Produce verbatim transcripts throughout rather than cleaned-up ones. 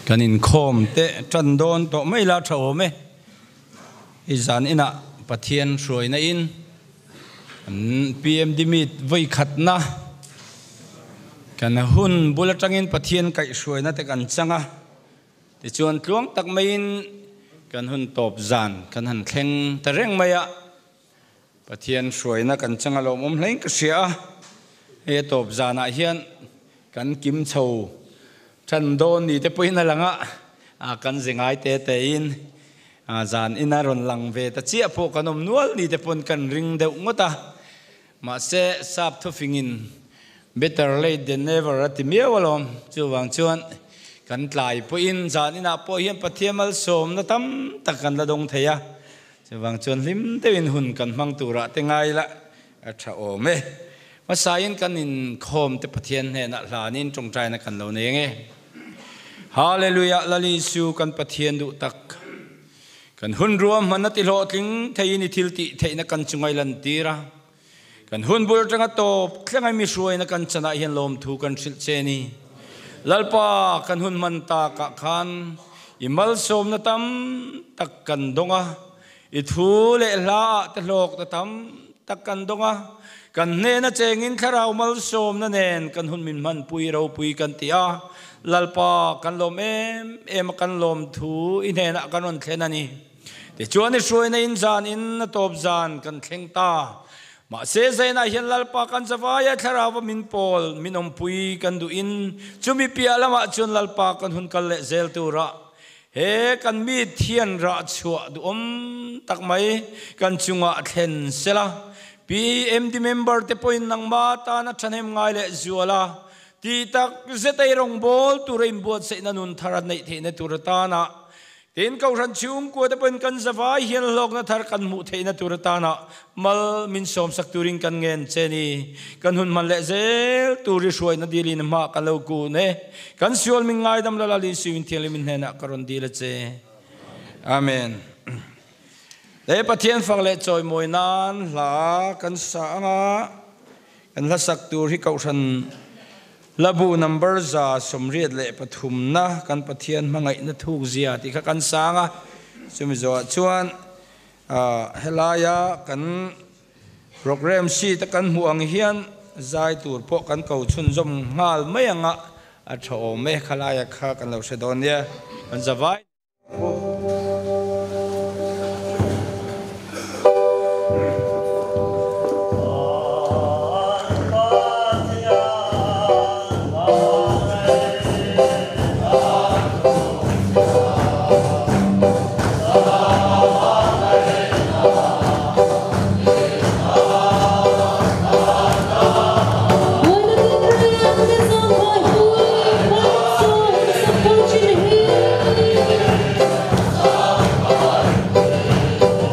กันอินคมเตะจันโดนโตไม่ละเท่าไหมอีจานอินะปะเทียนสวยนะอินพีเอ็มดิมิดไว้ขัดนะกันหุ่นบุลจังอินปะเทียนไก่สวยนะแต่กันจังอ่ะแต่ชวนกลวงตักไม่อินกันหุ่นตบจานกันหันแข่งแต่เร่งไม่อะปะเทียนสวยนะกันจังอารมณ์อมเล่งก็เสียเฮตบจานอ่ะเฮียนกันกิมโชจันโดนนี่แต่ปุ่นนั่นละงะกันเสียงไอเตะเตอินจานอินารอนลังเวตเจียพวกกันอมนวลนี่แต่ปุ่นกันริงเดวงตามาเสซับทุฟิงิน better late than never ติเมียวลมจูวังชวนกันกลายปุ่นจานอินาปุ่นปะเทียมัลสมนะตั้มตะกันละดงเทียจูวังชวนลิมเตวินหุ่นกันมังตุระเตงไงละอัชโอเมมาสายินกันอินคมเตปะเทียนเฮนัลานินจงใจนักกันเหล่านี้ไงฮาเลลูยาลาลิสูกันปะเทียนดุตักกันหุ่นรวมมันนัติโลติงเทยินิทิลติเทนักกันจุงไงลันตีระกันหุ่นบุรุษจังโตเครื่องไอมิสวยนักกันชนะเฮียนลมถูกันสิเซนีลลปากันหุ่นมันตากะขันอิมัลสมนัตัมตักกันดงะอิทูเลลาตโลกนัตัมตักกันดงะกันเนนเจงินขราวมัลสมนั่นเองกันหุ่นมินมันปุยเราปุยกันตีอาลลปากันลมเอ็มเอ็มกันลมทูอินเนนกันวันเทนันี่แต่ชวนนี่ช่วยในอินจานอินนตบจานกันเข่งตามาเสียใจนะเห็นลลปากันสบายขราวมินปอลมินอมปุยกันดูอินจุมีเปียละมาชวนลลปากันหุ่นกันเละเซลตูระเฮกันมีเทียนระชัวดูอมตักไม่กันจุงะเทนเซละพีเอ็มดีเมมเบอร์เตปอยนังมาตานะฉันเห็นง่ายเลยจัวละที่ตักเซตัยรงบอลตุเรนบวชเสนานุนทารันในเทนตุรตานะเทนเขาฉันชิวงกัวเตปอยกันสบายเห็นโลกนะทาร์กันมุเทนตุรตานะมัลมินสมสักตุริงกันเงินเจนีกันหุ่นมันเละเซลตุริช่วยนะดีลินมากันเลวกูเนกันสิวลมิงง่ายดำละลาลิสิวินเทียลิมินเฮนะกรอนดีละเจอาเมนเล่ปะเทียนฟังเล่จอยมวยนานหลากันสังะกันละสักตัวที่เขาฉันระบุ number จ่าสมเรียดเล่ปฐุมนะกันปะเทียนมังไงนัทุกเสียที่เขากันสังะสมัยจวดชวนเฮลายากันโปรแกรมชีตกันห่วงเฮียนใจตูดพวกกันเก่าชุนจมงาลไม่ยังอ่ะอัฐโอเมฆลายาข้ากันเราเสดอนเนี่ยมันจะไว้ Thank you.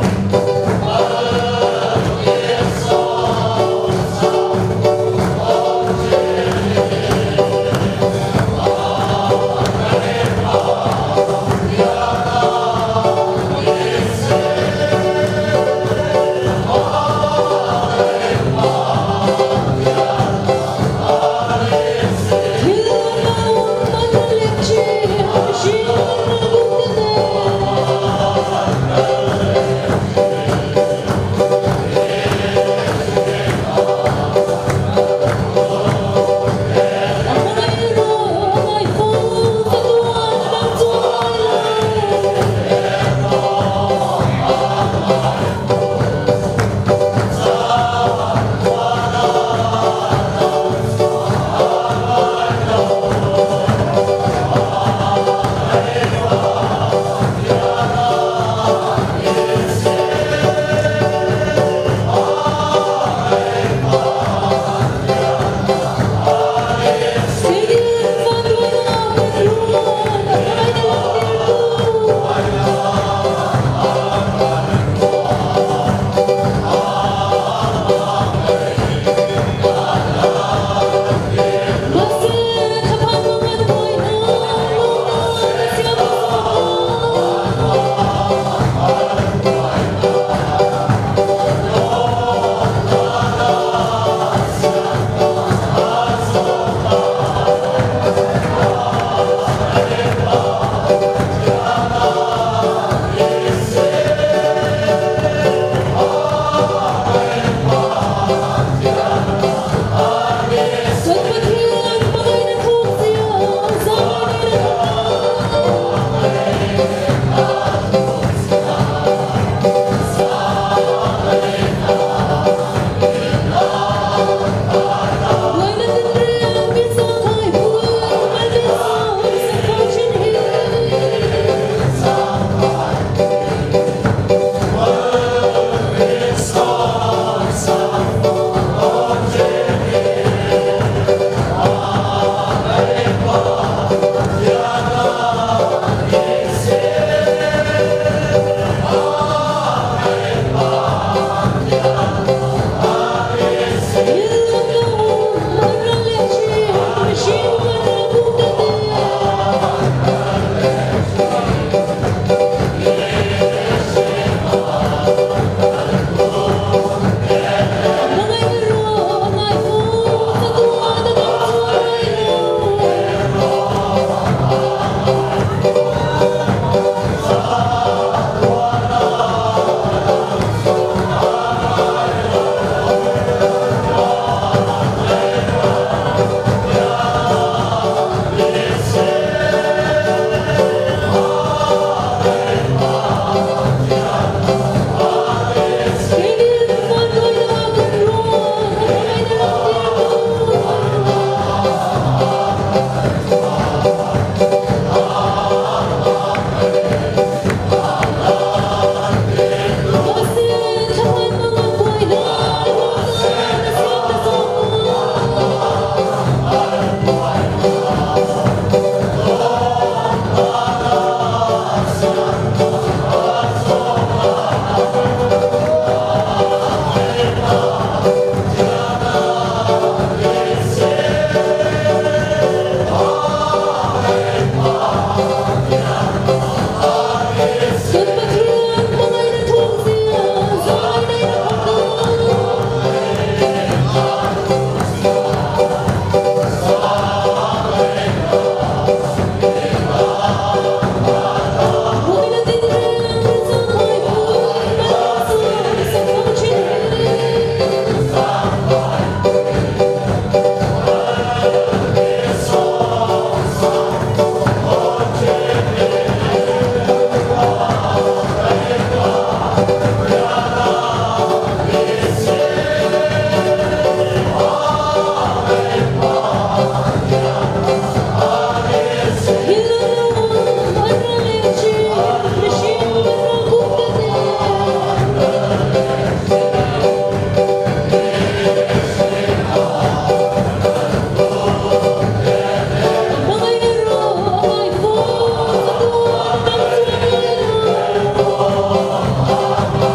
Oh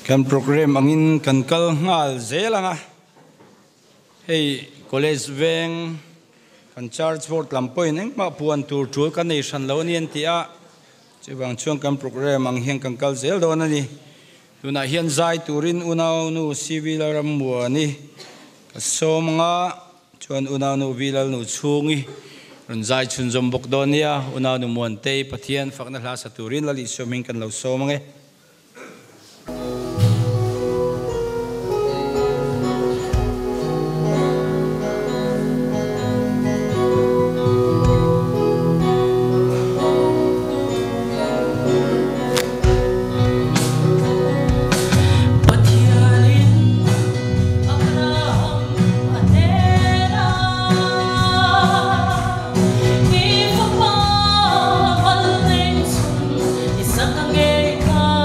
kan program angin kan kal ngal zelanga hey college veng kan charge for lampoi neng ma puan tur tur kan nation lo nian tia chewang chuang kan program ang hiang kan kal zel do na ni tuna hian zai turin unau nu civil ram muani ka somnga chuan unau nu vilal nu chungi run zai chun zom bok donia unau nu mon te pathian fakna hla sa turin lali soming kan lo somange Isang kang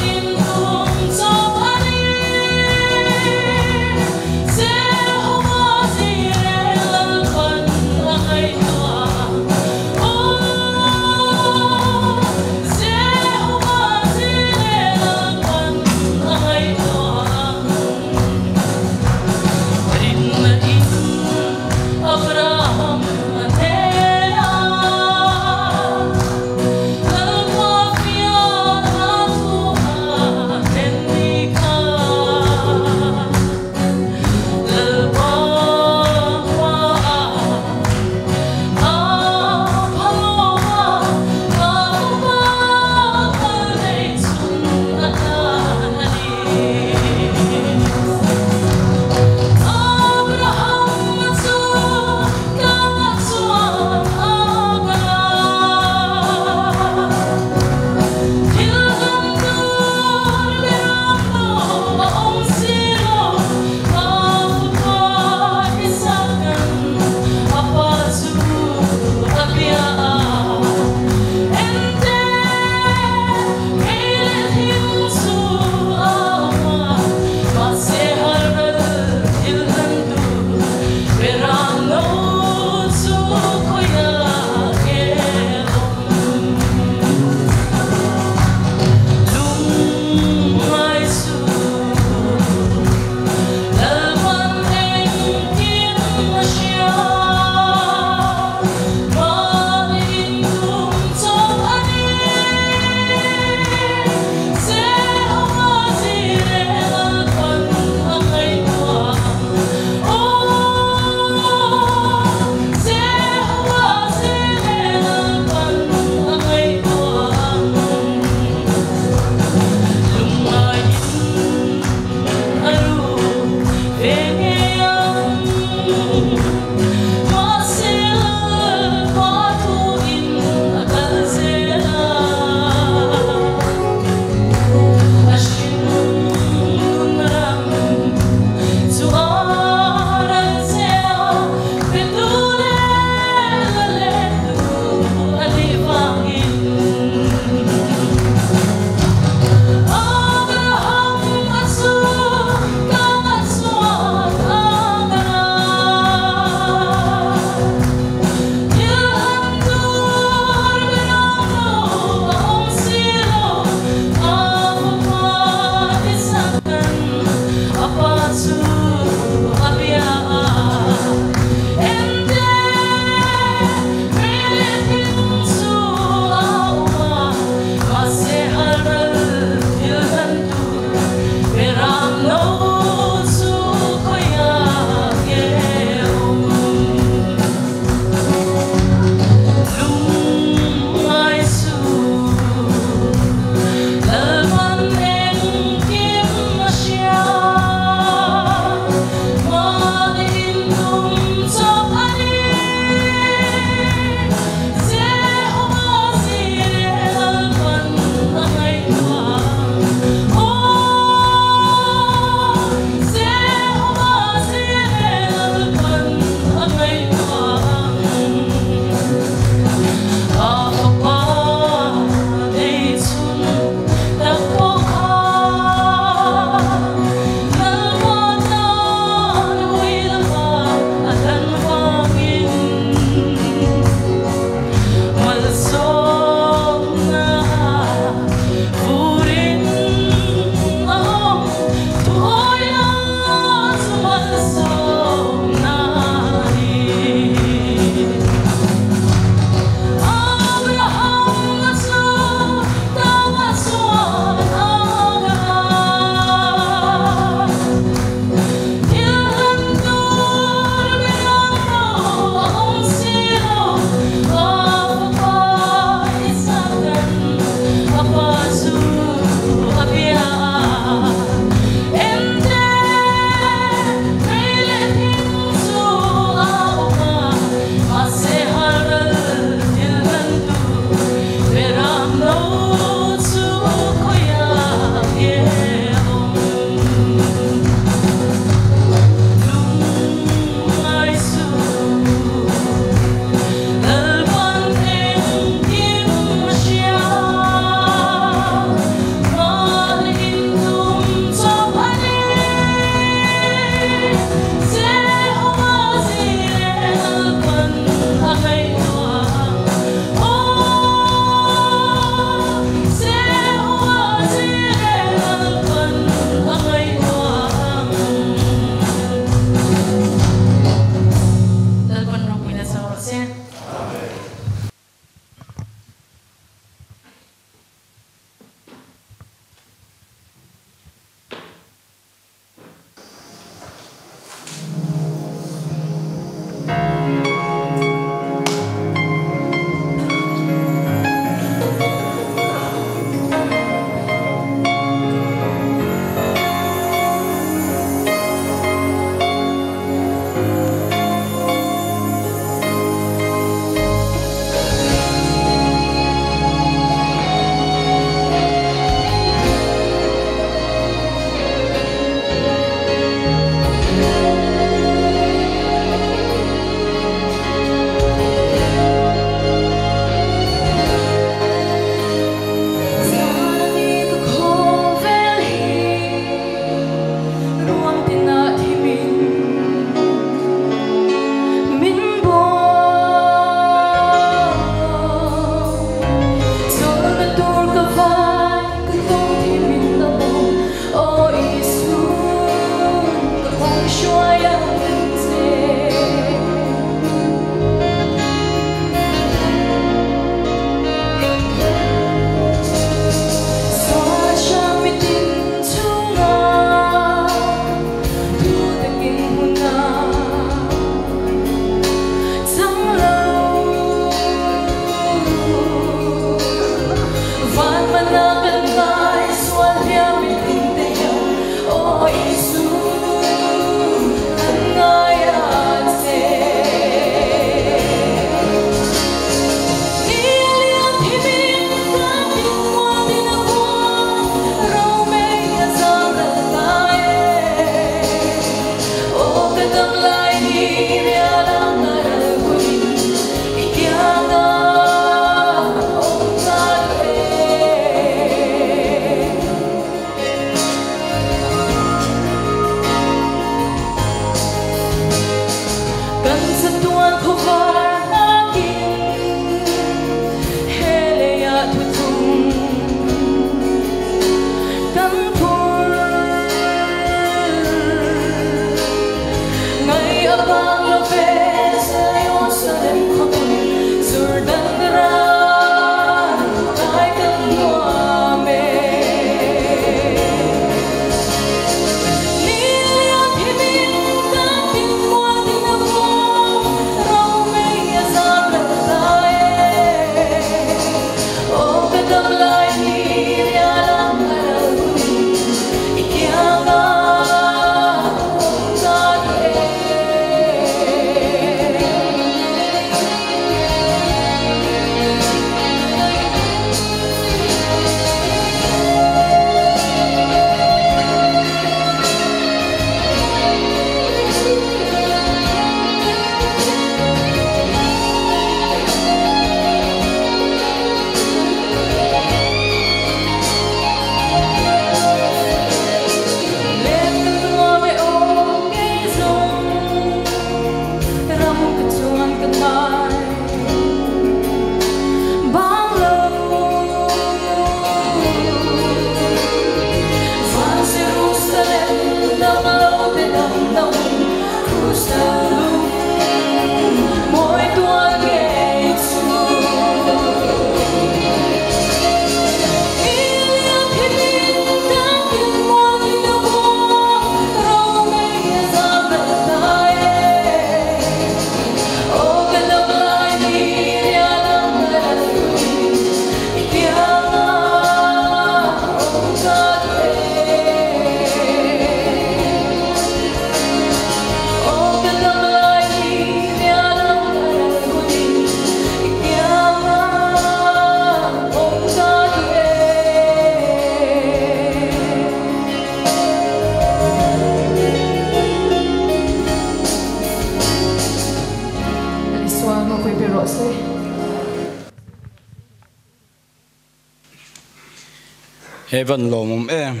Heaven lomum em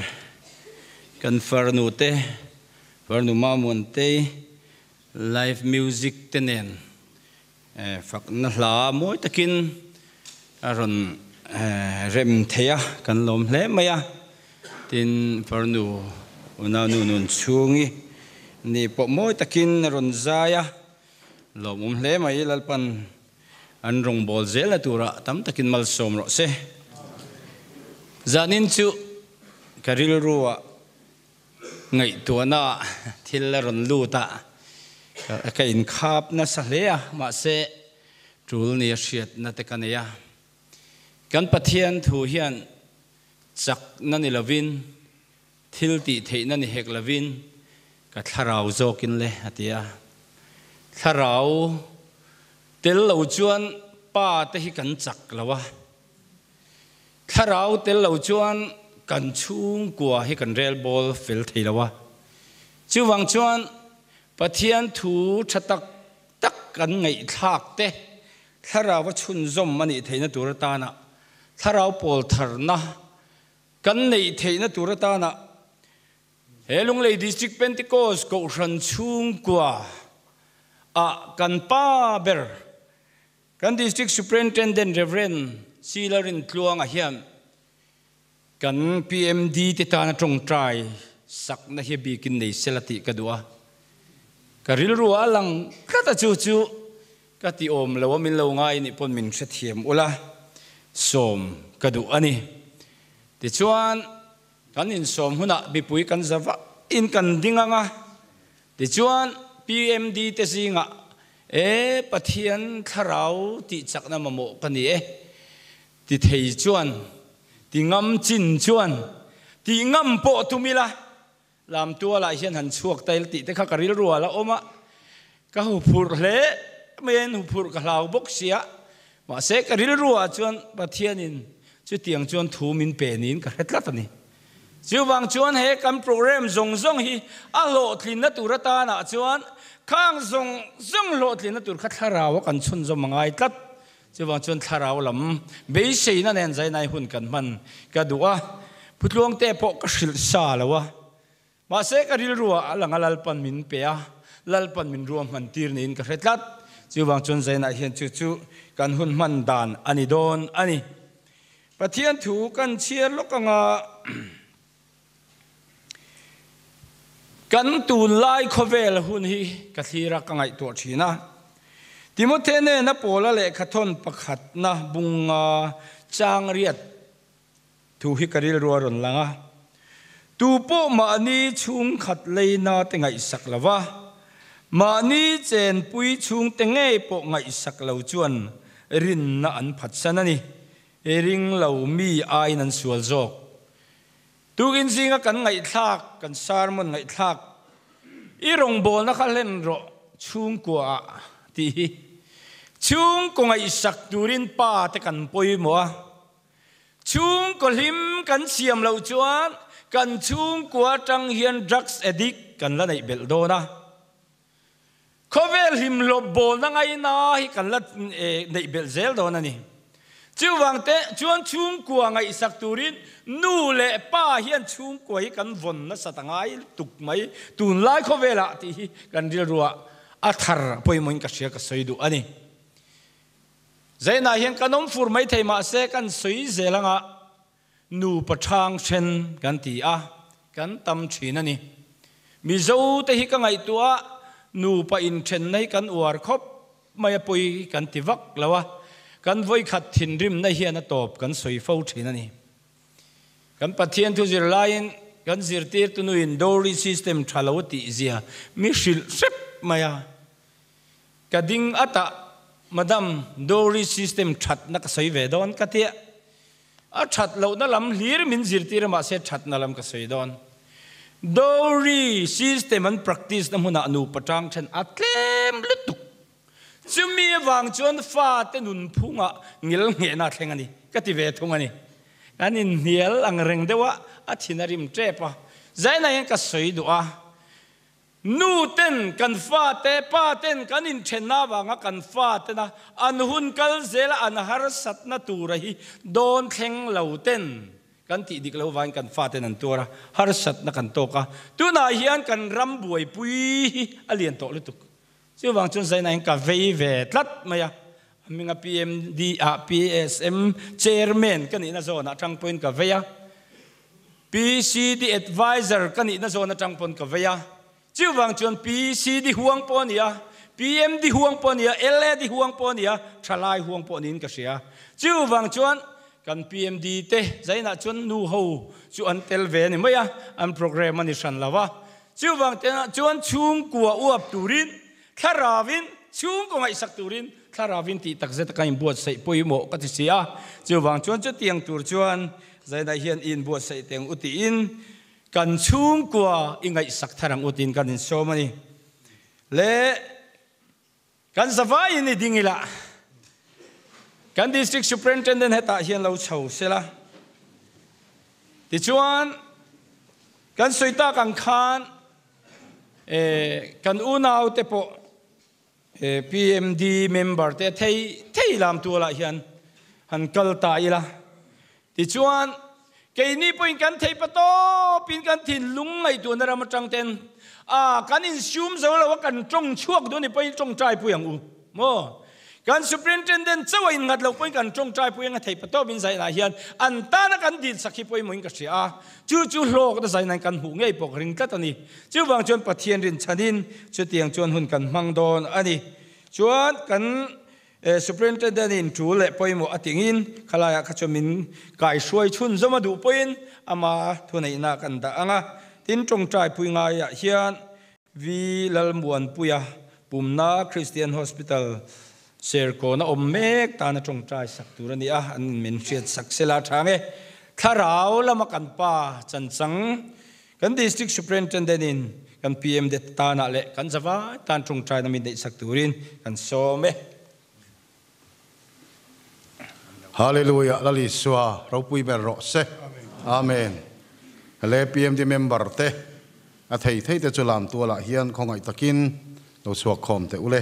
kan farnu te farnu mamun te live music tenen fak na hla moi takin aron rem thea kan lom hle maya tin farnu una nu nun chungi ni po moi takin ron zaya lomum hle mai lalpan an rong bol zela tura tam takin mal som ro se zanin chu karil ruwa ngai tuana thil ron luta ka in khap na salea ma se trul ni hriat na te kania kan pathian thu hian chak na ni lovin thil ti theina ni hek lovin ka tharau zokin le atia tharau tel lo chuan pa te hi kan chak lawa tharau tel lo chuan kan chung kwa hi kan rel bol fel theilawa chuwang chuan pathian thu thatak tak kan ngai thak te tharau wa chun zom mani theina turatana tharau pol tharna kan nei theina turatana helung lei district pentecost ko ran chung kwa a kan pa ber kan district superintendent reverend silarin tluang a hiam kan P M D te tana trong trai sak na hi bi kin nei selati kadua karil ruwa lang kata chu chu kati om lawa min lo ngai ni pon min thathiam ula som kadu ani ti chuan kan in som huna bi pui kan zawa in kan dinganga ti chuan P M D te singa e pathian tharau ti chakna mamo kani e ti thei chuan ti ngam chin chuan ti ngam po tumila lam tua la hian han chuak tail ti te kha karil ruwa la oma ka hu phur hle men hu phur ka hlau bok sia ma se karil ruwa chuan pathianin chu tiang chuan thu min pe nin ka hetlat ani chu wang chuan he kam program zong zong hi a lo thlin na tur ta na chuan khang zong zong lo thlin na tur kha tharawa kan chun zo mangai tlat chu wang chuan tharaw lam be sei na nen zai nai hun kan man ka duwa putluang te po ka hril sa lawa ma se karil ruwa alang alal pan min pe a lal pan min ruam man tir nin ka hetlat chu wang chuan zai na hian chu chu kan hun man dan ani don ani pathian thu kan chiar lokanga kan tu lai khovel hun hi ka thira ka ngai to thina timothe ne na pola le khathon pakhat na bunga chang riat thu hi karil ro ron langa tu po ma ni chung khat leina te ngai sak lawa ma ni chen pui chung te nge po ngai sak lo chuan rin na an phat sanani ering lo mi ai nan sual jok tugin zinga kan ngai thak kan sarmon ngai thak irong bol na khalen ro chung kwa ti chung ko ngai sak turin pa te kan poi mo chung ko lim kan siam lo chuan kan chung kwa tang hian drugs addict kan la nei bel do na khovel him lo bol na ngai na hi kan la nei bel zel do na ni chu wang te chuan chung kwa ngai sak turin nu le pa hian chung kwa hi kan von na satangai tuk mai tun lai khovela ti kan ril ruwa a thar poi moin ka sia ka soidu ani zaina hian kanom fur mai thei ma se kan soi zelanga nu pathang chen kan ti a kan tam thin ani mi zo te hi ka ngai tua nu pa in chen nei kan war khop mai poi kan ti vak lawa kan voi khat thin rim na hian a top kan soi fo thin ani kan pathian thu zir lain kan zir tir tu nu in dowry system thalo ti zia mi shil sep maya ka ding ata madam dowry system that na ka soi ve don ka tia a that lo na lam hlir min zir tir ma se that na lam ka soi don dowry system an practice na huna nu patang chen atlem lutuk chumi wang chuan fa te nun phunga ngil nge na thlengani ka ti ve thungani anin hial ang reng dewa a thinarim trepa zaina yan ka soi du'a nu ten kan fa te pa ten kan in thenna wanga kan fa te na an hun kal zela an har sat na turahi don thleng lo ten kan ti dik lo wain kan fa ten an tura har sat na kan toka tu na hian kan ram buai pui alian to lutuk chu wang chun zaina yan ka vei ve tlat maya minga P M D a P S M chairman kan ina zona tang point ka veya P C D advisor kan ina zona tang point ka veya chu wang chuan P C D huang ponia P M D huang ponia L A D huang ponia thalai huang ponin ka sia chu wang chuan kan P M D te zaina chuan nu ho chu an tel ve ni maya an program ani san lawa chu wang te chuan chung kwa uap turin tharawin chung ko ngai sak turin tharawin ti tak zeta kain buat sei poi mo ka ti sia chu wang chuan chu tiang tur chuan zaina hian in buat sei teng uti in kan chung kwa ingai sak tharang utin kan in so mani le kan savai ni dingila kan district superintendent heta hian lo chho sela ti chuan kan soita kan khan e kan unau te po P M D member te thei thei lam tu la hian han kal ta ila ti chuan ke ni point kan thei pato pin kan thin lung ngai tu na ram tang ten a kan in sum zo lo kan tong chuak do ni pai tong trai puyang u mo kan superintendent chawa in ngat lo point kan tong trai puyang thei pato bin zai na hian an ta na kan din sakhi poi moin ka sia chu chu hlok da zai nan kan hu ngei pok ring ta tani chu wang chuan pathian rin chanin chu tiang chuan hun kan mang don ani chuan kan superintendent in thu le poimo atingin khalaya khachomin kai suai chun zoma du poin ama thunai na kan da anga tin tong trai puinga ya hian vi lalmuan puya pumna Christian Hospital serko na ommek ta na tong trai sak turani a an min fiat sak sela thange thà rau là mà cần pa chân trắng kan district superintendent in kan P M det ta na le kan zawa tan trung trai na min dei sak turin kan so me Hallelujah lali swa ropui ber ro se amen le P M D member te a thei thei te chulam tu la hian khongai takin lo suak khom te ule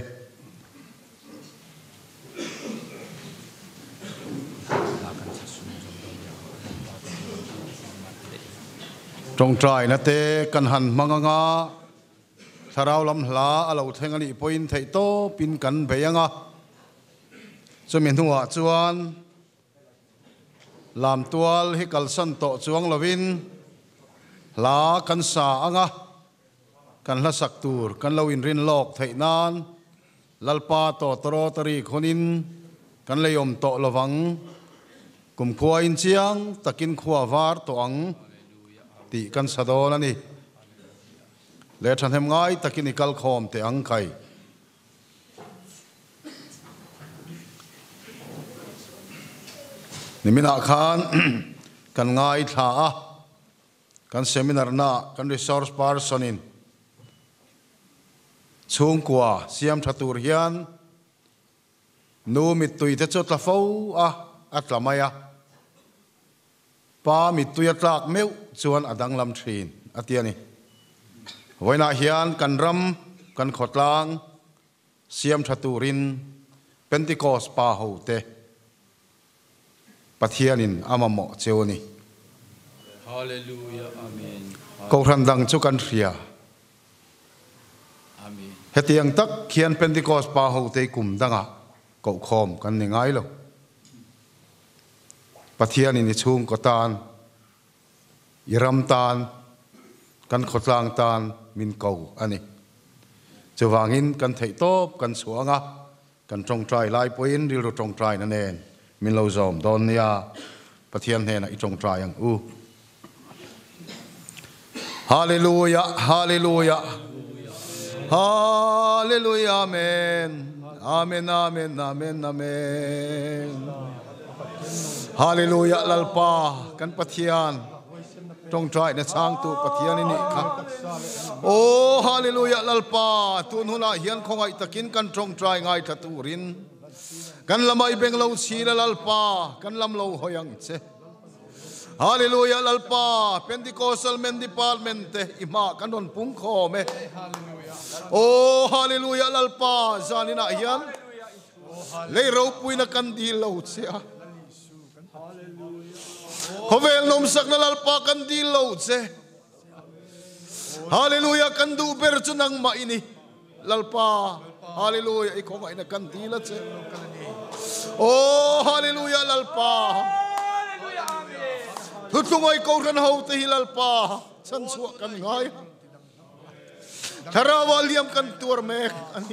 trong trai na te kan han manganga tharau lam hla alo thengani point thei to pin kan beyanga chumin huwa chuan làm tual hi kalsan to chuang lovin la kan sa anga kan la sak tur kan loin rin lok thei nan lalpa to tro tari khonin kan leyom to lowang kum khua in chiang takin khua var to ang ti kan sadon ani le than hem ngai takin ikal khom te ang khai nimina khan kan ngai tha a kan seminar na kan resource person in chung kwa siam thatur hian nu mit tui te chot la fo a atlamaya pa mit tui atlak meu chuan adang lam thin atiani voina hian kan ram kan khotlang siam thaturin pentecost pa ho te pathianin amamo cheoni hallelujah amen ko ran dang chu kan ria amen hetiang tak khian pentecost pa ho te kum danga ko khom kan ni ngai lo pathianin chung ko tan iram tan kan khotlang tan min ko ani chuwangin kan thei top kan suanga kan tong trai lai poin ril ro tong trai na nen min lo zom don nia pathian hena i tong trai ang u hallelujah hallelujah hallelujah amen amen amen amen amen hallelujah lalpa kan pathian tong trai na chang tu pathian ni kha oh hallelujah lalpa tun huna hian khongai takin kan tong trai ngai thaturin kan lamai beng lo sila lalpa kan lam lo hoyang che hallelujah lalpa pentecostal men department te ima kan don pung kho me oh hallelujah lalpa zanina hian le ro puina kan di lo che a hovel nom sak na lalpa kan di lo che hallelujah kan du ber chunang ma ini lalpa hallelujah i khongai na kan di la che oh hallelujah lalpa hallelujah amen thutungoi ko ran ho te hilalpa san suak kan ngai tharawaliam kan tur mek ani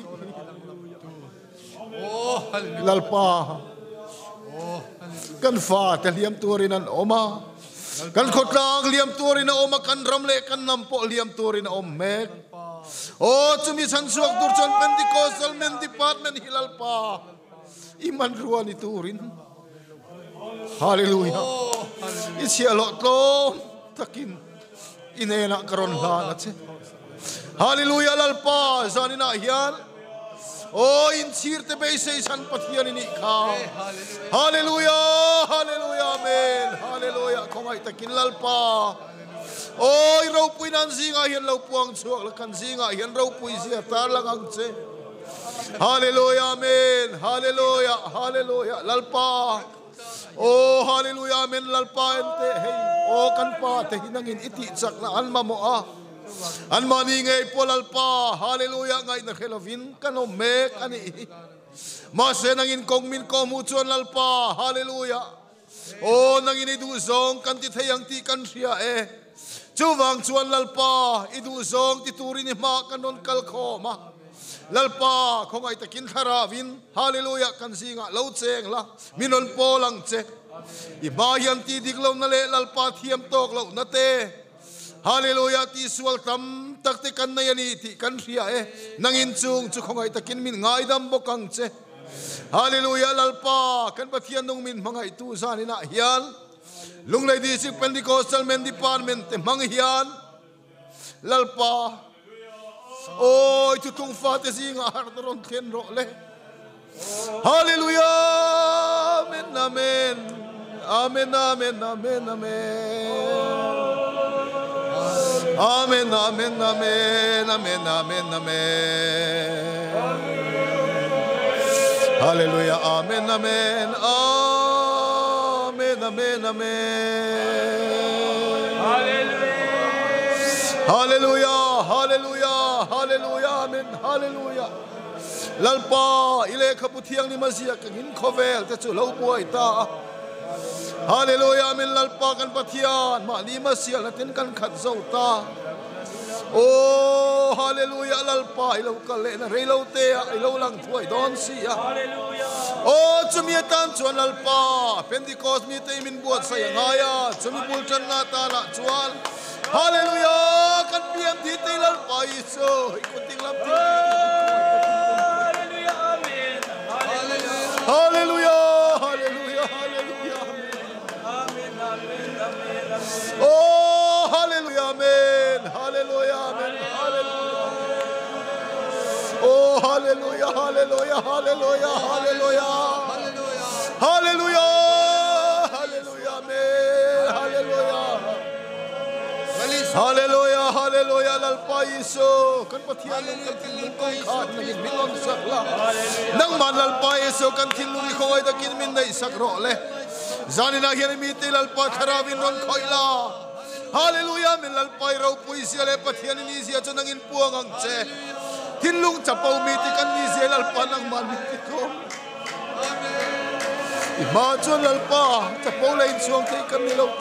oh lalpa oh kan fa te liam turin an oma kan khotlang liam turin an oma kan ramle kan nampo liam turin an om mek oh chumi san suak dur chon pentecostal men department hilalpa iman ruani turin hallelujah isia lo to takin inena karon la che hallelujah lalpa zanina hian oh in sirte be sei san pathian ni kha hallelujah hallelujah amen hallelujah khongai takin lalpa oi ro puinan zinga hian lo puang chuak la kan zinga hian ro pui sia tar langang che hallelujah amen hallelujah hallelujah lalpa oh hallelujah amen lalpa ente hey oh kan pa te hinangin iti chak na alma mo a an mani ngai polalpa hallelujah ngai na khelovin kanom mek ani ma se nangin kongmin ko mu chuan lalpa hallelujah oh nangin idu zong kan ti thayang ti kan ria e chuwang chuan lalpa idu zong ti turin ma kanon kal khoma lalpa khongai takin tharawin hallelujah kan singa lo cheng la minon polang che i ba hian ti diklo na le lalpa thiam tok lo na te hallelujah ti sual tam takte kan na yani ti kan ria e nangin chung chu khongai takin min ngai dam bokang che hallelujah lalpa kan pathian nong min mangai tu zanina hian lunglay district Pentecostal men department te manghian lalpa oi tutung fate singa hartaron ken role. Hallelujah, amen, amen, amen, amen, amen, amen, amen, amen, amen, amen, amen, amen. Hallelujah, amen, amen, amen, amen, amen. Hallelujah, hallelujah, hallelujah, amen, hallelujah. Lalpa ile kaputiang ni Masia kangin kovel te chu lo buai ta. Hallelujah, amen. Lalpa kan patian ma ni Masia natin kan khat zo ta. Oh, hallelujah, lalpa ilo kale na relo te ilo lang tuai don sia. Oh, chumiatan chuan lalpa Pentecost mi te min buat sayang aya chumi pulchan na ta na chuan. Hallelujah, kan piam di te lalpa iso ikuting lam ti. Hallelujah, hallelujah, hallelujah. Amen, amen, amen, amen. Oh, hallelujah, amen. Hallelujah, amen. Hallelujah. Oh, hallelujah, hallelujah, hallelujah, hallelujah. Hallelujah, hallelujah, amen. Hallelujah. Hallelujah, hallelujah, lalpaiso. Kan patian ng kantilong kongkat naging milon sakla. Nang man lalpaiso kantilong ikaw ay dakin min na isakrole. Zani na hirimiti lalpa karavin ron koila. Hallelujah, min lalpai raw puisya le patian inisya cho nangin puang ang che. Tinlong chapaw miti kan nisya lalpa ng maniti ko. Imagine lalpa chapaw la insuang kay kanilaw.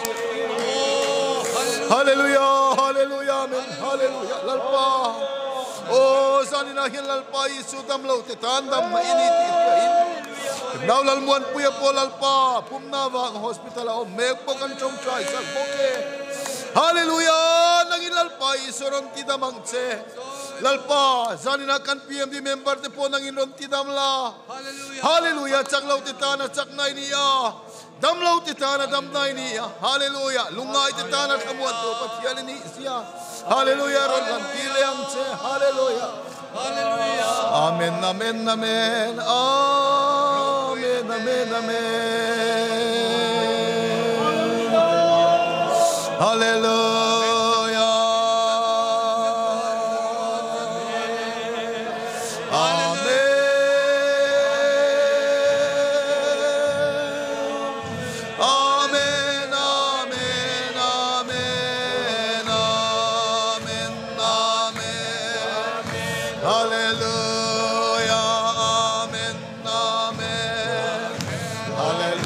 Hallelujah, hallelujah, amen, hallelujah, lalpa. Oh, sani na hin lalpa isu damlaw te tandam mainiti kain. Now lalmuan puya po lalpa pumnawa ang hospital o megpo kan chong chai sa boke. Hallelujah, naging lalpa isu ron tidamang che. Lalpa, sani na kan P M D member te po nangin ron tidamla. Hallelujah, chaklaw te tana chaknay niya. Damlaw titana damnay niya. Hallelujah. Lungay titana kamuan to patiyan ni siya. Hallelujah. Ron lantile ang che. Hallelujah. Hallelujah. Amen, amen, amen. Amen, amen, amen. Hallelujah. Hallelujah, amen, amen, hallelujah.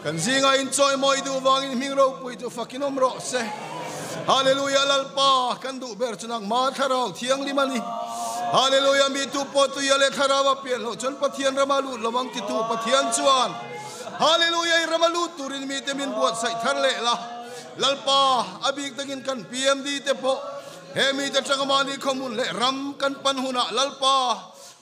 kan zinga in choi moi du wangin ming ro pui tu fakinom ro se hallelujah lalpa kan du ber chunang ma tharau thiang limani hallelujah mi tu po tu yale tharawa pian lo chon pathian ramalu lawang ti tu pathian chuan hallelujah ramalu turin mi te min buat sai thar le la lalpa abik tangin kan P M D te po he mi te changamani khomun le ram kan panhuna lalpa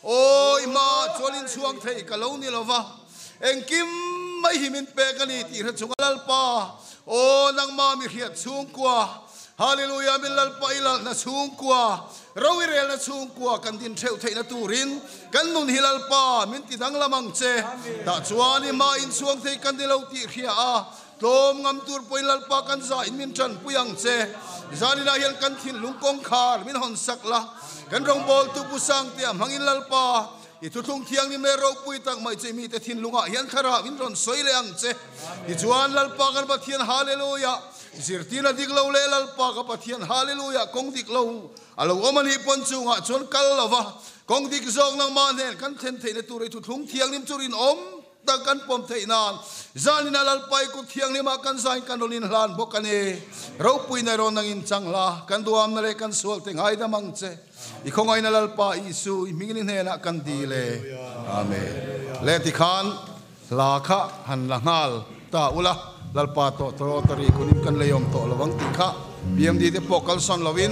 oi ma cholin suang thei kaloni lova engkim mai himin pe kani ti ra chungalalpa o nang ma mi hiat chung kwa hallelujah min lalpa ilal na chung kwa rawirel na chung kwa kan din theu thei na turin kan nun hilalpa min ti dang lamang che ta chuani ma in suang thei kan dilau ti khia a tom ngam tur poilalpa kan za in min chan puyang che zani na hian kan thin lungkong khar min hon sakla kan rong bol tu pusang tiam hangin lalpa i tu thung thiang nim le ro pui tak mai che mi te thin lunga hian khara win ron soi le ang che i chuan lalpa kan pathian hallelujah zirtina dik lo le lalpa ka pathian hallelujah kong dik lo alo omani pon chunga chon kal lova kong dik zong nang ma nen kan then theine tu re tu thung thiang nim churin om ta kan pom theinan zanina lalpai ku thiang lima kan zain kan rolin hlan bokane ro pui na ro nang in changla kan duam na le kan sual teng ai da mang che i khongai na lalpa isu i mingin ne na kan dile amen le ti khan la kha han la ngal ta ula lalpa to to tari kunim kan leyom to lawang ti kha P M D te pokal son lawin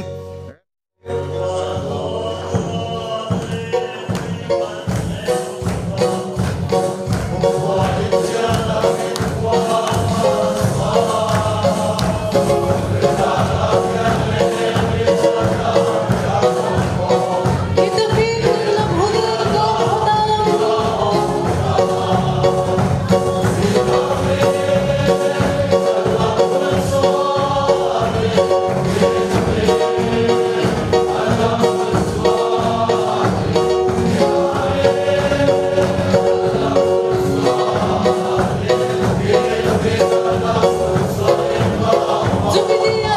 Jubilee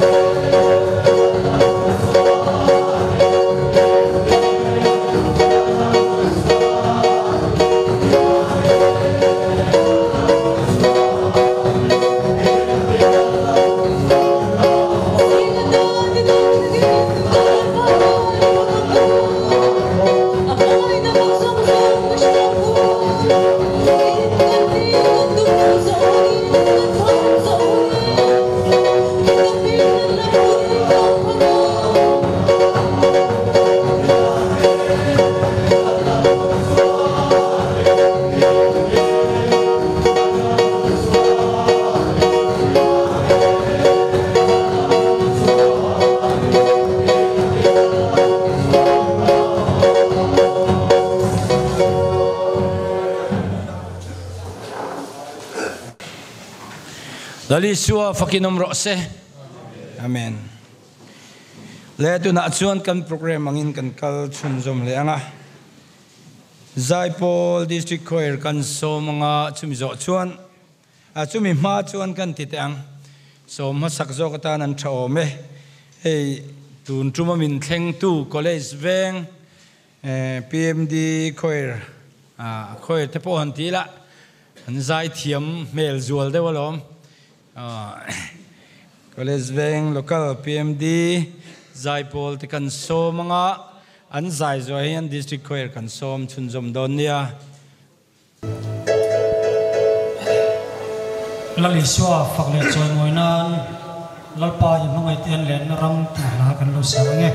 Dali suwa fakinom rose. Amen. Le tu na chuan kan program angin kan kal chunjom le anga. Zaipol district choir kan so mga chumizo chuan. A chumi ma chuan kan titang. So masak zo kata nan chao me. Hey tun chuma min thleng tu college veng P M D choir. Ah choir te po han tila. An zai thiam mel zual de walom. College veng local P M D Zaipol te kan so mga an zai zo hian district choir kan som chunjom don nia lali swa fakle choi moinan lalpa yin ngai ten len ram tu la kan lo sange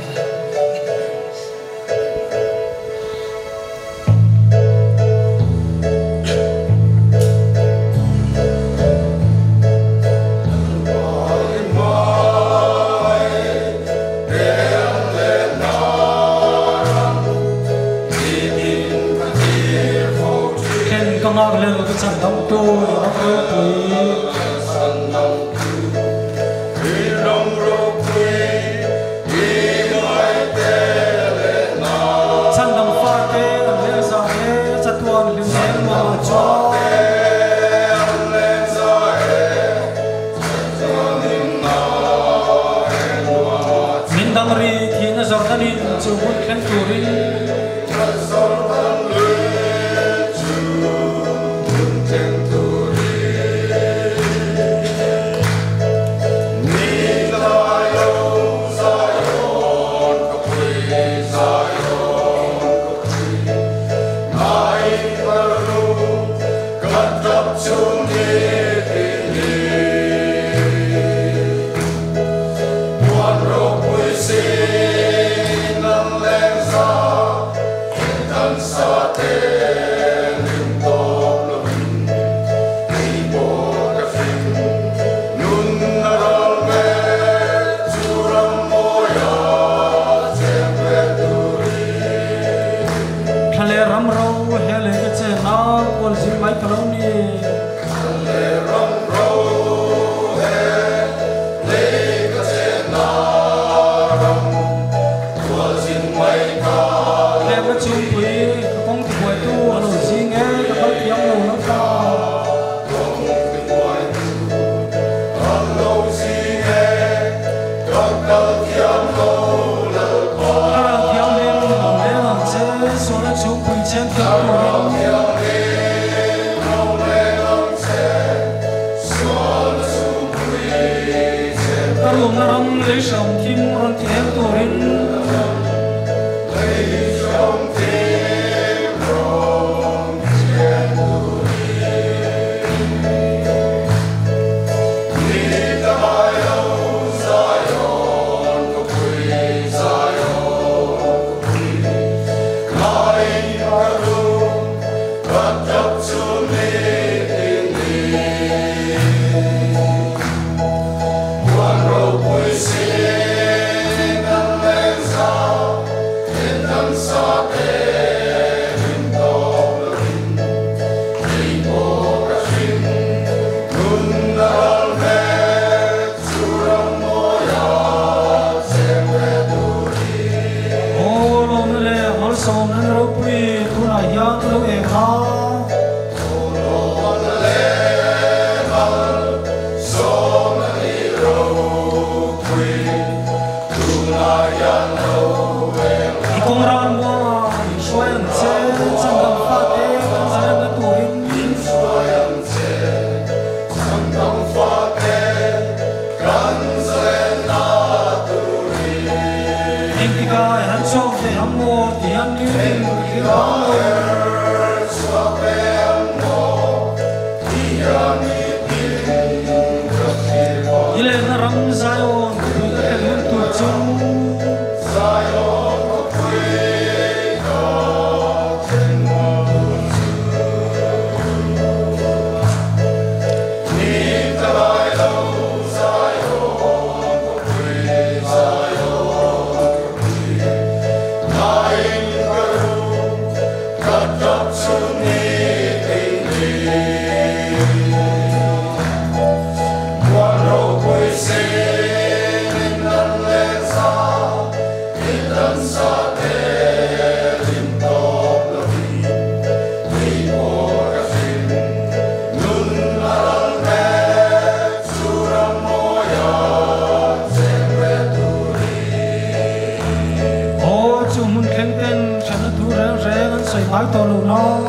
One rope we sing and let's cho về hâm mộ thì anh đi tìm cái đó đi lên nó rắm Zion thì các em muốn tuổi chung phải tổ lù nó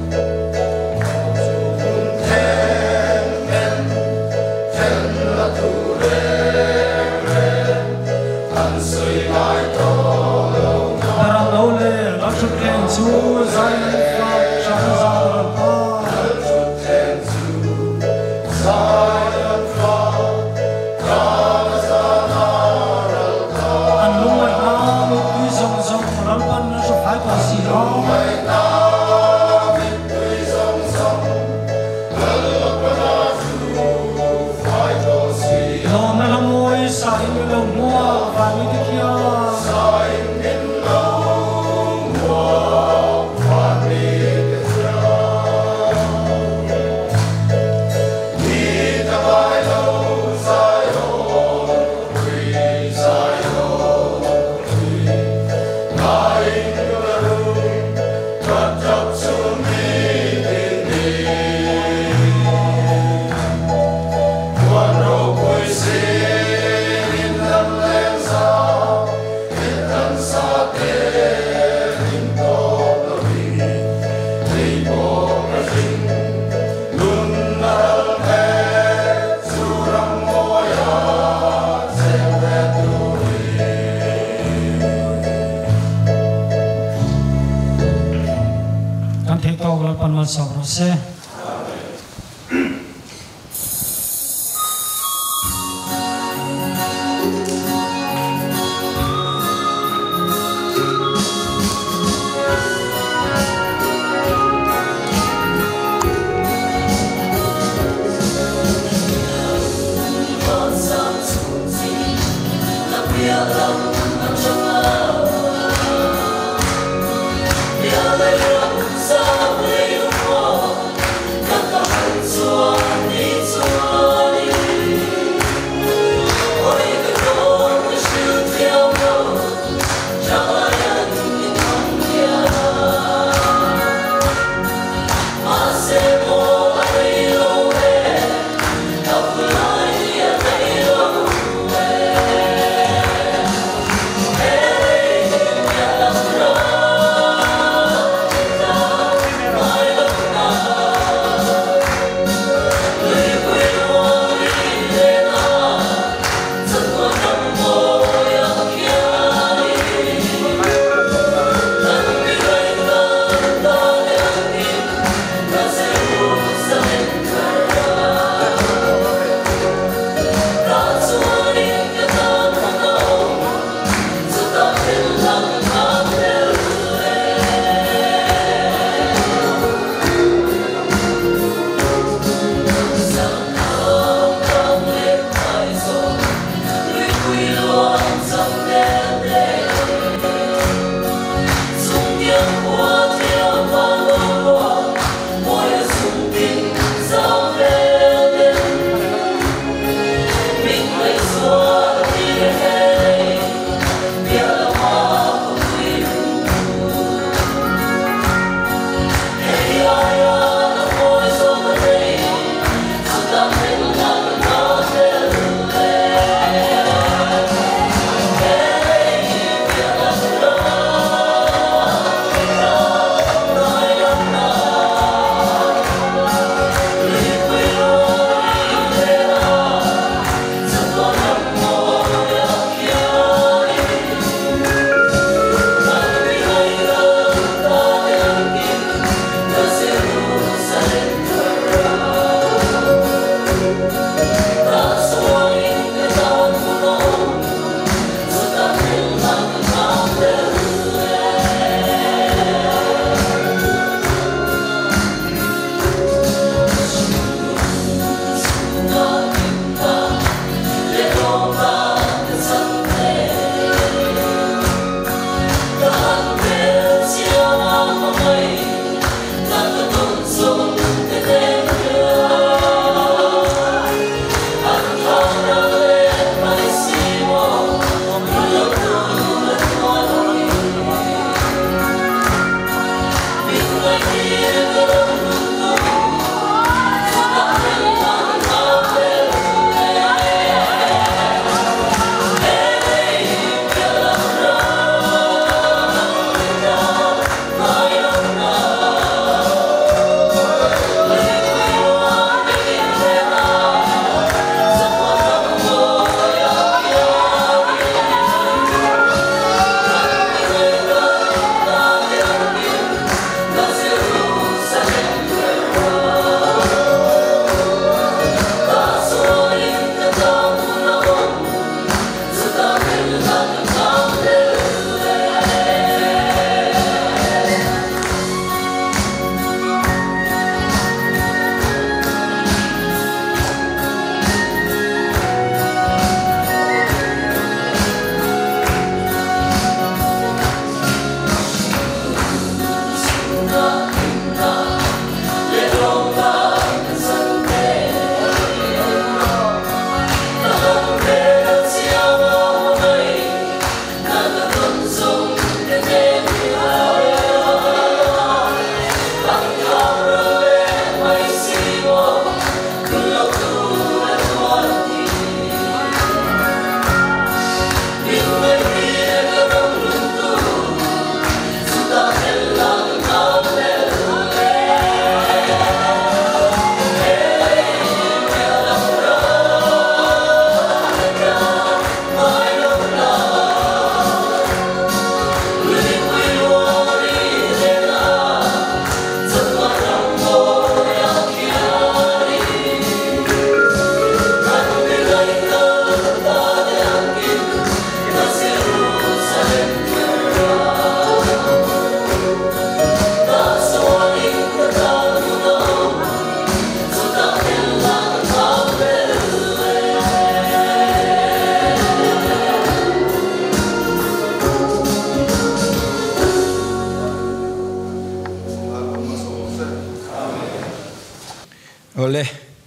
se Hey le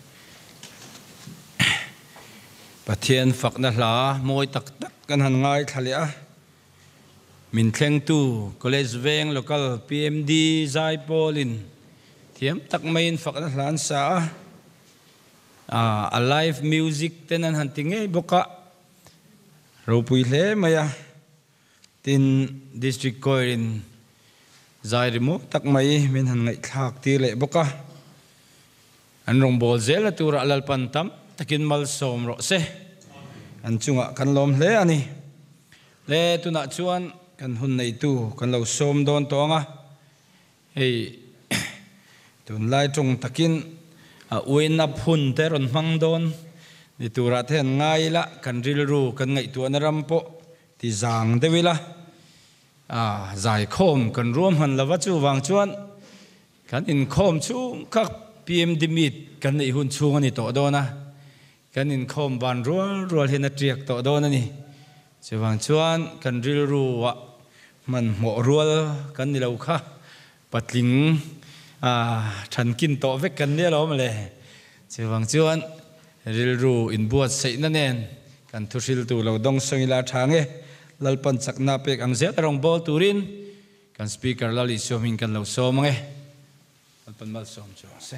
pathian fakna hla moi tak tak kan han ngai thalia min thleng tu college veng local P M D zai polin thiam tak main fakna hlan sa a a live music tenan han tinge boka ropui hle maya tin district coin zai remo tak mai min han ngai thak ti le boka an rong bol zel atura lal pantam takin mal som ro se an chunga kan lom hle ani le tuna chuan kan hun nei tu kan lo som don tonga hei tun lai tong takin a uin up hun te ron mang don ni tura the ngai la kan ril ru kan ngai tu an rampo ti zang dewila a zai khom kan rom han lawa chu wang chuan kan in khom chu khak P M D meet kan nei hun chung ani to dona kan in khom ban rual rual hin a triak to dona ni chewang chuan kan ril ru wa man mo rual kan ni lo kha patling a than kin to vek kan ne lom le chewang chuan ril ru in buat sei na nen kan thusil tu lo dong sangila thange lalpan chakna pek ang zet rong bol turin kan speaker lali soming kan lo somange lalpan mal som chu se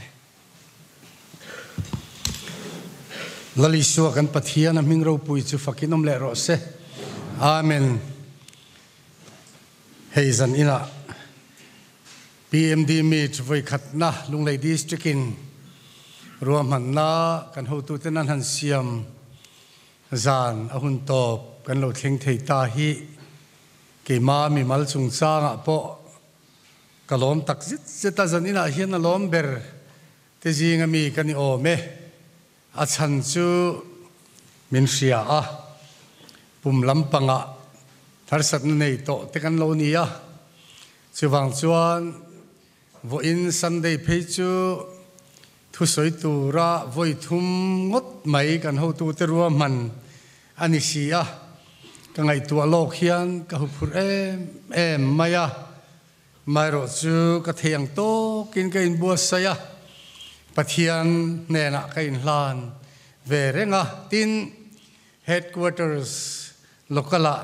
lali suwa kan pathian aming ro pui chu fakinom le ro se amen heizan ina P M D meet voi khatna lunglei district in ruam han na kan ho tu tenan han siam zan ahun top kan lo thleng thei ta hi ke ma mi mal chung changa po kalom tak zit zeta zan ina hian a lom ber te jinga mi kan i o me a chan chu min ria a pum lampanga thar sat nei to te kan lo ni a chuwang chuan vo in Sunday phei chu thu soi tu ra voi thum ngot mai kan ho tu te ruam man ani sia ka ngai tu lok hian ka hu phur em em maya mai ro chu ka theng to kin ka in bua saya pathian ne na ka in hlan ve renga tin headquarters lokala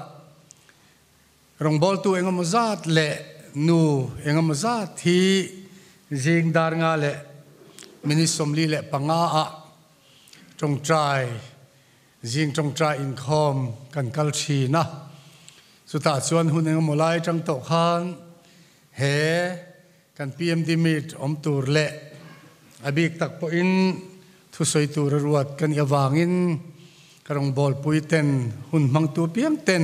rongbol tu engam zat le nu engam zat thi jing dar nga le minisomli le panga a trong trai jing trong trai in khom kan kal thi na suta chuan hun engam molai tang to khan he kan P M D meet om tur le abik tak po in thu soi tur ruat kan awangin karong bol puiten hun mang tu piam ten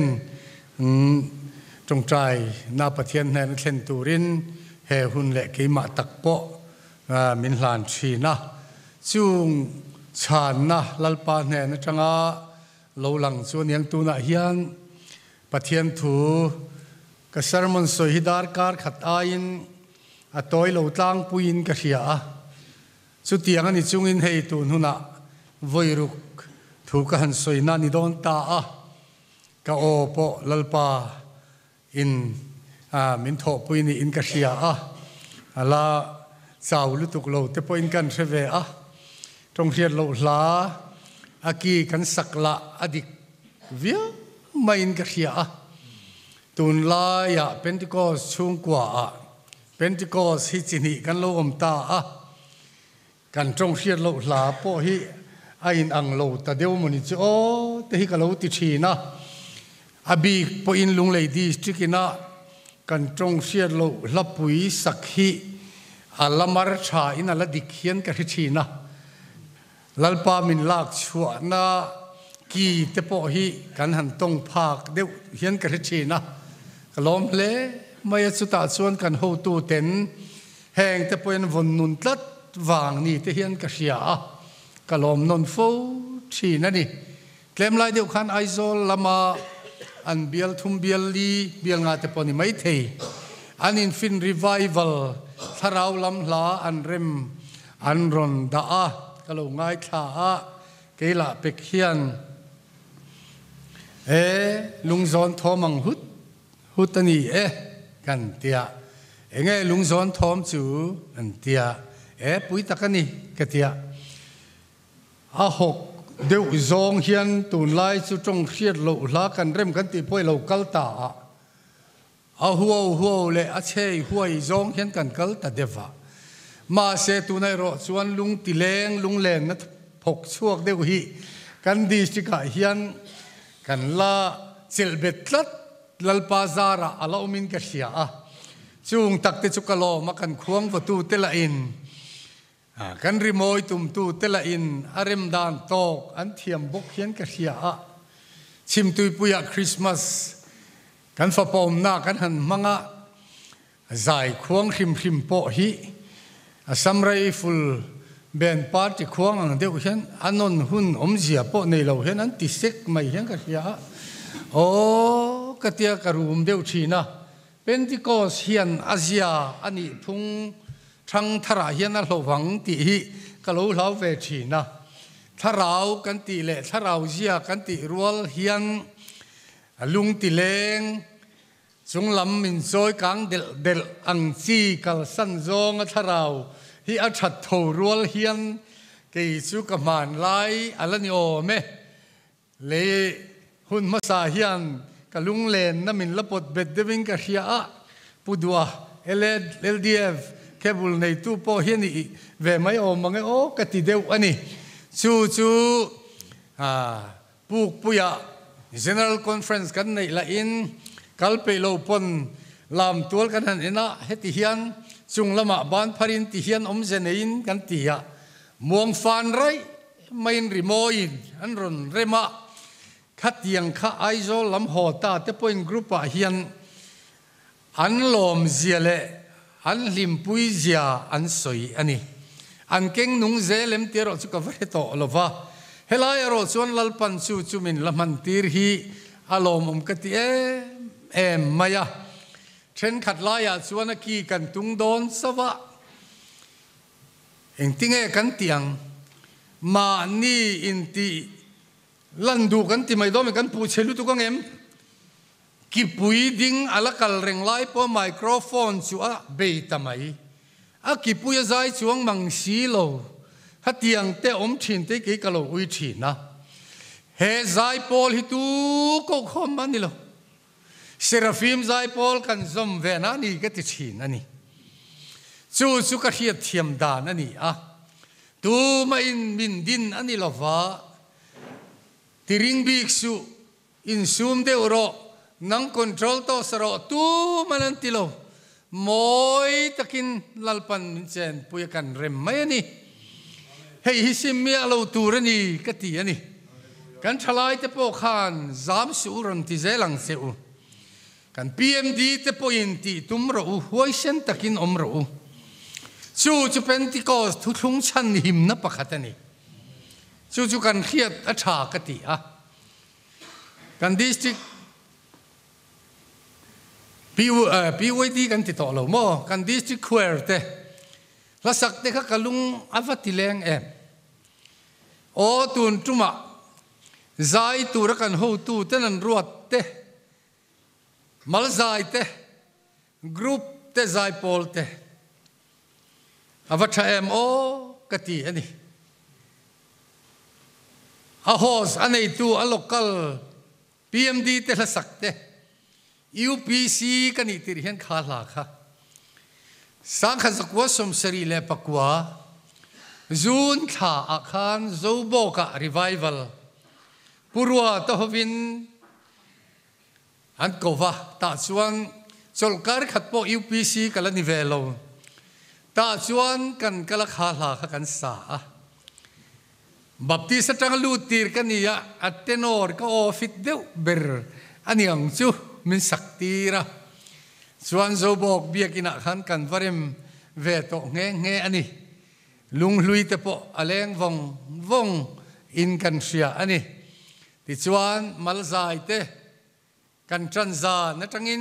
trong trai na pathian hnen thlen turin he hun le ke ma tak po min hlan thi na chung chan na lalpa hnen atanga lo lang chuan yang tu na hian pathian thu ka sermon soi hidar kar khat ain a toy lo tlang puin ka ria a chu tiang ani chungin hei tu huna voiruk thu ka han soi na ni don ta a ka o po lalpa in a min tho puini in ka ria a ala chau lu tuk lo te point kan reve a trong riat lo hla aki kan sakla adik via main ka ria a tun la ya Pentecost chung kwa a Pentecost hi chini kan lo om ta a kan trong riat lo hla po hi a in ang lo ta deu moni chu o te hi ka lo ti thina abi po in lunglei district ina kan trong riat lo hlapui sakhi alamar tha in ala dikhian ka thina lalpa min lak chua na ki te po hi kan han tong phak deu hian ka thina kalom le mai chuta chuan kan ho tu ten heng te poin von nun tlat wang ni te hian ka ria a kalom non fo thina ni klem lai deu khan aizol lama an bial thum bial li bial nga te poni mai thei an in fin revival tharau lam hla an rem an ron da a kalo ngai tha a keila pek hian e lungzon thomang hut hutani e kan tia enge lungzon thom chu an tia e pui takani ka tia a hok deu zong hian tun lai chu tong khiat lo hla kan rem kan ti poi lo kal ta a huo huo le a chei huai zong hian kan kal ta dewa ma se tu nai ro chuan lung ti leng lung len na phok chuak deu hi kan district a hian kan la chil betlat lalpa zara ala umin ka hria a chung takte chu kalo ma kan khuang wa tu te la in kan rimoi tum tu te la in arem dan tok an thiam bok hian ka hria a chim tui puya Christmas kan fa pom na kan han manga zai khuang hrim hrim po hi a samrai full ben party khuang ang deu hian anon hun om zia po nei lo hian an ti sek mai hian ka hria a o katia karum deu thina Pentecost hian Asia ani phung thang thara hian a hlovang ti hi kalo hlau ve thina tharau kan ti le tharau zia kan ti rual hian lung ti leng chung lam min zoi kang del del ang chi kal san zong a tharau hi a that tho rual hian ke chu ka man lai alani o me le hun ma sa hian kalung len na min lapot bet deving ka hria a pudwa eled L D F kebul nei tu po hian i ve mai o mange o ka ti deu ani chu chu a puk puya general conference kan nei la in kalpe lo pon lam tual kan han ena heti hian chung lama ban pharin ti hian om zenein kan tia muang fan rai main rimoin an ron rema khatiang kha aizo lam hota te point group a hian an lom ziale an limpui zia an soi ani an keng nung zelem tero chu ka vare to lova helai ro chuan lalpan chu chumin laman tir hi alom om kati e em maya then khat laya chuan a ki kan tung don sawa eng tinge kan tiang ma ni in ti landu kan ti mai dom kan pu chelu tu kang em ki pui ding alakal reng lai po microphone chu a be tamai a ki pui zai chuang mang si lo hatiang te om thin te ke kalo ui thina he zai pol hi tu ko khom man ni lo Seraphim zai pol kan zom ve na ni ka ti thin ani chu chu ka hiat thiam dan ani a tu ma in min din ani lova tiring bik su in sum de ro nang control to saro tu manan tilo moi takin lalpan min chen puya kan rem mai ani hei hisim mi alo turani ka ti ani kan thalai te po khan zam su ron ti zelang seu kan P M D te po in ti tum ro hoi sen takin om ro chu chu Pentecost thu thung chan him na pakhatani chu chu kan khiat a tha ka ti a kan district P Y D kan ti to lo mo kan district square te la sak te kha kalung avatileng em o tun tuma zai tu ra kan ho tu tenan ruat te mal zai te group te zai pol te avatha em o kati ani a hos anei tu a local P M D te la sak te U P C kan itir hian kha la kha sang kha zakwa som sari le pakwa zun kha akhan zobo ka revival purwa to hovin an kova ta chuan solkar khat po U P C kala nivelo ta chuan kan kala kha la kha kan sa baptisa tang lu tir kania atenor ka ofit deu ber aniang chu min saktira chuan zobok biakina khan kan varem ve to nge nge ani lung hlui te po aleng vong vong in kan sia ani ti chuan malzai te kan tranza na tangin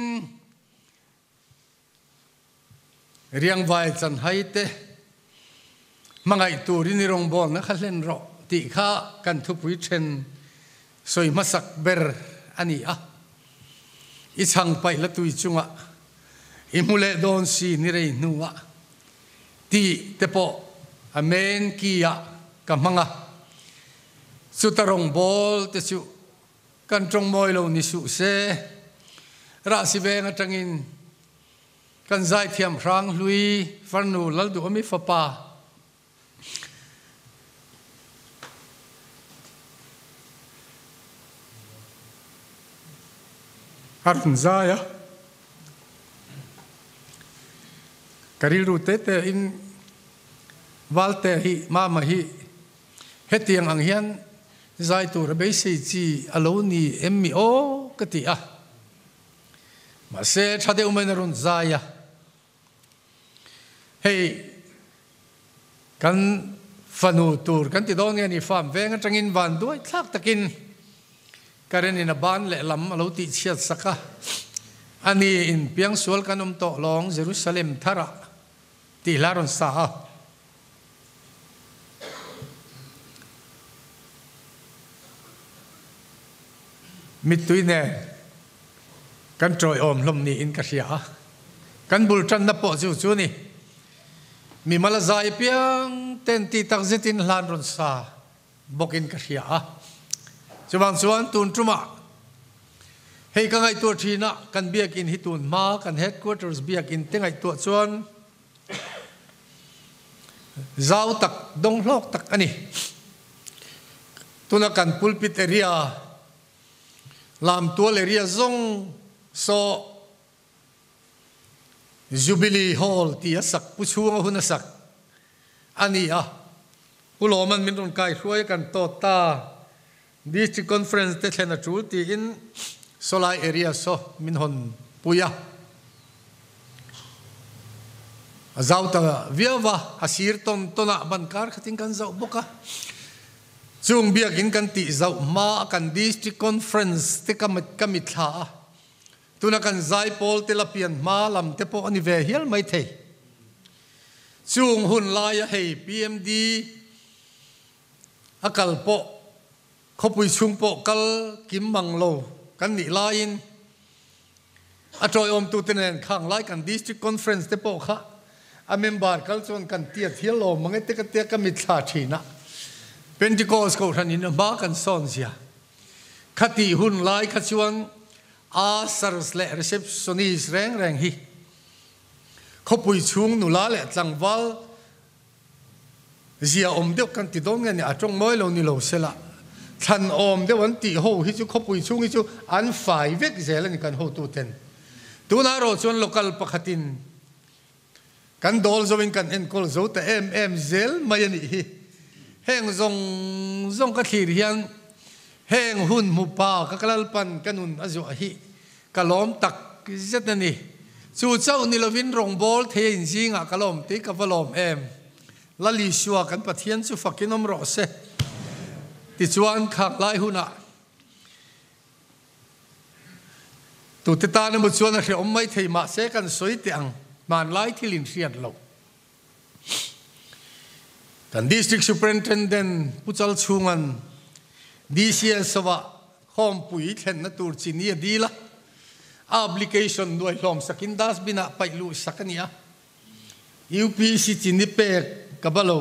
riang vai chan hai te mangai turin rong bon na khalen ro ti kha kan thupui then soi masak ber ani a i chang pai la tui chunga i mule don si ni rei nuwa ti te po amen kia ka manga su tarong bol te su kan trong moi lo ni su se ra si ve nga tangin kan zai thiam rang lui farnu lal du mi fa pa harun zaya karil ru te te in valte hi mama hi hetiang ang hian zai tu rabe se chi alo ni emmi o kati a ma se thade umen run zaya hey kan fanu tur kan ti don ni fam veng atangin van duai thak takin karen in a ban le lam alo ti chiat saka ani in piang sual kanum to long Jerusalem thara ti laron sa mituine kan troi om lom ni in ka sia kan bul tran na po chu chu ni mi mala zai piang ten ti tak zetin hlan ron sa bokin ka sia chuwang chuan tun truma hei ka ngai tu thina kan biak in hitun ma kan headquarters biak in tengai tu chuan zau tak dong lok tak ani tuna kan pulpit area lam tual area zong so Jubilee Hall ti asak puchunga hunasak ani a uloman min ron kai hruai kan to ta district conference te thena chu ti in solai area so min hon puya azauta viawa asir ton tona bankar khating kan zau boka chung biak in kan ti zau ma kan district conference te kamat kamitha tuna kan zai pol te lapian ma lam te po ani ve hial mai the chung hun la ya hei P M D akal po khopui chung po kal kim manglo kan ni lain atroi om tu tenen khang lai kan district conference te po kha a member kal chon kan tia thial lo mangai te ka te kamitha thina Pentecost ko thanin ba kan son sia khati hun lai khachuan a sars le receptionist reng reng hi khopui chung nu la le tlangwal zia om deuh kan ti dong ni atong moi lo ni lo sela than om deuh an ti ho hi chu khopui chung hi chu an fai vek zel ni kan ho tu ten tu na ro chuan local pakhatin kan dol zowin kan en kol zo ta em em zel mai ani hi heng zong zong ka thlir hian heng hun mu pa ka kalal pan kanun azu hi kalom tak zet ani chu chau ni lovin rong bol the in jinga kalom ti ka valom em lali shua kan pathian chu fakinom ro se ti chuan khak lai huna tu te ta na mu chuan a hre om mai thei ma se kan soi te ang man lai thilin hriat lo kan district superintendent puchal chungan D C L sawa hom pui thlen na tur chinia dila application noi hlom sakin das bina pailu sakania U P C chini pe kabalo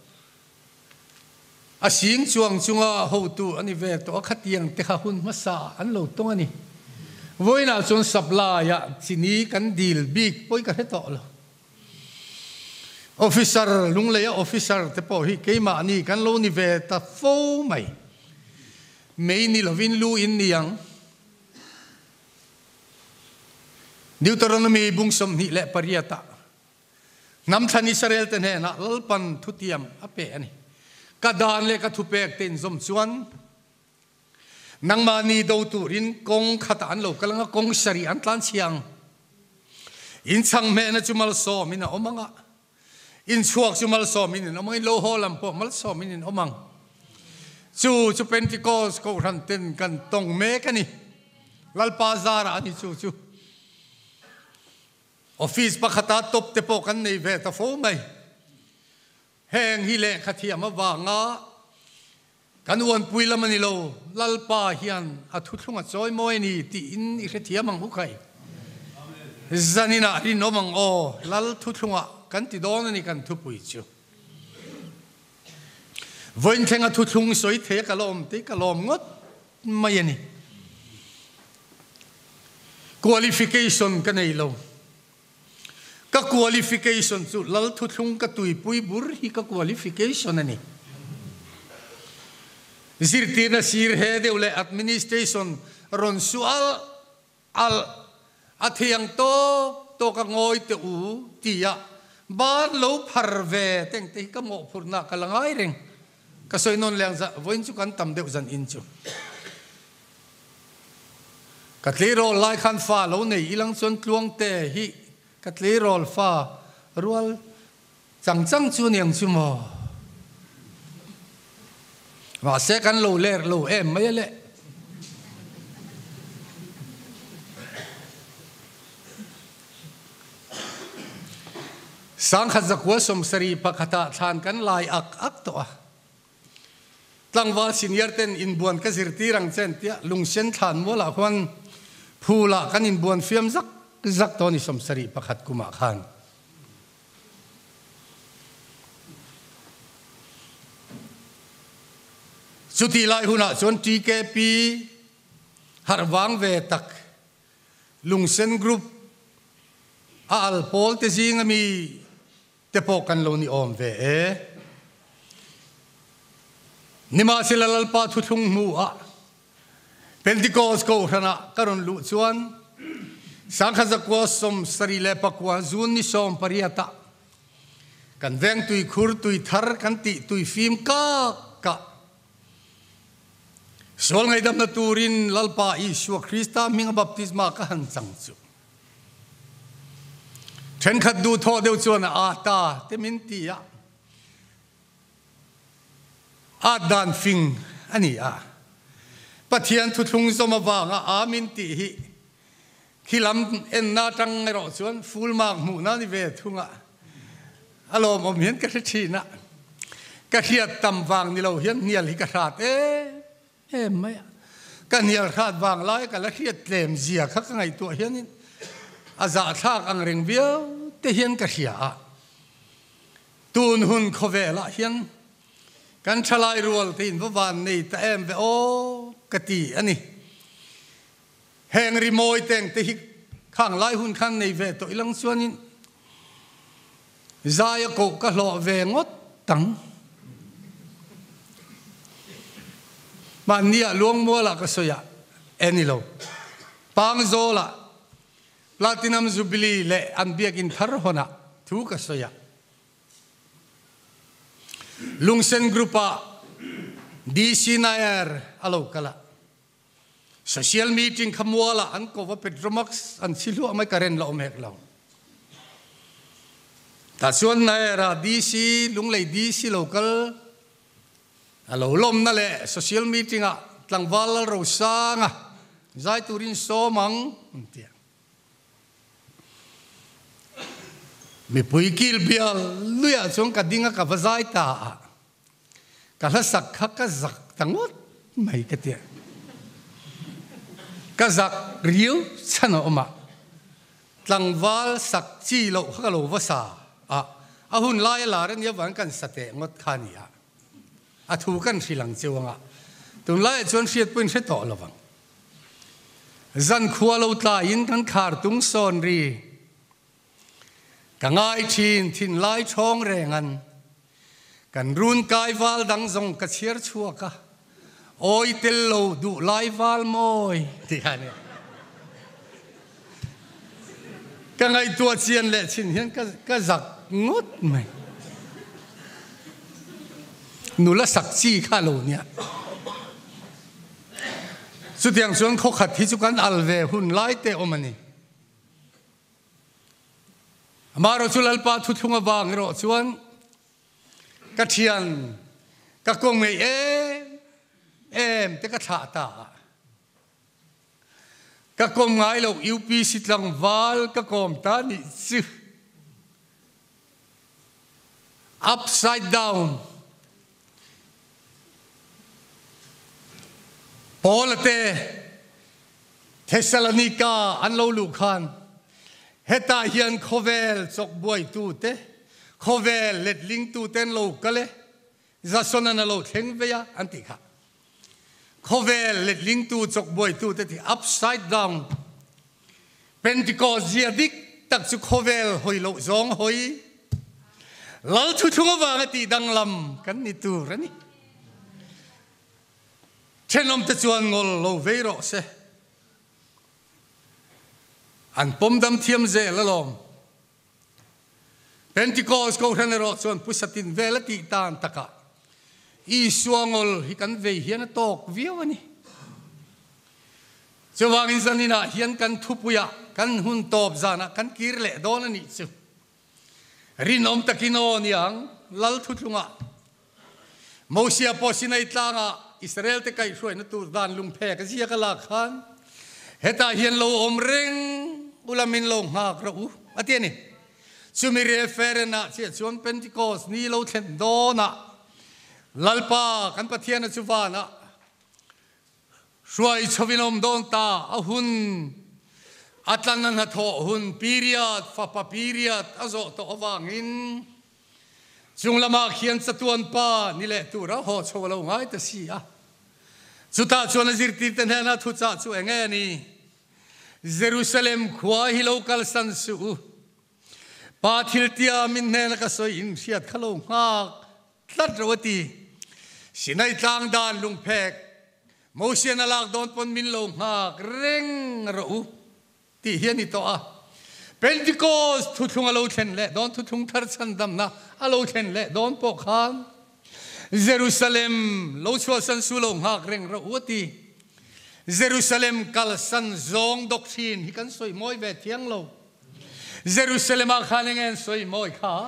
asing chuang chunga ho tu ani ve to khatiang te kha hun masa an lo tong ani voina chon supply ya chini kan deal big poi ka heto lo officer lungleya officer te po hi keima ani kan lo ni ve ta fo mai mei ni lovin lu in niang Deuteronomy bungsom ni le pariata nam thani Israel ten he na lalpan thutiam ape ani kadan le ka thupek ten zom chuan nangma ni do turin kong khata an lo kalanga kong sari an tlan chiang in chang me na chumal so mina omanga in chuak chumal so min omang lo holam po mal so min omang chu chu Pentecost ko ran ten kan tong me kani lalpa zara ani chu chu office pa khata top te po kan nei ve ta fo mai heng hi le khathia ma wanga kan won puila mani lo lalpa hian a thu thlunga choi moi ni ti in i khathia mang hu khai zanina ri no mang o lal thu thlunga kan ti don ni kan thu pui chu วันเทงทุทุงสวยเทกะลมติกะลมงดไม่ยันนี่ qualification กันไอ้เราก็ qualification สุดแล้วทุทุงก็ตุยปุยบุรฮีก็ qualification นั่นนี่สิรตีน่ะสิรเฮเดวเล administration รอนสุอัลอัลอาเทียงโตโตก็งอยเตอูตียะบ้านเราพาร์เวเต็งตีก็หมกพูนักกำลังไงเร่งก็สวยนนเลี้ยงจะวันจุกันตำเดียวจันอินจูกัตลีโรลไล่ขันฟ้าเราเนี่ยอีหลังส่วนกลวงเตะฮิกัตลีโรลฟ้ารัวจังจังจูเนียงจูโมว่าเสกันโลเลร์โลเอ็มไม่เละสังขจักวัสมสรีปะขตาทานกันลายอักอักตัวตั้งว่าสินยร์เต็นอินบวนกสิรตีรังเซนเตียลุงเซนทานมัวละควันผู้ละกันอินบวนเฟียมซักซักตัวนี้สมสรีปะขัดกุมาขานสุธีไลหุนะส่วนทีเคปีหารวังเวตักลุงเซนกรุ๊ปอัลโพลเตซิงมีเตปอกันโลนิอมเวนิมาสิลลลปาทุทุงมัวเป็นติโกสโกขณะกรุณลุชวนสังขจักวสมสรีเลปกวาจุนนิสอมปริยตะกันเวงตุยขุรตุยทาร์กันติตุยฟิมกากะสวลไงดำนตูรินลลปาอิสวคริสตามิงบัพติสมากันจังจุฉันขัดดูทอเดียวชวนอาตาเตมินตีอะอาดานฟิงอันนี้อ่ะปะเทียนทุทุงสมบังอามินตีฮิคิลำเอ็นนาจังไงรอชวนฟูลมากหมู่นั่นนี่เวทุงอ่ะอารมณ์ผมเห็นกระชีนะกระเทียดตำวางนี่เราเห็นเนียลิกระราดเอ๊ะเอ๊ะไม่กันเนียลราดวางไล่กันละเทียดเต็มเสียข้างไงตัวเห็นนี่อาจารย์ทากอังเริงเบี้ยวเตเห็นกระเทียตูนหุ่นโคเวละเห็นกันชลายรัวตีนวันนี้แต่เอ็มเวโอกติอันนี้แหงริโมยแต่งติข้างไล่หุ่นข้างในเวตัวอีหลังส่วนนี้ใจก็กะหล่อเวงดตังมันเนี่ยลวงมัวละก็สวยเอ็นี่โลปังโซละพลาตินัมจูบิลีเละอันเบียกินทาร์หนะทุกสวยลุงเซนกรุ๊ปดีซีนายร์อโลกละโซเชียลมีติ้งขมัวละอันก็ว่าเป็นดรามักอันสิลัวไม่กระเร็นเราเมกเราแต่ส่วนนายร์ดีซีลุงเลยดีซีโลกลอโลลมนั่นแหละโซเชียลมีติ้งอ่ะตั้งวัลเราสร้างอ่ะใจตุรินโซมังเตียมีปุยกิลเบียลลุยจงกัดดิ้งกับใจตากัลสักขักสักทั้งหมดไม่กระเทียกัสักริ้วชนะออกมาตั้งวัลสักจีโลฮักโลวสาอ่ะอาหุ่นไล่ลาเรนยาวันกันสเตงดขานีอ่ะอาถูกันสิหลังเจ้าอ่ะตรงไล่จนเสียปืนเสียต่อละวังจันขวาเราตายินกันขาดตุงซอนรีกันง่ายชินทินไล่ช่องแรงอันกันรุนกายวาลดังจงกระเชียร์ชัวกะโอยเตลโลดูไล่วาลมอยที่อันนี้กันไงตัวเชียนเละชินเห็นก็ก็จักงดไหมหนูละสักซี่ข้าโลเนี่ยสุดอย่างส่วนเขาขัดที่สุกันอัลเวหุ่นไล่เตอมันนี่มาเราชุลลปาทุทุงบางเราชวนกระเทียนกระกงไม่เอ็มเอ็มแต่กระถาตากระกงไงเราอิวปีสิลังวาลกระกงตานี่ซึ upside down ปอลเตเทสซาโลนิกาอันเราลูกขันเฮตาเฮียนโคเวลจกบวยตูเตโคเวลเล็ดลิงตูเตนโลกะเล za son an lo theng ve ya an ti kha khovel let ling tu chok boy tu te ti upside down Pentecost zia dik tak chu khovel hoi lo zong hoi lal thu thunga wang ti dang lam kan ni tu rani chenom te chuan ngol lo ve ro se an pom dam thiam ze la lom Pentecost ko ran ro chuan pusatin vela ti tan taka i suangol hi kan ve hian tok viawani chuwangin sanina hian kan thupuya kan hun top zana kan kirle don ani chu rinom takino niang lal thuthunga Mosia posinai tlanga Israel te kai hruai na tur dan lung phe ka zia ka la khan heta hian lo om reng ulamin lo ngak ro atiani sumire ferena che chuan Pentecost ni lo thlen dona lalpa kan pathian chuwana hruai chawinom don ta ahun atlan na tho hun period fa pa period azo to awangin chung lama khian chatuan pa ni le tura ho cholo ngai ta sia chuta chuan zirti ten na thu cha chu enge ni Jerusalem khwa hi local san su pa thiltia min ne ka so in siat khalo nga tlat rawati sinai tlang dan lung phek motion alak don pon min lo nga reng ro ti hian ni to a Pentecost thu thung alo thlen le don thu thung thar chan dam na alo thlen le don po khan Jerusalem lo chua san su lo ngak reng ro uti Jerusalem kal san zong doctrine hi kan soi moi ve thiang lo Jerusalem a khanengen soi moi kha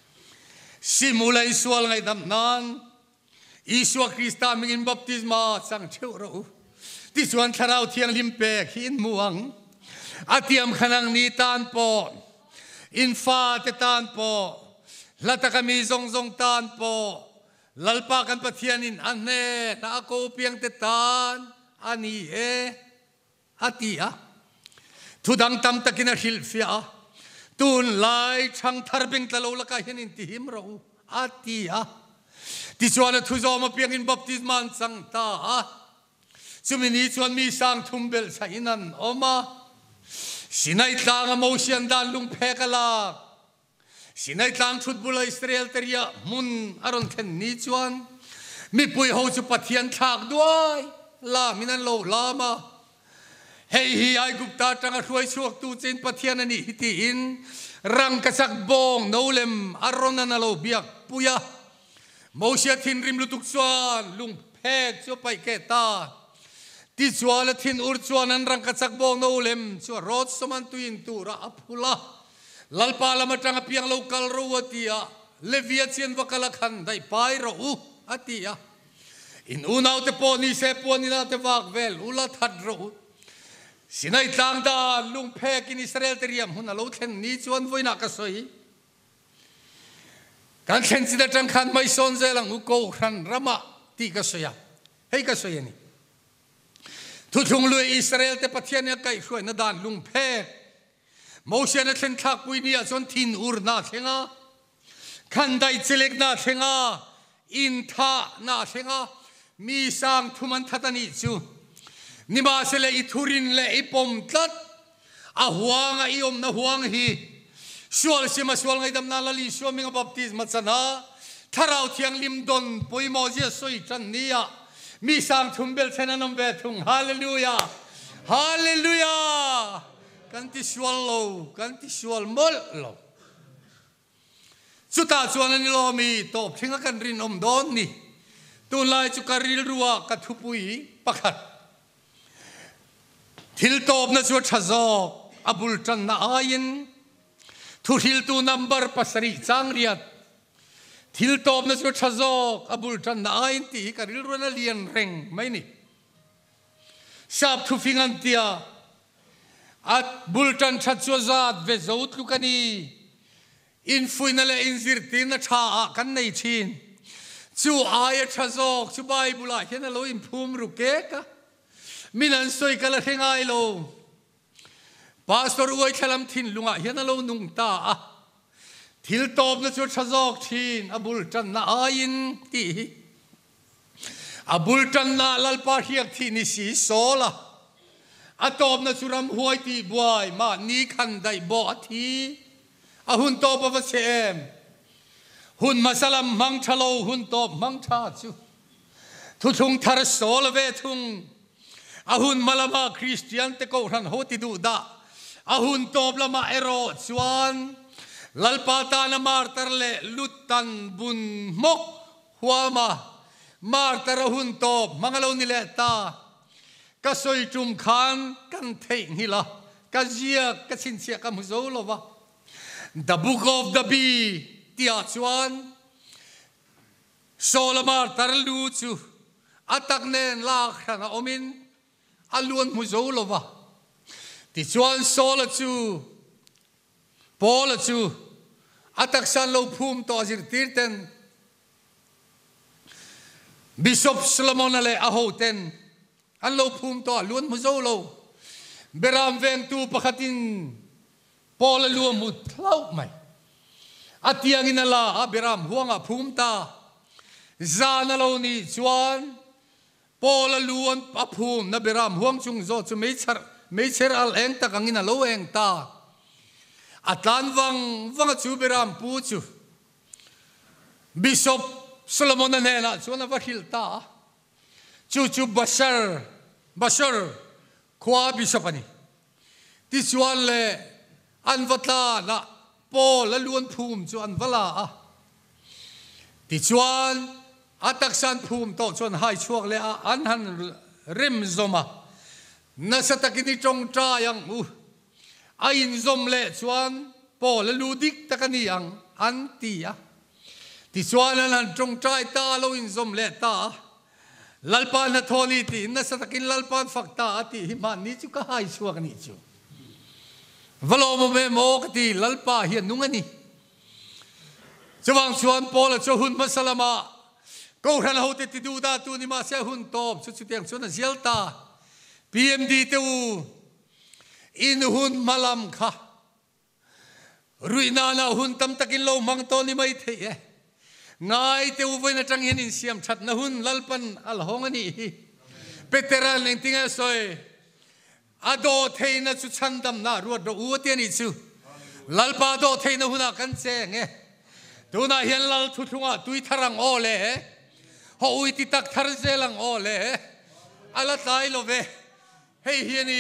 simulai sual ngai dam nan Isua Krista mingin baptisma sang theu ro ti chuan tharau thiang lim pe hin muang atiam khanang ni tan po infa te tan po lata kami zong zong tan po lalpa kan pathianin anne na ako piang te tan ani e atia thudang tam takina hilfia tun lai chang tharbing talo laka hianin ti him ro atia ti chuan thu zo ma piangin baptisman sang ta chumini chuan mi sang thumbel sainan oma Sinai tlang motion dan lung phekala Sinai tlang thut bula Israel teria mun aron khen ni chuan mi pui ho chu pathian thak duai la minan lo lama hei hi ai gupta tanga hruai chuak tu chen pathian ani hiti in rang kasak bong nolem aron na lo biak puya mosia thin rim lutuk chuan lung phek chu pai ke ta ti chuala thin ur chuan an rang kachak bong no lem chu rot soman tuin tura apula lalpa lama tanga piang local ro atia levia chen wakala khan dai pai ro u atia in unau te po ni se po ni na te wak vel ula that ro sinai tlang da lung phek in Israel teriam hun alo thlen ni chuan voina ka soi kan thlen sida tang khan mai son zelang u ko khan rama ti ka soya hei ka soya ni thu thung lui Israel te pathian ya kai hruai na dan lung phe mosia na thlen thak pui ni a chon thin ur na thenga khan dai chelek na thenga in tha na thenga mi sang thuman thatani chu nima sele i thurin le i pom tlat a huanga i om na huang hi sual sima sual ngai dam na lali suaming baptism chana tharau thiang lim don poi mo je soi chan nia mi sang thumbel thenanom ve thung hallelujah hallelujah kanti swallow kanti swal mol lo chuta chuan ani lo mi top thinga kan rin om don ni tu lai chu karil ruwa ka thupui pakhat thil top na chu thazok abul tan na ayin thu thil tu number pasari changriat thil top na chu thazok abul tan na ayin ti karil ruwa na lian reng mai ni sap thu fingan tia at bultan thatchozat ve zot lukani in fuinale in zirtin na tha kan nei thin chu ai thazok chu bible hian lo in phum ruke ka minan soi kala hengai lo pastor oi thalam thin lunga hian lo nung ta a thil top na chu thazok thin abul tan na ain ti abul tan na lalpa hiak thi ni si sola atop na churam huai ti buai ma ni khan dai bo thi a hun top of sem hun masalam mang thalo hun top mang tha chu thu thung thar sol ve thung a hun malama Christian te ko ran hoti du da a hun top lama ero chuan lalpata na martar le lutan bun mok huama martar hun top mangalo ni le ta ka soi tum khan kan thei hila ka zia ka chin sia ka muzo lova the book of the bee tia chuan solamar tar lu chu atak nen la khana omin alun muzo lova ti chuan sola chu pola chu atak san lo phum to azir tirten Bishop Solomon ale ahoten an lo phum to luan muzo lo beram veng tu pakhatin pola lu mu thlau mai atiang inala a beram huanga phum ta zana lo ni chuan pola luan a phum na beram huang chung zo chu mei char mei cher al eng ta kangina lo eng ta atlan wang wang chu beram pu chu Bishop Solomon ne na chuan a vahil ta chu chu bashar bashar khwa bishop ani ti chuan le an vatla na pol la luan phum chu an vala a ti chuan atak san phum to chuan hai chuak le a an han rim zoma na satakini tong tra yang mu a in zom le chuan pol la ludik takani ang an ti a ti chuan an tong trai ta lo in zom le ta lalpan na tholi ti na sa takin lalpan fakta ati himan ni chu ka hai chuak ni chu valo mo me mo kati lalpa hian nungani chuwang chuan pola chu hun masalama ko ran ho te ti du da tu ni ma se hun top chu chu tiang chu na zelta P M D te u in hun malam kha ruina na hun tam takin lo mang to ni mai the e ngai te u voina tang hin in siam that na hun lalpan al hongani peteran leng tinga soi ado theina chu chandam na ru do u te ni chu lalpa do theina huna kan che nge tuna hian lal thu thunga tui tharang ole ho ui ti tak thar zelang ole ala tai lo ve hei hiani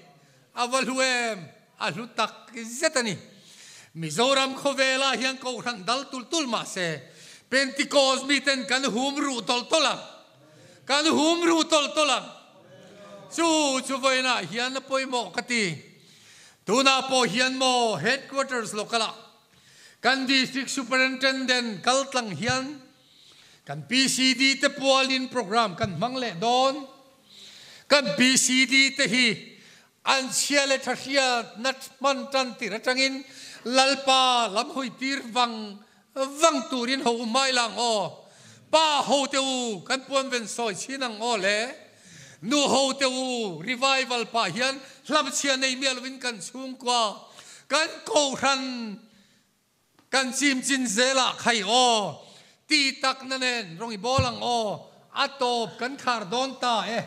avalhuem alu tak zetani Mizoram khovela hian ko ran dal tul tul ma se Pentecost miten kan humru tol tolang kan humru tol tolang chu chu voina hian na poimo kati tuna po hian mo headquarters lokala kan district superintendent kaltlang hian kan P C D te polin program kan mangle don kan P C D te hi an siale thahia nat man tan ti ratangin lalpa lam hoi tir wang vang turin ho mai lang o pa ho te u kan pon ven soi chinang o le nu ho te u revival pa hian lam chia nei mel win kan chung kwa kan ko ran kan chim chin zela khai o ti tak na nen rongi bolang o atop kan khar don ta e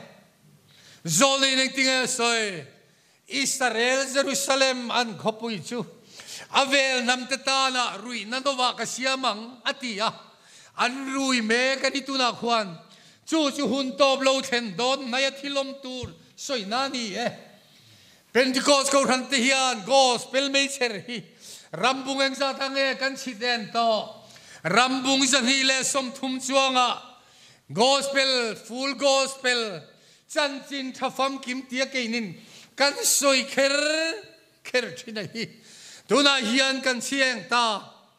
zoli ning tinga soi Israel Jerusalem an khopui chu avel nam te ta na rui na nova ka siamang atia an rui me ka ni tu na khwan chu chu hun top lo then don na ya thilom tur soi na ni e Pentecost ko ran te hian gospel me cher hi rambung eng sa thange kan chiden to rambung san hi le som thum chuanga gospel full gospel chan chin thafam kim tia ke nin kan soi kher kher thina hi tuna hian kan sieng ta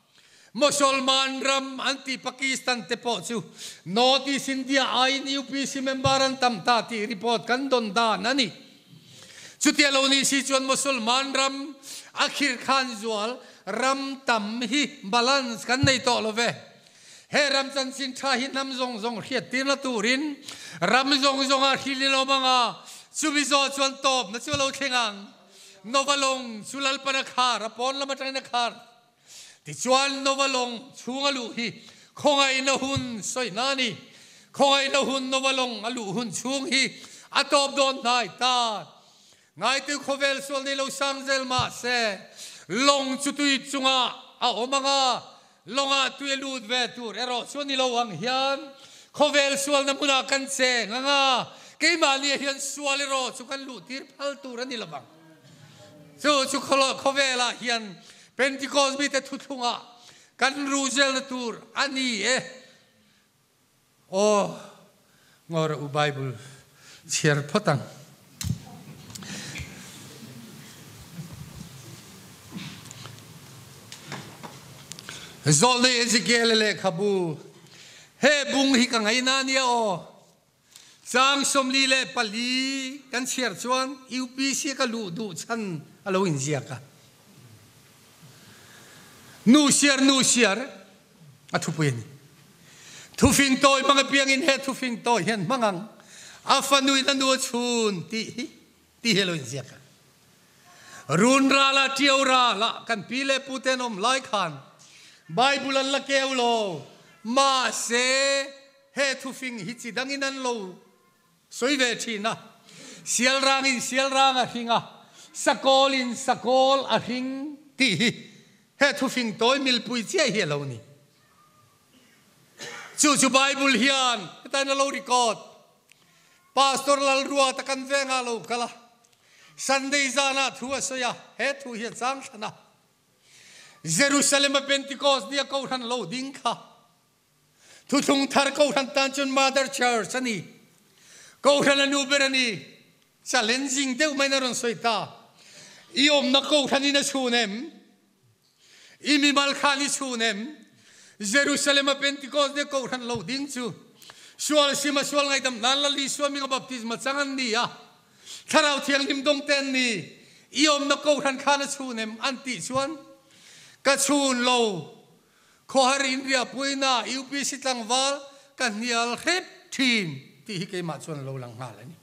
Musulman ram anti Pakistan te po chu Northeast India ain U P C member an tam ta ti report kan don da nani chu ti lo ni si chuan Musulman ram akhir khan zual ram tam hi balance kan nei to lo ve he ram chan sin tha hi nam zong zong khiat tin la turin ram zong zong a khili lo manga chu bi zo chuan top na chu lo thengang novalong sulal pana khar apon lama tang na khar ติจวนนวลงชูงอลูฮีคงไอนาหุนสวยนานีคงไอนาหุนนวลงอลูหุนชูงฮีอัตอบโดนนายตาไงตัวโคเวลส่วนในเราสังเซลมาเซลงจุดตุยจุงอาเอาอมังอาลงอาตุยลูดเวตูร์เอรอส่วนในเราวังเฮียนโคเวลส่วนน้ำมุนากันเซงงาเกี่ยมาเนี่ยเฮียนส่วนเอรอสุกันลูดที่พัลตูรันนี่ละบังจู่จู่โคเวลาเฮียนเป็นที่กอสมีแต่ทุทุงอากันรูเซลตูร์อันนี้เอโอ้งอร์อุไบเบิลเชียร์พตังโซลในเอซิเกลเลขับูเฮบุงฮิกังไงนานี่โอสังสมลีเลปลีกันเชียร์ชวนยูปีเสียกลูดูชันอโลอินเซียกะนูเชียร์นูเชียร์อะทุพยนี่ทุฟิงโตยมังเปียงอินเฮทุฟิงโตยเห็นมังอาฟันุยนันดูชุนตีตีเฮโลอินเซียกะรุนราลาเทียวราละกันปีเลปูเตนอมไลคันไบเบิลละเกวโลมาเซเฮทุฟิงฮิจิดังอินันโลสวยเวทีนะเสียลรางอินเสียลรางอะหิงอะสกอลินสกอลอะหิงตีเฮทุฟิงโตยมิลปุยเจียเฮโลนี่จู่จู่ไบเบิลเฮียนแต่นั่นเราดีกอดพาสตอร์ลรัวตะกันเวงาโลกละซันเดย์จานาทัวสยาเฮทุเฮียจังชนะเยรูซาเล็มเป็นติโกสเดียเขาทันโลดิงค่ะทุกทุงทาร์เขาทันตันจนมาเดอร์เชิร์ชนี่เขาทันนูเบรนี่ชาเลนจิงเดียวไม่นรนสวยตาอีอมนักเขาทันนี่นะชูเนมอีมีมัลคานิชูเนมเยรูซาเล็มเป็นติโกสเดียเขาทันโลดิงจูสวลซิมาสวลไงดำนั่นละลิสวมิงบัพติสมาจังอันนี้อ่ะถ้าเราเทียงลิมดงเตนนี่อีอมนักเขาทันคานะชูเนมอันติชวนกัจจุนโลขอให้อินเดียปุยนายูปีสิตังวาลกันเนียลเฮดทีนที่ฮิกเกมาชวนโลหลังหาเลยนี่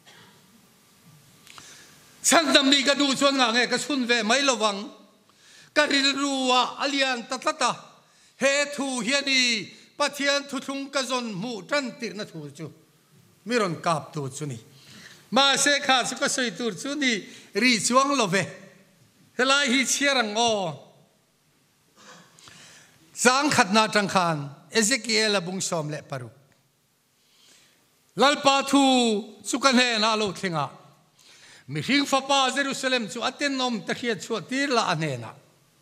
ฉันดำนี้ก็ดูชวนงานไงกัจจุนเวไม่ระวังการิรัวอเลียนตัดตัดเฮทูเฮียนีปะเทียนทุทุงกะจนมูจันตินะทูจูมิรอนกาบตูจูนี่มาเสกขาสุกสวยตูจูนี่รีจวงโลเวเฮลายฮิเชียรังโอสังขัดนาจังคานเอเซเกียลบุงสอมเละปารุลัลปาทูสุกันเฮนาโลทิงะมิหิงฟ้าป้าเยรูซาเล็มจูอัตเตนนอมตะเคียนชัวตีละอันเฮนะ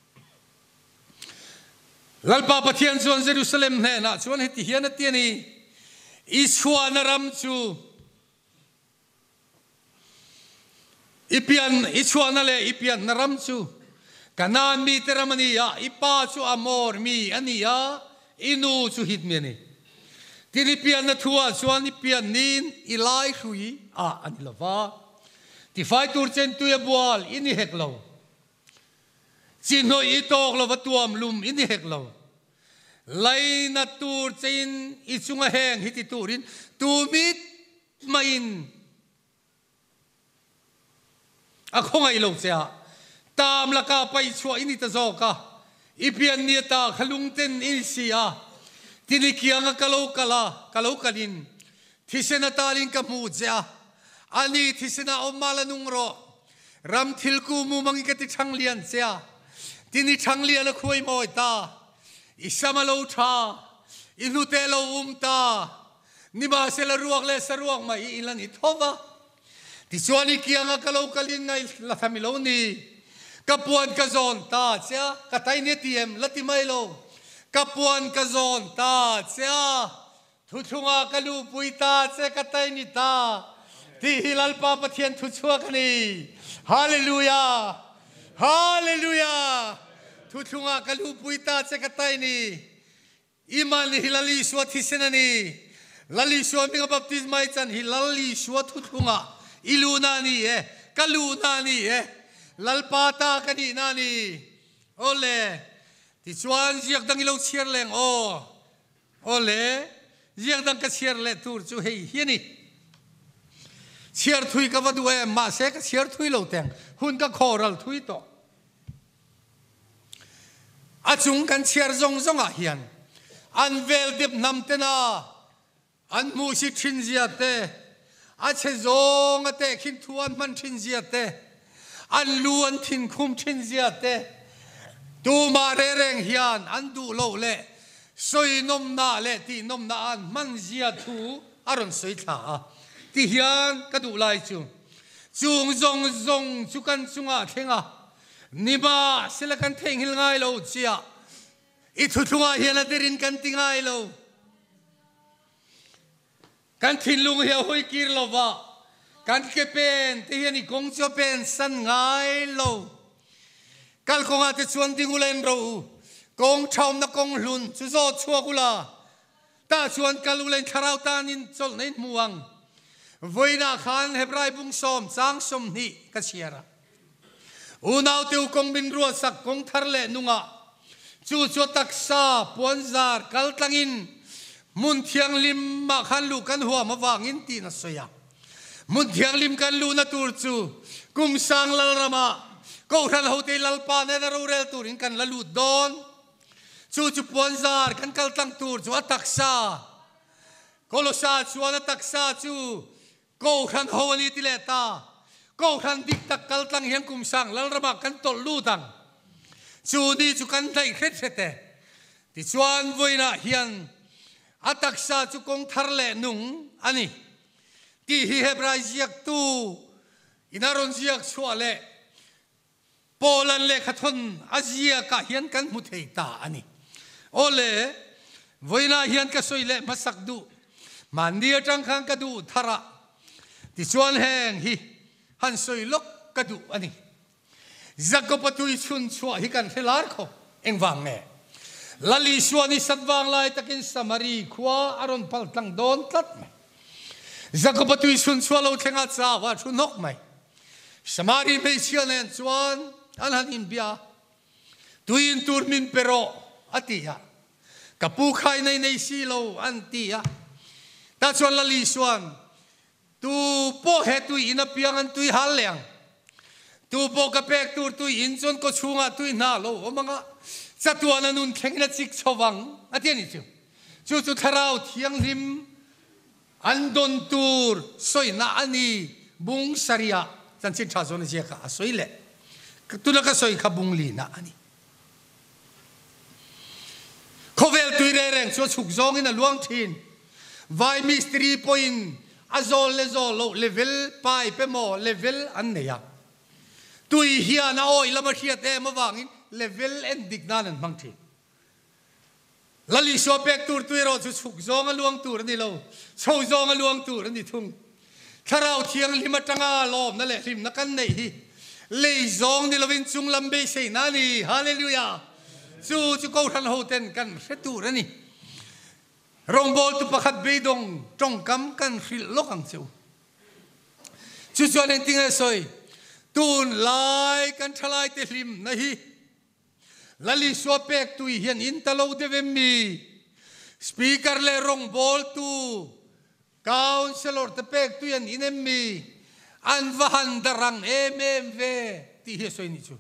ลัลปาปะเทียนชวนเยรูซาเล็มเฮนะชวนให้ที่เฮียนเตียนีอิชวานรำจูอีเปียนอิชวานเลอีเปียนนรำจูกันนานมีเตระมันยาอิปาจูอามอร์มีอันนี้ยาอินูจูฮิตเมียนี่ที่นี่เปียนนัทัวชวนนี่เปียนนินอิไลชุยอ่ะอันนี้ละว่าที่ไฟตูร์เซนตุยบัวลอินี่เฮกโลจินโนอิโตกโลวัตัวมลุมอินี่เฮกโลไลนัตูร์เซนอิจุงเฮงฮิติตูรินตูมิดมาอินอะคงไอโลเสียตามละกาไปช่วยอินิตาโซกาอีเปียนเนียตาขลุงเต็นอินเซียที่นี่เกียงกะโลกะลากะโลกะลินที่เสนาตาลินกับมูเจ้าอันนี้ที่เสนาอมมาลนุงโรรำทิลกูมูมังกิติชังเลียนเสียที่นี่ชังเลียนคุยมอยตาอิสมาโลชาอินุเตโลอุมตานิบาเซลรวกเลสรวกมาอิลันอิทวะที่ส่วนนี้เกียงกะโลกะลินไงละทามิโลนีkapuan kazon ta sia katai ne tiem lati mai lo kapuan kazon ta sia thuthunga kalu puita se katai ni ta ti hilal pa pathian thuchua kani hallelujah hallelujah thuthunga kalu puita se katai ni iman hilali swati senani lali swami baptismai chan hilali swat thuthunga iluna ni e kaluna ni e lalpata kani nani ole ti chuan jiak dang ilo chiar leng o ole jiak dang ka chiar le tur chu hei hiani chiar thui ka wadu e ma se ka chiar thui lo teng hun ka khoral thui to a chung kan chiar zong zong a hian an vel dip nam te na an mu si thin zia te a che zong a te khin thuan man thin zia te an lu an thin khum thin zia te tu ma re reng hian an du lo le soi nom na le ti nom na an man zia thu aron soi tha ti hian ka du lai chu chung zong zong chu kan chunga thenga nima sila kan theng hil ngai lo chia i thu thunga hian a derin kan ti ngai lo kan thin lung hia hoi kir lo wa kan ke pen te hian i kong cho pen san ngai lo kal konga te chuan ding ulen ro kong thom na kong lun chu zo chua kula ta chuan kal ulen tharau tan in chol nei muang voina khan hebrai bung som chang som ni ka chiara unau teu kong bin ruat sak kong thar le nunga chu chu taksa puanzar kal tlangin mun thiang lim ma khan lu kan huwa ma wangin ti na soya mun thiang lim kan lu na tur chu kum sang lal rama ko ran ho te lal pa ne na ro rel turin kan la lu don chu chu puanzar kan kal tlang tur chu taksa kolosa chu na taksa chu ko ran ho ni ti le ta ko ran dik tak kal tlang hiam kum sang lal rama kan tol lu tang chu ni chu kan thai khet khete ti chuan voina hian ataksa chu kong thar le nung ani ti hi hebrai ziak tu inaron ziak chua le polan le khathon azia ka hian kan mu thei ta ani ole voina hian ka soi le masak du mandir tang khang ka du thara ti chuan heng hi han soi lok ka du ani zakopatui chun chua hi kan helar kho engwang nge lali suani satwang lai takin samari khwa aron pal tlang don tlat me zakopatui chun chua lo thenga cha wa thu nok mai samari me chianen chuan an han in bia tuin turmin pero atia kapu khai nei nei si lo antia ta chuan lali suan tu po he tu ina piang an tui hal leng tu po ka pek tur tu in chon ko chunga tu na lo omanga chatuana nun thengna chik chowang atiani chu chu chu tharau thiang lim an don tur soina ani bung saria chan chi tha zon je ka soile tu na ka soi kha bung li na ani khovel tu re reng chu chuk zong in a luang thin vai mystery point azol le zo lo level pai pe mo level an ne ya tui hian a oi lama hiat e ma wangin level en dignan mang thi lali so pek tur tui ro chu chuk zong a luang tur ni lo chho zong a luang tur ni thung tharau thiang lima tanga lom na le lim na kan nei hi le zong ni lovin chung lambe sei na ni hallelujah chu chu ko than ho ten kan se tur ani rong bol tu pakhat be dong tong kam kan hril lokang chu chu chuan en ting a soi tun lai kan thalai te hlim na hi lali so pek tu hian in talo de mi speaker le rong bol tu counselor te pek tu hian in mi an vahan darang em em ve ti he soi ni chu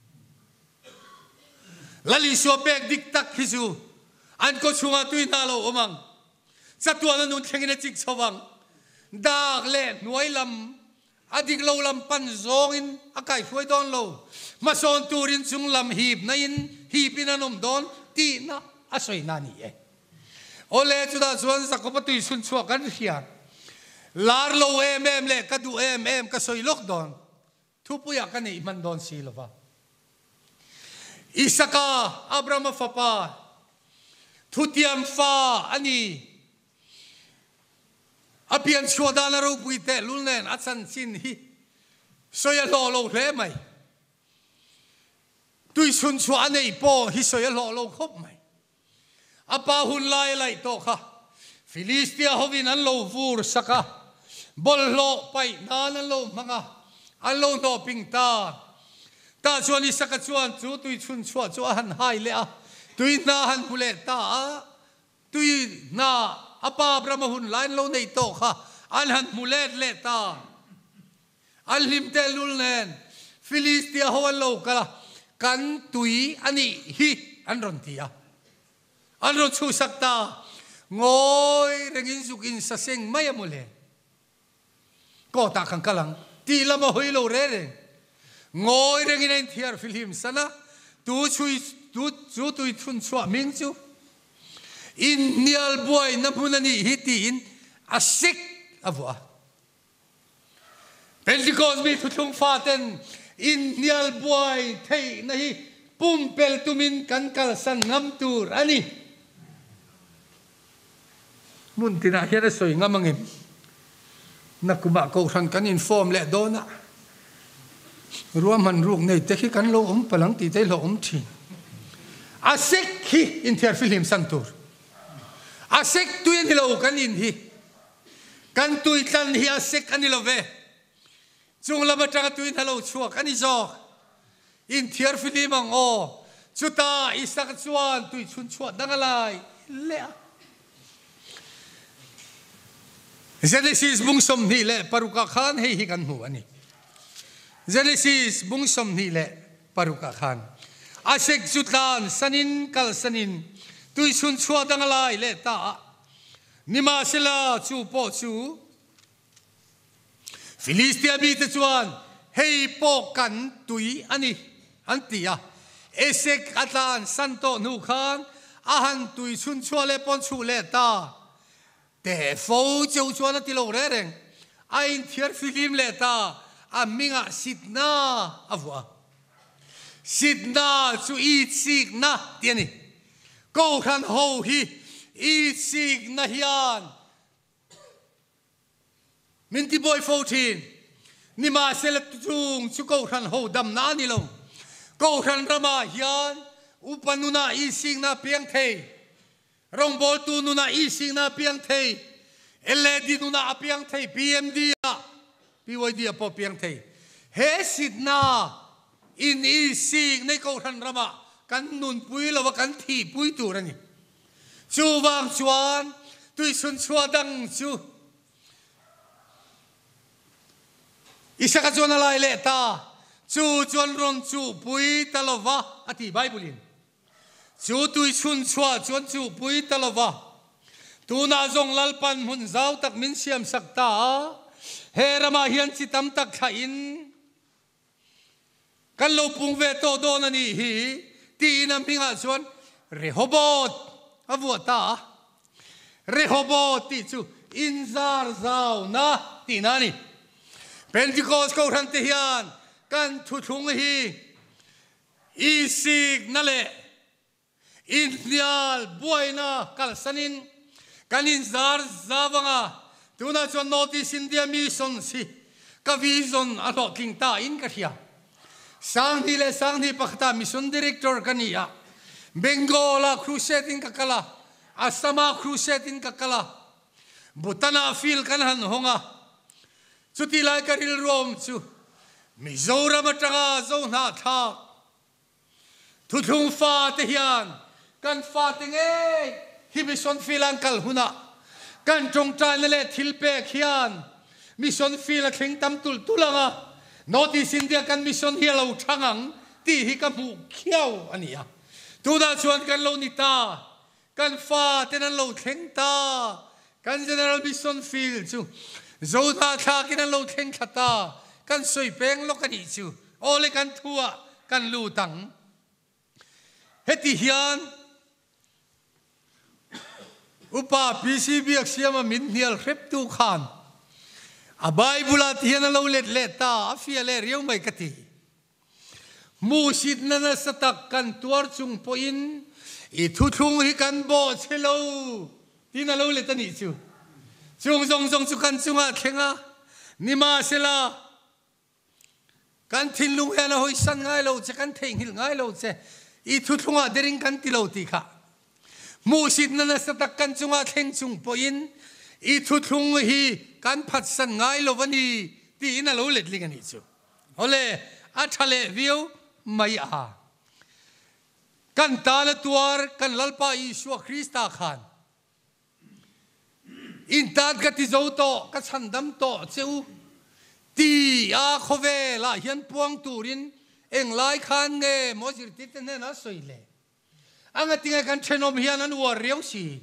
lali so pek dik tak hi chu an ko chunga tu na lo omang chatuana nun thengina chik chawang dak le nuai lam adik lo lam pan zong in akai foi don lo mason turin chung lam hip na in hip in anom don ti na asoi na ni e ole chuda chuan zakopatui sun chua kan hian lar lo em em le ka du em em ka soi lok don thu puya ka nei man don si lova isaka abraham fapa thutiam fa ani apian chuadana ro puite lulnen achan chin hi soya lo lo hle mai tui sun chua nei po hi soya lo lo khop mai apa hun lai lai to kha philistia hovin an lo vur saka bol lo pai nan an lo manga an lo no ping ta ta chuan i saka chuan chu tui chun chua chu han hai le a tui na han hule ta tui na apa brahmahun lain lo nei to kha an han mulet le ta an lim te lul nen philistia ho lo kala kan tui ani hi an ron tia an ron chu sakta ngoi rengin zukin sa seng mai amule ko ta khang kalang ti lama hoilo re re ngoi rengin en thiar film sana tu chui tu chu tu thun chua ming chu in nial boy na punani hiti in asik avwa Pentecost mi thuthung faten in nial boy thei nahi pumpel tumin kan kal san ngam tur ani mun tina hian soi ngamangim nakuma ko than kan inform le dona ruam han ruk nei te khi kan lo om palang ti te lo om thi asik hi in thiar film santur asik tuin hi lo kan in hi kan tui tlan hi asik ani lo ve chung lama tanga tuin halo chuak ani zo in thiar film ang o chuta isak chuan tui chun chuat dangalai le Genesis bungsom ni le paruka khan hei hi kan hu ani Genesis bungsom ni le paruka khan asek jutlan sanin kal sanin tui chun chuat dangalai le ta nima sila chu po chu Philistia bi te chuan hei po kan tui ani antia esek atlan santo nu khan ahan tui chun chua le pon chu le ta te fo cheu chuan ti lo re reng ain thiar filim le ta aminga sitna avwa sitna chu i sik na tiani ko khan ho hi i sik na hian Minti boy fourteen ni ma select chung chu ko than ho dam na ni lo ko than rama hian upanuna i sing na piang thei rong bol tu nu na i sing na piang thei led nu na piang thei pmd a pyd a po piang thei he sit na in i sing nei ko than rama kan nun pui lo kan thi pui tu ra ni chu wang chuan tui sun chua dang chu Isaka chuan alai le ta chu chuan ron chu pui talova ati bible chu tui chun chua chuan chu pui talova tu na zong lalpan mun zau tak min siam sakta he rama hian chi tam tak kha in kan lo pung ve to don ani hi ti na minga chuan Rehobot avuata Rehobot ti chu inzar zau na ti nani Pentecost ko than te hian kan thu thung hi isik nale indial boina kal sanin kanin zar zawanga tuna chuan notice india mission si ka vision alo king ta in ka hia sang ni le sang ni pakhta mission director kania bengola crusade in ka kala asama crusade in ka kala butana fil kan han honga Chuti lai karil rom chu Mizoram atanga zo na tha thu thung fa te hian kan fa te nge hi mission filan kal huna kan tong tran le thilpe khian mission fil a thing tam tul tulanga notice india kan mission hi lo thangang ti hi ka mu khiau ania tu da chuan kan lo ni ta kan fa te nan lo theng ta kan general mission fil chu Zoda tha kinan lo theng khata kan soi peng lo kan i chu ole kan thua kan lu tang heti hian upa pcb axiama min hial rep tu khan a bible at hian lo let leta afia le riu mai kati mu sit nana satak kan tuar chung po in i thu thung hi kan bo chelo tina lo let ani chu chung zong zong chu kan chunga thenga nima sela kan thin lung hena hoi san ngai lo che kan theng hil ngai lo che i thu thunga dering kan ti lo ti kha mu sit na na sa tak kan chunga theng chung po in i thu thung hi kan phat san ngai lo wani ti in a lo let ling ani chu ole a thale view mai a kan ta la tuar kan lalpa Isua Krista khan in tat ka ti zo to ka chandam to cheu ti a khove la hian puang turin eng lai khan nge mozir ti te na soile ang ating ay kan chenom hiyan an wariyaw si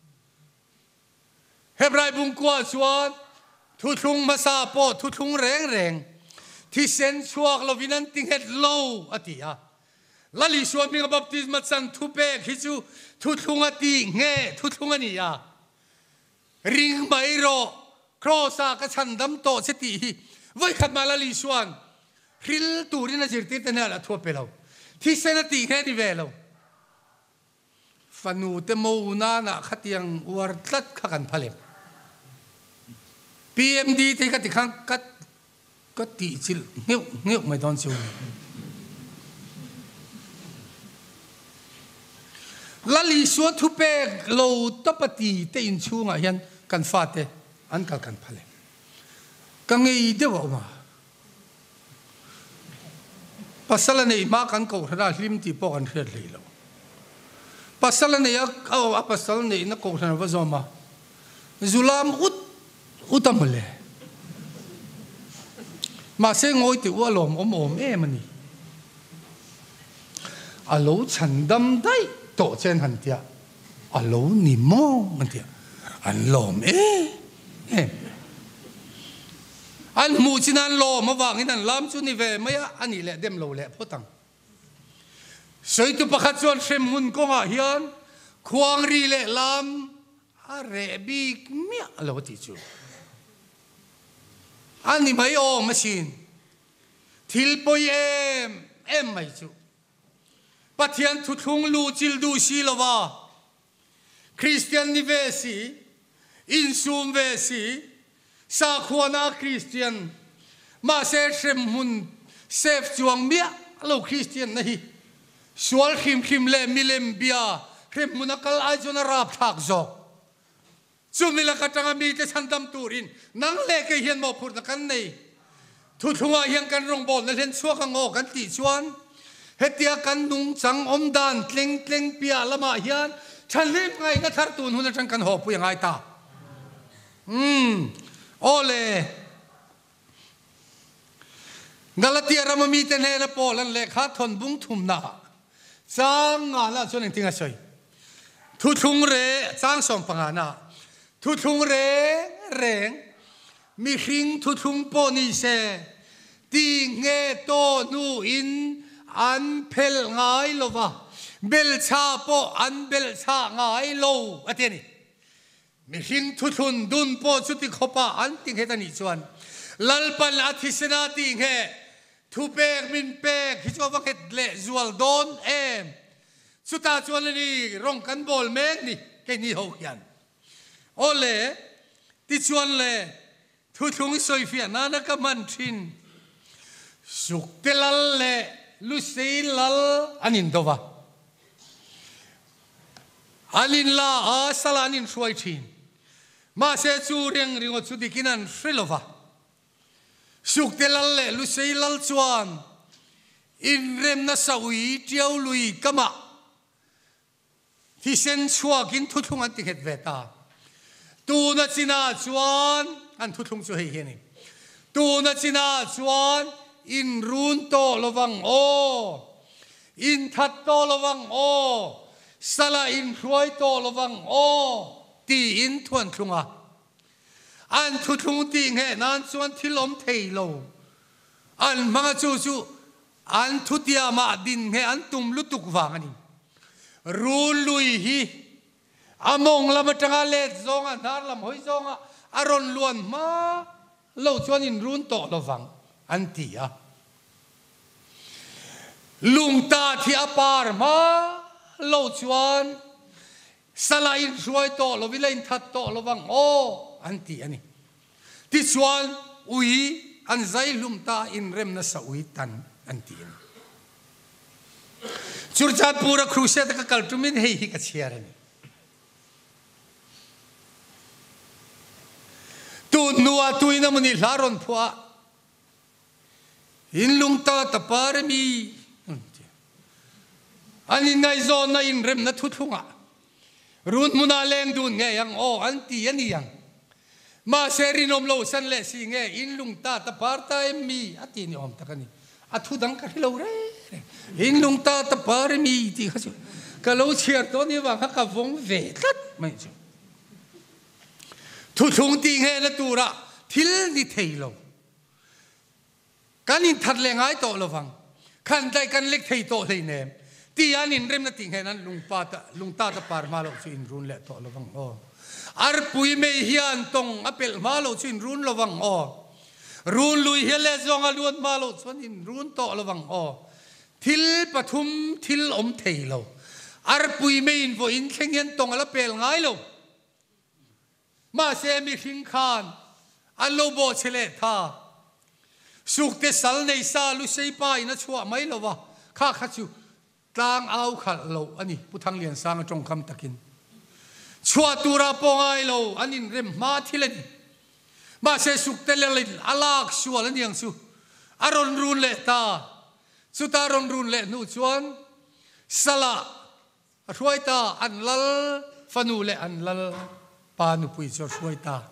Hebrai bung kwa chuan thuthung masapo thuthung reng reng thi sen chuak lovinan tinghet lo atia lali suan mi baptisma chan thupe khichu thuthung ati nge thuthung ania ring mai ro krosa ka chandam to seti voi khat malali suan ril turina jirti tena la thupe lo thi sen ati nge ni velo fanu te mo na na khatiang war tlat khakan phalem P M D thì các thằng các các tỷ chỉ nhiều nhiều mấy đòn siêu là lý số thu pe lâu tập tỷ te in chu ngài hiện cần phát te anh cả cần phale cái gì đó mà pasal này mà cần cầu ra lim thì bỏ anh hết lấy lâu pasal này à pasal này nó cầu ra vào zoma zulam ut utam le mà sẽ ngồi từ qua lồng ôm ôm em mà nè à lâu chăn đâm đấy tổ trên hành tiệt à lâu nỉ mò mình tiệt anh lồng em em anh mù chỉ anh lồng mà vàng anh làm chút này về mấy anh đi lẹ đem lầu lẹ phốt tăng sợi tu bạc chuan xem hun có ngã hiền khoang ri lẹ làm à rẻ bi mía lâu tí chú anh đi mấy ông machine thiếu bồi em em mấy chú bắt hiện thu thung lu chil du si lo va Christian ni về si insum về si sa khuana Christian mà sẽ xem hun save chuang mía lo Christian này sual khim khim le milem bia khim munakal ai chuna rap thak zo Sumila katanga mi te santam turin nang le ke hian mo phur na kan nei thu thunga hian kan rong bol na len chuak ngo kan ti chuan hetia kan nung chang om dan tleng tleng pia lama hian thalim ngai na thar tun hun tang kan ho pu yang ai ta hm ole Galatia ramami ten he na polan le kha thon bung thum na chang nga la chuan tinga soi thu thung re chang som panga na thu thung re reng mi hring thu thung po ni se ti nge to nu in an phel ngai lova bel cha po an bel cha ngai lo ateni mi hring thu thun dun po chuti khopa an ting hetani chuan lalpan athisena ti nge thu pek min pek hi cho vaket le zual don em chuta chuan ni rong kan bol mek ni ke ni ho hian ole ti chuan le thu thung soi fia na na ka man thin suk telal le lu sei lal anin dova anin la a salanin suai thin ma se chu reng ringo chu dikinan frilova suk telal le lu sei lal chuan in rem na sawi tiau lui kama thi sen chuakin thu thung an ti het veta tu na china chuan an thu thung chu hei hian tu na china chuan in run to lowang o in that to lowang o sala in hruai to lowang o ti in thuan thunga an thu thung ti nge nan chuan thilom thei lo an manga chu chu an thu tia ma din nge an tum lutuk wang ani rul lui hi among lama tanga let zonga dar lam hoi zonga aron luan ma lo chuan in run to lovang antia lung ta thi apar ma lo chuan sala in ruai to lo vilain that to lovang o anti ani ti chuan ui an zai lum ta in rem na sa ui tan anti churchat pura crusade ka kaltumin hei hi ka chiarani tu nuwa tu ina muni laron phua in lungta tapar mi ani nai zo na in rem na thu thunga run muna leng dun nge yang o anti ani yang ma serinom lo san le si nge in lungta tapar ta mi ati ni om takani athu dang ka lo re in lungta tapar mi ti khasu กะโลเชียร์ตัวนี้ว่าฮักกะวงเวทัดไม่ใช่ทุทุงตีเงนตูระทิลนิเทโลกันอินทัดเลงไอโตระวังขันใจกันเล็กเทโตเลยเนมตีอันอินเริ่มนัดติงเงนั้นลุงป้าตะลุงตาตะปาร์มาโลชินรุนเละโตระวังอ๋ออาร์ปุยเมย์ฮิอันตงอเปลมาโลชินรุนระวังอ๋อรุนลุยเฮเลซองอลวนมาโลชวนอินรุนโตระวังอ๋อทิลปฐุมทิลอมเทโลอาร์ปุยเมย์อินโวอินเข่งเงินตงอลเปลไงโลมาเซมิคิงคานอัลโลโบเชเลท่าสุกเตสัลในซาลุเซปายนัชัวไม่ละวะข้าข้าจูกลางเอาขัดโลอันนี้ผู้ทางเลียนสร้างจงคำตะกินชัวตูราปองไอโลอันนี้เริ่มมาที่เล่นมาเซสุกเตเลลินอลากชัวแล้วยังสูอารอนรุนเลตาสุตารอนรุนเลนูชวนสละช่วยตาอันลลฟนูเลอันลลปานุปุยช่วยตา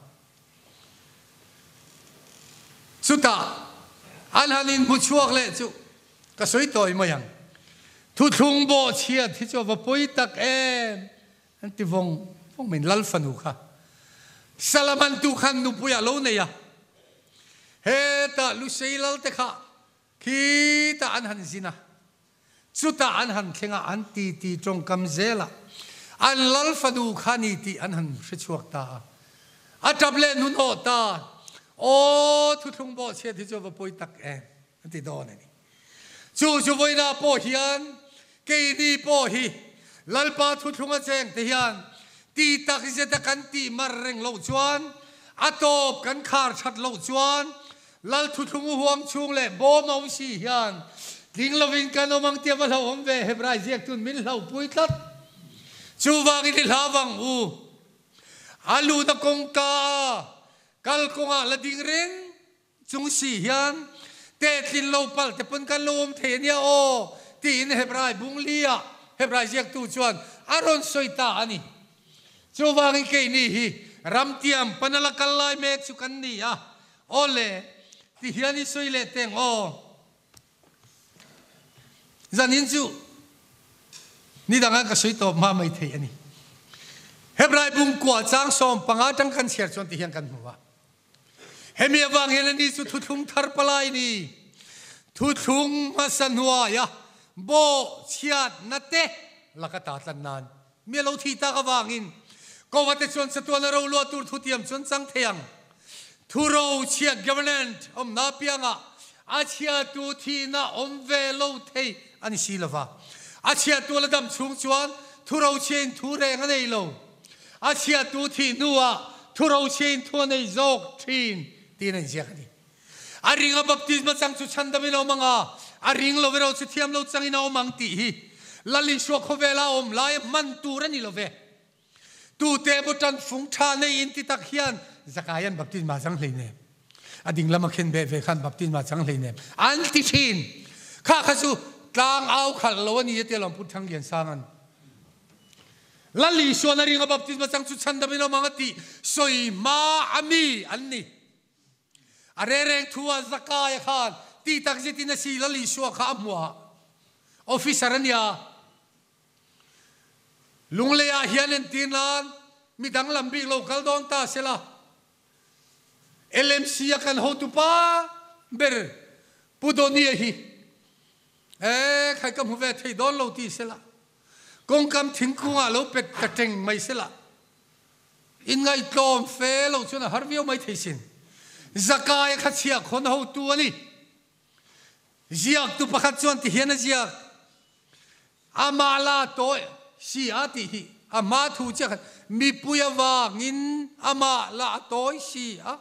สุตาอันฮันินมุชวกเลจุก็สวยตัวอีกมั้ยทุทุงโบเชียที่จะว่าปุยตักเอ็มอันที่วงวงเหม็นลัลฟนุค่ะสลามันตุขันนุปุยอโลเนียเฮตาลุเซลัลเตค่ะคีตาอันฮันซินะสุตาอันฮันเข่งอันตีตีจงกำเจล่ะอันลัลฟนุขานีตีอันฮันเชวกตาอัตบเลนุนโอตาโอ้ทุทุงโบเชียที่จะว่าปุยตักเอ็มอันที่โดนนี่จู่จู่วันน่ะพ่อเฮียนเกยดีพ่อฮีลัลปาทุทุงอาเจงเทียนตีตักเจตกันตีมาเร่งโลจวนอัตบกันขาดชัดโลจวนลัลทุทุงห่วงชุงเล่โบมาวิชีเฮียนลิงลวินกันอมังเตียมาเราอมเวเฮบรายเจียกตุนมิลเราปุยตัดจู่วางิลาวังอูอาลูตะกงกากัลกงอาละดิงเร่งจงสีเฮียนเตตินโลปัลแต่ปนกันโลมเทียนยาโอตีนเฮบรายบุงเลียเฮบรายเจียกตูจวนอารอนสวยตาอันนี้จูวางิเกนี่ฮีรำเตียมปนละกัลไลเมกสุกันนี่อ่ะโอเลที่เฮียนี่สวยเล่เต็งโอจันยินจูนี่ดังนั้นก็สวยตัวมาไม่เทียนนี่เฮบรายบุงกว่าจางสมปังอาจังกันเชียร์จวนที่เฮียนกันหัวเฮมีวางเฮนนี่สุดทุงทาร์ปลายนี่ทุทุงมาสันหัวยะโบเชียดนัดเตะลักตาตันนานเมียเราที่ตากวางอินก็ว่าแต่ชวนสตัวนเราลัวตูทุเทียมชวนสังเทียงทุเราเชียด government อมนาเปียงะอาเชียตูทีน่าอมเวโลเทอันนี้สิลฟ้าอาเชียตัวระดับสูงชวนทุเราเชียนทุเรงอันนี้โลอาเชียตูทีนัวทุเราเชียนทัวในโจกทีนตีนั่นเสียกันดิอาริงอาบัพติสมาสังสุชันดามินเอามังอาอาริงโลเวเราสุดที่ยมเราสังอินเอามังตีฮีลลิชวกเวลาอมลายมันตูรันิโลเวตูเตบุตันฟุงชาในอินติตักฮิยันสักอายันบัพติสมาสังเลยเนี่ยอดิ่งละมาเข็นเบเวขันบัพติสมาสังเลยเนี่ยอันติชินข้าข้าสู้กลางเอาขัดโลนี่เตลอมพุทธังเยียนสังอันลลิชวนาริงอาบัพติสมาสังสุชันดามินเอามังตีสวยมาอามีอันนี้อาเรื่องทัวร์สักการะขันตีตักเจตินาสีลลิชวข้ามัวออฟฟิศอะไรเนี่ยลุงเลียเฮียนตีนานมีดังลำบิโลกัลดอนตาเสละเอลเอ็มซีกันหัวตุป้าเบอร์ปุโดนีฮีเอ๊ะใครก็หัวเวทีดอนโลตีเสละกงคำทิ้งกุ้งอ่ะโลเป็ดกระเจงไม่เสละอินไงตอมเฟลชวนฮาร์วิโอไม่ทิ้งสินสักการะขัดเชียคนหัวตัวนี่เจียกตุปขัดชวนที่เฮียนเจียกอามาลาโตสีอาติฮีอามาทูเจ้ามีปุยวางินอามาลาโตสีอา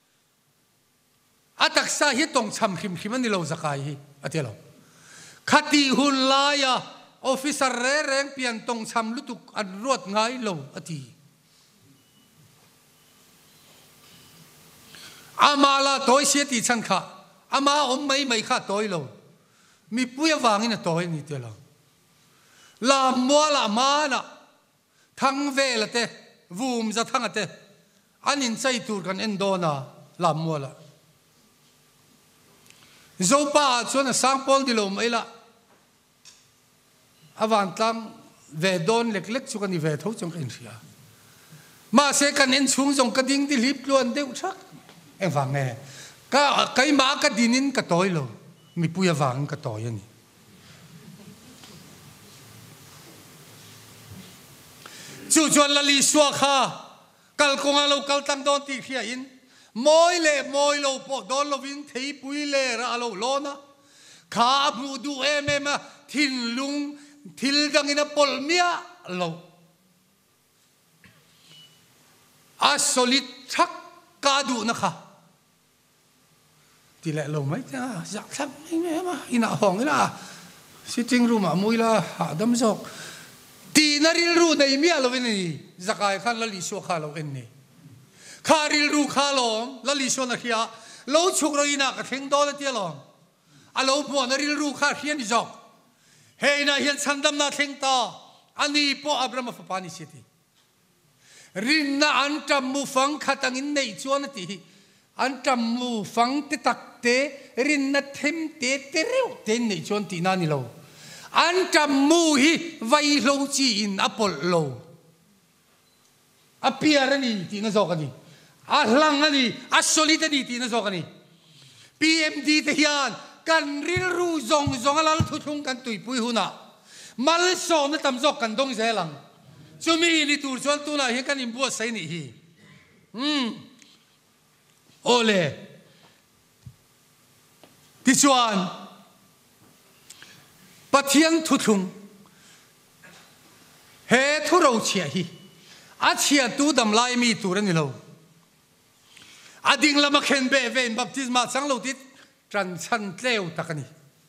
อาตักษาฮิตงชัมขิมขิมันนี่เราสักายฮีอาเทลาขัดตีหุ่นลายาออฟฟิศเร่เร่งเปลี่ยนตงชัมลุตุกอันรวดง่ายเราอาทีอามาลาโตสีติฉันข้าอามาอมไม่ไม่ข้าโตยเรามีปุยวางินโตยนี่เทลาลามัวลามานะทั้งเวลเตวูมจะทั้งเตอันนี้ใส่ตูกันเอ็นโดนาลามัวละโจป้าชวนสังพอลดิโลไม่ละอวันตัง về đôn lệch lệch cho cái về thấu trong cái gì mà sẽ cần em xuống trong cái đinh đi lip luôn đều chắc em vàng nghe cái cái má cái đinh in cái tối luôn mi bùi vàng cái tối này chú chuẩn là lý xóa kha cal công alo cal tăng đón tì khía in mỗi lệ mỗi lâu bộ đón lâu in thấy bùi lệ ra alo lo na khá mù du em em à thìn lung thìn đằng in a bol mía lâu a solid thắc ca du na kha thì lại lâu mấy thế à giặc thắc mấy mà in a hong in a sitting room à mui la hạ đâm dọc tì na ril ru này mía lâu in này zakai khan la li xóa kha lâu in này kha ril ru kha lom la li xóa na khía lâu chuk rồi ina cái thing đó là tiệt lom a lâu po na ril ru kha hiền dọc hey na hiền sandam na thing ta ani po abram of pani city rin na an tam mu phang khatang in nei chuan ti an tam mu phang te tak te rin na them te te reu te nei chuan ti na ni lo an tam mu hi vai lo chi in apol lo apia ni ti na zo ka ni a hlang ani a solid ni ti na zo ka ni P M D te hian kan ril ru zong zong alal thu thung kan tui pui huna mal so na tam zok kan dong zelang chumi ni tur chon tu na hi kan imbu sai ni hi hm ole ti chuan pathian thu thung he thu ro chia hi a chia tu dam lai mi tur ani lo ading lama khen be ve baptisma sang lo tit trần chân leo takani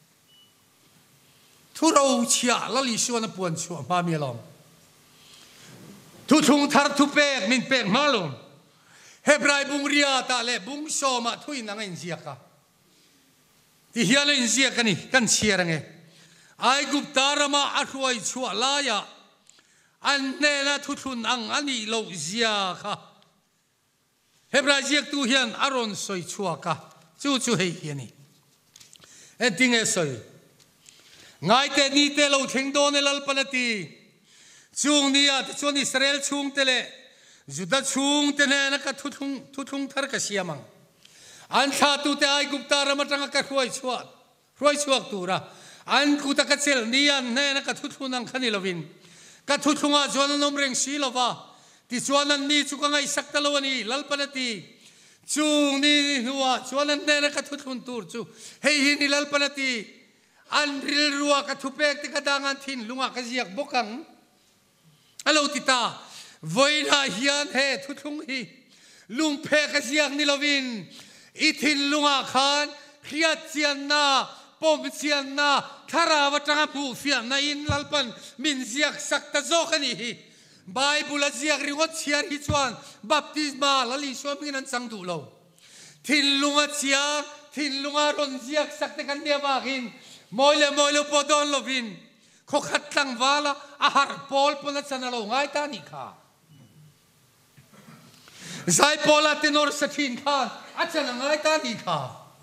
thu râu chia la li suan puan chua ma mi lom thu thung thar thu pe min pe malum hebrai bung ria ta le bung so ma thui na ngain zia ka ti hian in zia ka ni kan chia range ai gup tarama a ruai chua la ya an ne na thu thun ang ani lo zia kha hebrai ziak tu hian aron soi chua ka chú chú hay hiền đi, em tiếng nghe soi, ngay te ni te lâu theng đô này lal panati, chung ni à, chung Israel chung te le, Juda chung te ne na ka thu thung thu thung thar ka siamang, an tha tu te ai gupta ramatang ka ruai chuat, ruai chuak tu ra, an kuta ka chel ni an ne na ka thu thunang khani lovin, ka thu thunga chuan nom reng si lova, ti chuan an ni chu ka ngai sak ta lo ani lal panati. Chung ni nuwa chuan an ne na ka thu thun tur chu hei hi ni lal panati an ril ruwa ka thu pek te ka dangan thin lunga ka ziak bokang alo tita voina hian he thu thung hi lung phe ka ziak ni lovin i thin lunga khan khiat chian na pom chian na thara watanga pu fiam na in lalpan min ziak sak ta zo khani hi Bible ziak ringot chiar hi chuan baptisma lali suam nginan sang du lo thin lunga chia thin lunga ron ziak sak te kan dia bakin moile moile podon lovin kho khat tlang wala a har pol pona chana lo ngai ta ni kha zai pola tenor sathin khan a chana ngai ta ni kha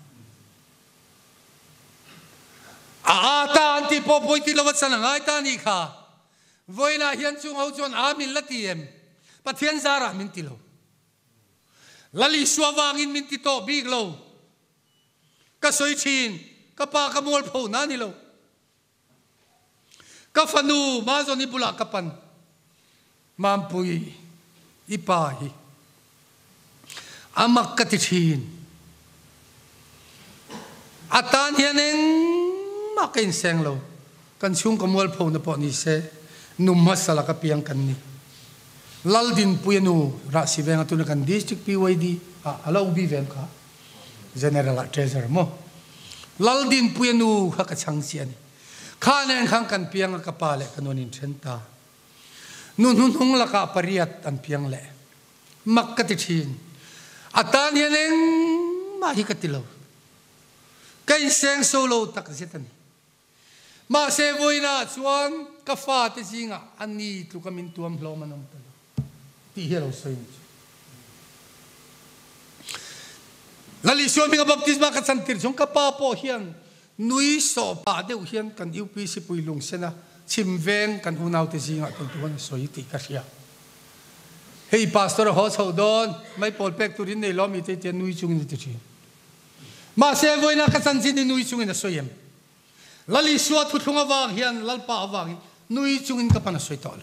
a ta anti popoi ti lo chana ngai ta ni kha voina hian chung ho chon amin latiem pathian zara min tilo lali suawangin min tito big lo ka soi chin ka pa ka mol pho na ni lo ka fanu ma zo ni bula kapan mampui ipai amak ka tichin atan hianen makin seng lo kan chung ka mol pho na po ni se numas sala ka piang kan ni laldin puyanu ra si venga tu kan district P Y D a ala ubi ven ka general treasurer mo laldin puyanu ha ka chang sian khanen khang kan piang ka pa le kanonin thenta nun nun hung la ka pariat an piang le makkati thin atan hianen ma hi ka tilo kai seng solo tak zetan ma se voina chuan ka fa te jinga ani tu kamin tuam hlo manom talo ti hero soin lali sio mi baptisma ka santir jong ka pa po hian nui so pa de hian kan U P C puilung sena chim veng kan unau te zinga ton tuan soi ti ka ria hei pastor ho chho don mai pol pek turin nei lo mi te te nui chung ni ti chi ma se voina ka san jin nui chung in soyem lali suat thu thunga wang hian lalpa awang nui chung in ka pana soi to la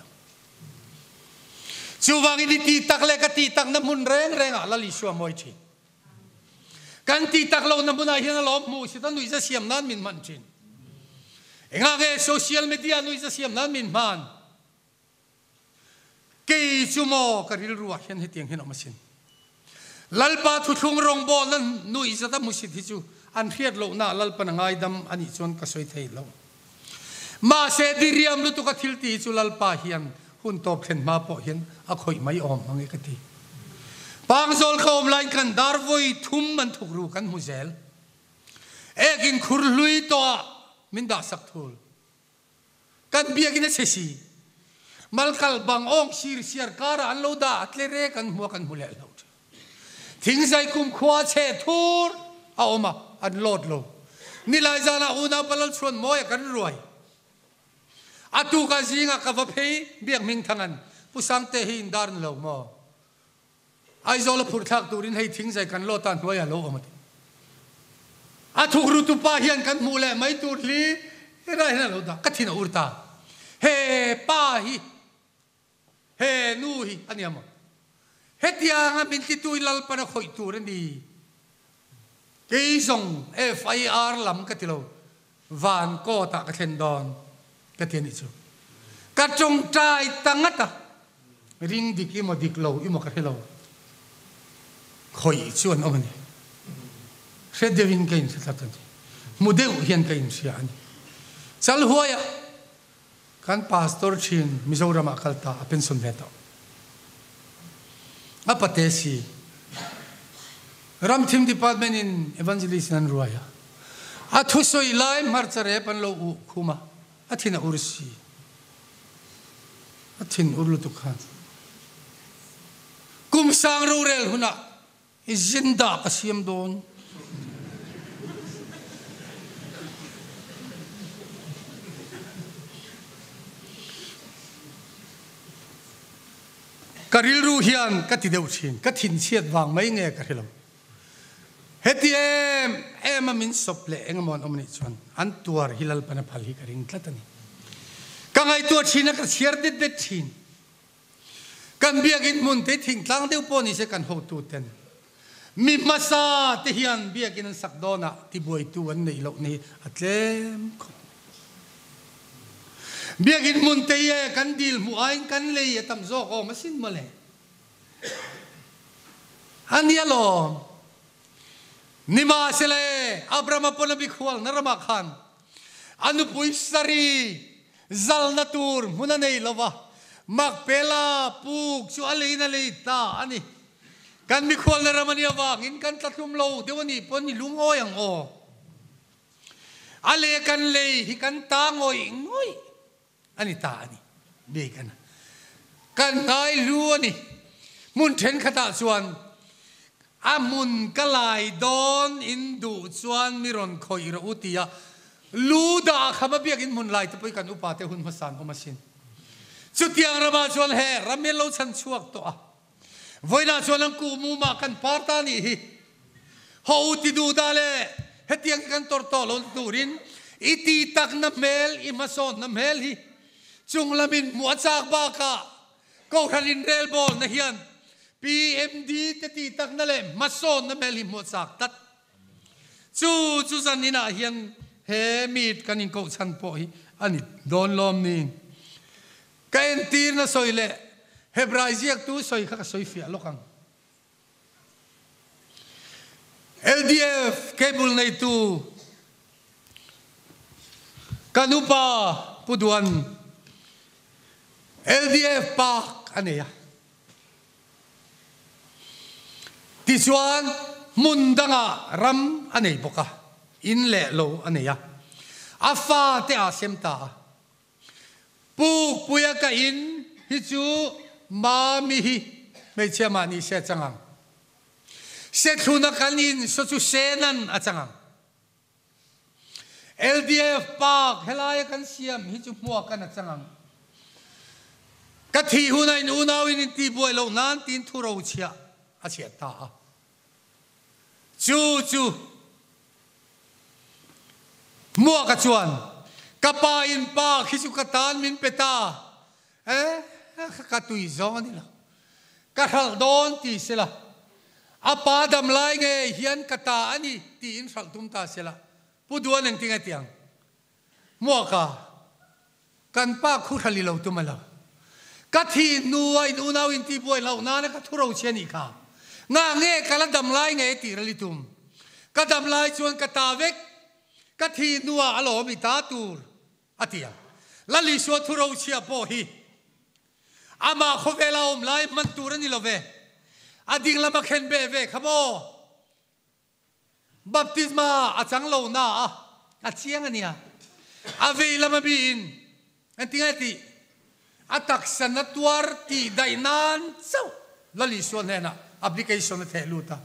chu wang ni ti tak le ka ti tak na mun reng reng a lali suwa moi chi kan ti tak lo na buna hian lo mu si ta nui za siam nan min man chin enga ge social media nui za siam nan min man ke chumo karil ruwa hian hetiang hin amasin lalpa thu thung rong bo nan nui za ta musit hi chu an riat lo na lalpa na ngai dam ani chon ka soi thei lo ma se diriam lu tu ka thil ti chu lalpa hian hun top khen ma po hian a khoi mai om ange ka ti pang zol ka om lain kan dar voi thum man thuk ru kan muzel egin khur lui to min da sak thul kan biagin se si malkal bang ong sir siar kara an lo da atle re kan mu kan mule lo thing sai kum khwa che thur a oma an lod lo ni lai jana una palal chon moi kan ruai atu ka zinga ka va phei biak ming thangan pusang te hin darn lo mo ai zol phur thak turin hei thing sai kan lo tan hoi a lo om atu ru tu pa hian kan mule mai tur li ra hin lo da kathina urta he pa hi he nu hi aniam hetia nga binti tu ilal para khoi tur ni ke song f i r lam ka tilo van ko ta ka thlen don ka tian chu ka chong trai tangata ring dik i mo dik lo i mo ka helo khoi chuan om ni se devin kain se tatan mu deu hian kain sia ani chal huaya kan pastor chin mizoram akalta pension veto apatesi ram team department in evangelist nan ruaya athu soi lai marchare pan lo u khuma athina ursi athin urlu tu khan kum sang rurel huna izinda kasiam don karil ru hian kati deu thin kathin chiat wang mai nge ka helo hetiem em min sop le engamon omni chuan an tuar hilal pana phal hi karing tlatani kangai tu thina ka chiar de de thin kan biagin mun te thing tlang deu poni se kan ho tu ten mi masa te hian biagin sak dona ti boi tu an nei lo ni atlem biagin mun te ye kan dil mu ain kan le tam zo ko masin male an yalo nima sele abrama pona bikhwal narama khan anu puisari zal natur muna nei lova makpela puk chu aleina leita ani kan bikhwal naramani awang in kan tatlum lo dewani poni lungoy ang o ale kan le hi kan tangoy ngoy ani ta ani be kan kan ngai lu ani mun then khata chuan amun kalai don indu chuan miron khoi ro utia luda khama biakin mun lai te poi kan upate hun masan omasin chutiang rama chuan he ramel lo chan chuak to a voina chuan ang ku mu ma kan parta ni hi ho ti du dale hetiang kan tor to lo turin iti tak na mel imason na mel hi chung lamin muachak ba ka ko khalin rel bol na hian P M D te ti tak na le mason na mel hi muachak tat chu chu zan ina hian he mit kanin ko chan po hi ani don lom ni kain tir na soile hebraiziak tu soi kha soi fia lokang L D F cable nei tu kanupa puduan L D F Park aneya tichuan mundanga ram anei boka in le lo aneya afa te a semta pu puya ka in hi chu ma mi hi me chama ni se changang se thuna kanin so chu senan a changang L D F Park helai kan siam hi chu mua kan changang ka thi hunai nu nau in ti boi lo nan tin thu ro chia a chia ta chu chu mua ka chuan ka pa in pa khi chu ka tan min peta eh ka tui zong ni la ka hal don ti sela apa dam lai nge hian ka ta ani ti in sal tum ta sela pu duan eng ting atiang mua ka kan pa khu thali lo tu mala ka thi nu ai nu nau in ti boi lo na na ka thu ro chen ni kha nga nge kala dam lai nge ti rali tum ka dam lai chuan ka ta vek ka thi nuwa alo mi ta tur atia lali so thu ro chia po hi ama kho vela om lai man tur ani lo ve ading lama khen be ve khamo baptisma achang lo na a chiang ania ave lama bin antingati atak sanatwar ti dainan so lali so nena application the luta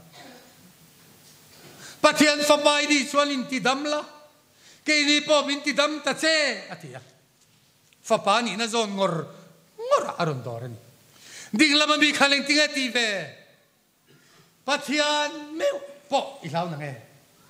pathian famai di chuanin ti damla ke ni po min ti dam ta che atia fa pa ni na zon ngor ngor aron doren ding lama bi khaleng tinga ti ve pathian meu po ilaw na nge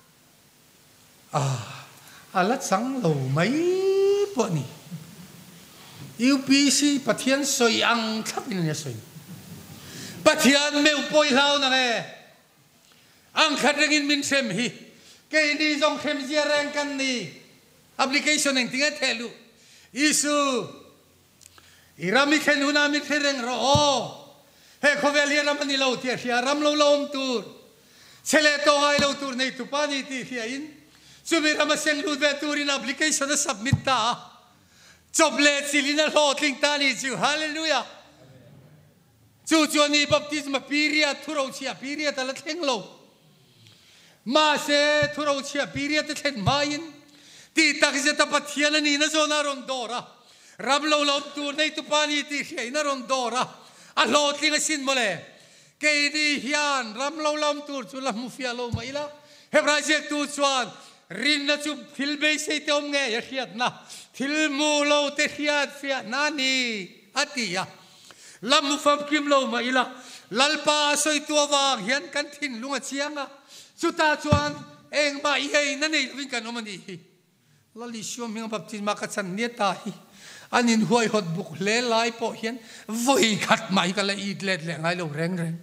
ah alat sang lo mai po ni U P C pathian soi ang thap in ya soi pathian meu po ilaw na nge ang khatengin min sem hi ke ni zong khem zia rang kan ni application eng tinga thelu isu irami khen una mi khereng ro o he khovel hi ram ni lo ti hia ram lo lom tur chele to ai lo tur nei tu pa ni ti hia in sumi ram seng lu ve tur in application submit ta job le silina lo tling ta ni chu hallelujah chu chu ni baptism period thuro chia period ala theng lo ma se thuro chia period te thlen main ti tak je ta pathian ni na zona ron dora ram lo lo tur nei tu pa ni ti hia na ron dora a lo tling sin mole ke ni hian ram lo lom tur chu la mu fia lo mai la he project tu chuan rin na chu thil be se te om nge ya hiat na thil mu lo te hiat fia na ni atia lam mu fam kim lo mai la lalpa soi tu wang hian kan thin lunga chianga chu ta chuan eng ma i hei na nei win kan omani lali shom ming baptisma ka chan ne ta hi anin huai hot buk le lai po hian voi khat mai ka la i let le ngai lo reng reng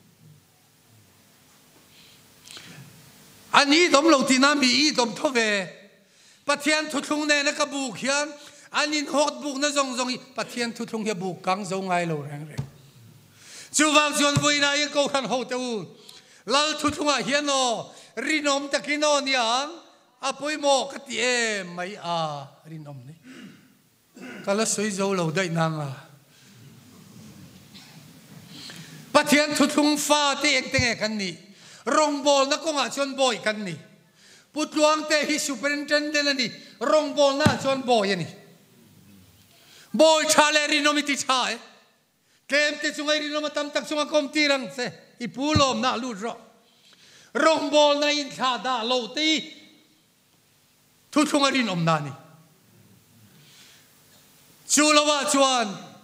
ani dom lo ti na mi i dom tho ve pathian thu thung ne na ka buk hian anin hot buk na zong zong i pathian thu thung he buk kang zo ngai lo reng reng chu wang chuan voi na i ko khan ho te u lal thu thunga hian no rinom takino niang apoi mo kati e mai a rinom ni kala soi zo lo dai nanga pathian thu thung fa te ek tenge kan ni rong bol na ko nga chon boy kan ni putluang te hi superintendent ani rong bol na chon boy ani boy chale rinom ti cha e kem te chungai rinom tam tak chunga kom tirang se ipulom na lu ro rong bol na in kha da lo ti thu thunga rinom na ni chulawa chuan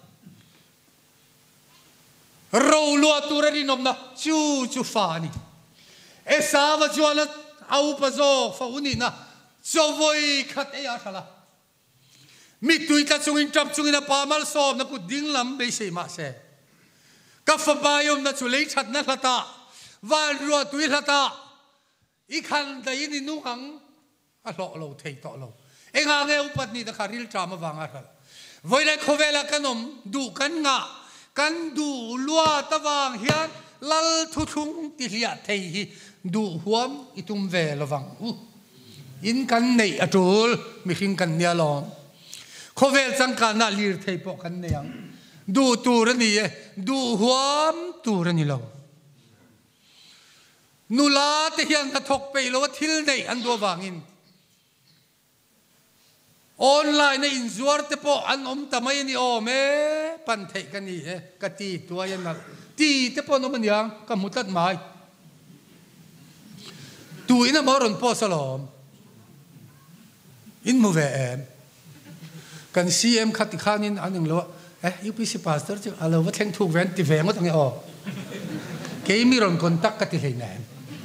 ro lua tura rinom na chu chu fa ni esa wa chuan au pa zo fa uni na zo voi khat e a thala mi tui ta chungin tap chungin pa mal som na ku ding lam be sei ma se ka fa bayom na chu lei that na thata van ruwa tui thata i khan da in nu hang a lo lo thei to lo enga nge upat ni da kharil trama wanga thal voi le khovela kanom du kan nga kan du lua tawang hian lal thu thung ti hlia thei hi du huam itum ve lawang u in kan nei atul mi hing kan nia lom khovel chang ka na lir thei po kan neang du tur ni e du huam tur ni lo nula te hian ka thok pe lo thil nei an do wangin online na inzuar te po an om tamay ni o me pantay ka ni eh kati tuwa yan na ti te po naman yang kamutat mai tu ina moron po sa lom in mu ve em kan C M khat khanin aning lo eh U P C pastor chu alo wa theng thuk ven ti ve ngo tang o ke mi ron contact ka ti hlei na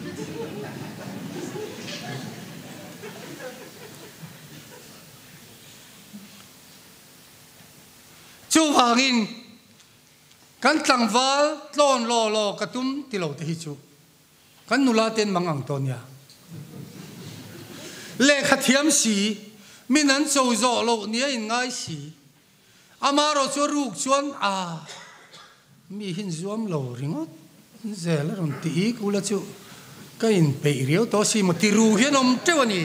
chu wangin kan tlangwal tlon lo lo katum ti lo te hi chu kan nula ten mangang tonia le khathiam si minan zo zo lo nia in ngai si amaro chu ruk chuan a mi hin zuam lo ringot zel ron ti kula chu ka in pe rio to si mo ti ru hian om tewani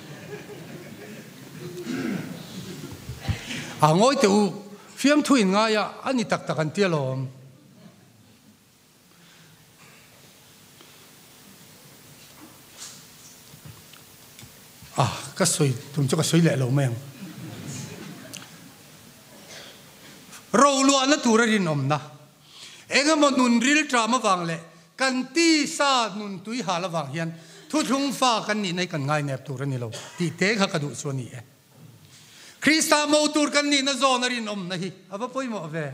a ngoi te u fiam thuin nga ya ani tak tak an tialom ah ka soi tum chu ka soi le lo meng ro lu an tu ra rin om na enga mo nun ril drama wang le kan ti sa nun tui hala wang hian thu thung fa kan ni nei kan ngai nep tu ra ni lo ti te kha ka du so ni e Krista mo tur kan ni na zo na rin om na hi aba poi mo ve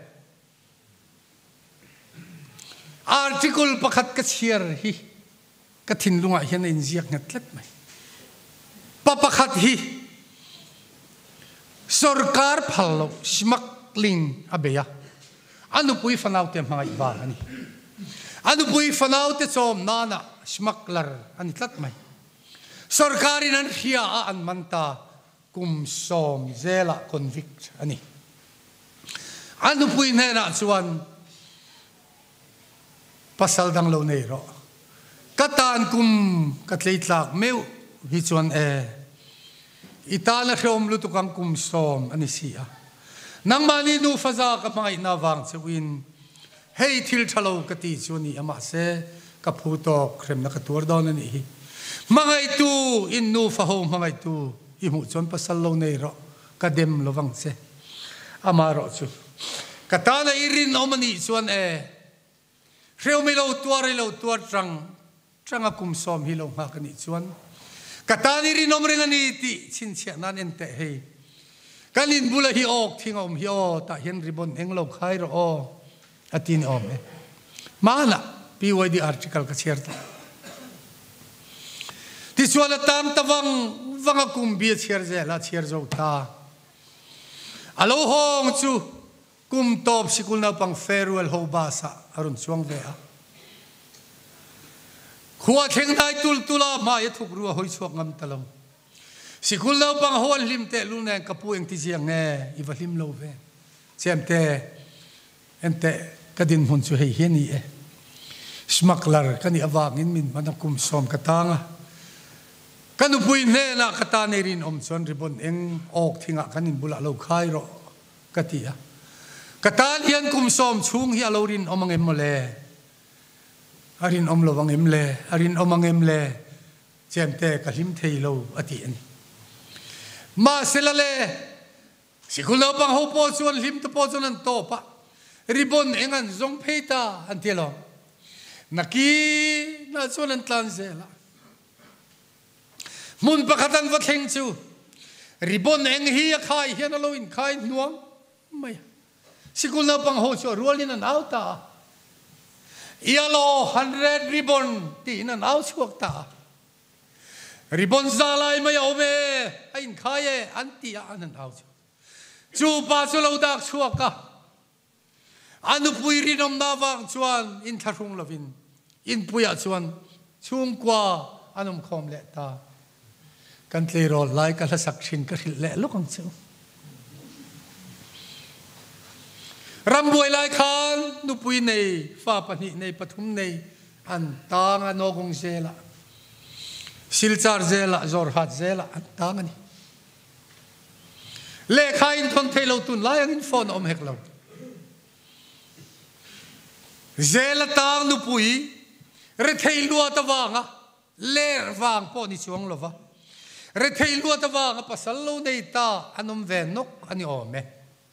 article pakhat ka chiar hi ka thin lunga hian in ziak ngat lat mai papakhat hi sarkar phalo smuggling abeya anu pui fanau te mai ba ani anu pui fanau te chom nana smuggler ani tlat mai sarkari nan hia an manta kum som zela convict ani anu pui ne na chuan pasal dang lo nei ro katan kum katlei tlak meu hi chuan e itana khom lu tukang kum som ani sia nang mani nu faza ka mai na wang chewin hei thil thalo ka ti chuni ama se ka phuto khrem na ka tur don ani hi mangai tu in nu fa ho mangai tu i mu chon pasal lo nei ro ka dem lo wang se ama ro chu katana irin omani chuan e reu mi lo tuar lo tuar trang tranga kum som hi lo ma ka ni chuan katani rin om ring ani ti chin chia nan en te hei kanin bula hi ok thingom hi o ta hian ribon eng lo khai ro o atin om e mana P Y D article ka cherta ti chuan tam tawang wanga kum bi cher je la cher zo ta alo hong chu kum top sikul na pang farewell ho basa arun chuang ve a khuwa theng dai tul tula ma ye thuk ruwa hoi chuak ngam talong sikul na pang hon lim te lu ne kapu eng ti jiang nge i va lim lo ve chem te ente kadin hun chu hei hian ni e smuggler kani awang in min manam kum som katanga kanu pui ne na kata ne rin om chon ribon eng ok thinga kanin bula lo khai ro katia katan hian kum som chung hi alo rin omang em mole arin om lo wang em le arin omang em le chem te ka lim thei lo ati ani ma selale sikulo pang ho po chuan lim to po chuan an to pa ribon eng an zong pheita an tielo naki na chuan an tlan zela mun pakhatan va theng chu ribon eng hi a khai hian alo in khai nuam mai sikul na pang ho chu rualin an auta ialo hundred ribon ti na au chuak ta ribon zalai mai ome ain khaye anti an an au chu chu pa chu lo dak chuak ka anu pui rinom na wang chuan in tharung lovin in puya chuan chung kwa anum khom le ta kan tle ro lai ka la sakshin ka hil le lokang chu rambuai lai khan nu pui nei fa pani nei pathum nei an tang ano gong zela silchar zela zor hat zela an tang ani le khain thon thelo tun lai ang in phone om hek lo zela tang nu pui re thei lua ta wanga ler wang po ni chuang lova re thei lua ta wanga pasal lo nei ta anom ve nok ani ome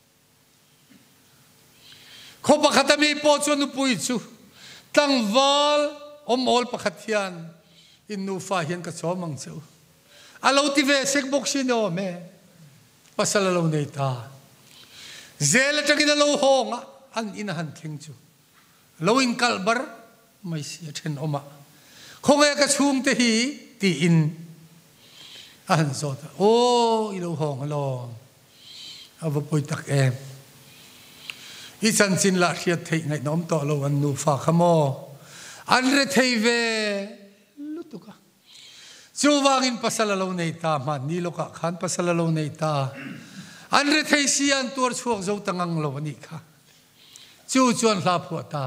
ko pakhatami po chu nu pui chu tangwal om ol pakhathian in nu fa hian ka chomang chu alo ti ve sek bok si no me pasal alo nei ta zel atagin alo honga an inahan thing chu lo in kalbar mai si then oma khonga ka chung te hi ti in an zota o ilo hong alo ava poi tak em i san sin la hiat thei ngai nom to lo an nu fa khamo an re thei ve lutuka chu wangin pasal alo nei ta ma ni lo ka khan pasal alo nei ta an re thei si an tur chuak zo tangang lo ni kha chu chuan hla phu ta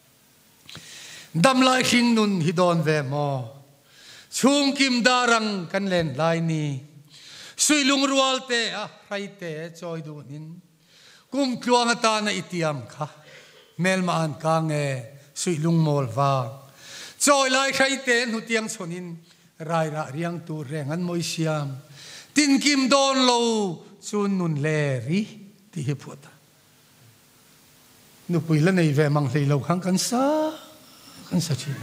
dam lai hing nun hi don ve mo chung kim darang kan len lai ni sui lung rual te a rai te choi du nin kum kluang ta na itiam kha mel ma an ka nge sui lung mol wa choi lai rai te nu tiang chonin rai ra riang tu reng an moi siam tin kim don lo chun nun le ri ti hi phuta nu pui la nei ve mang hlei lo khang kan sa kan sa chi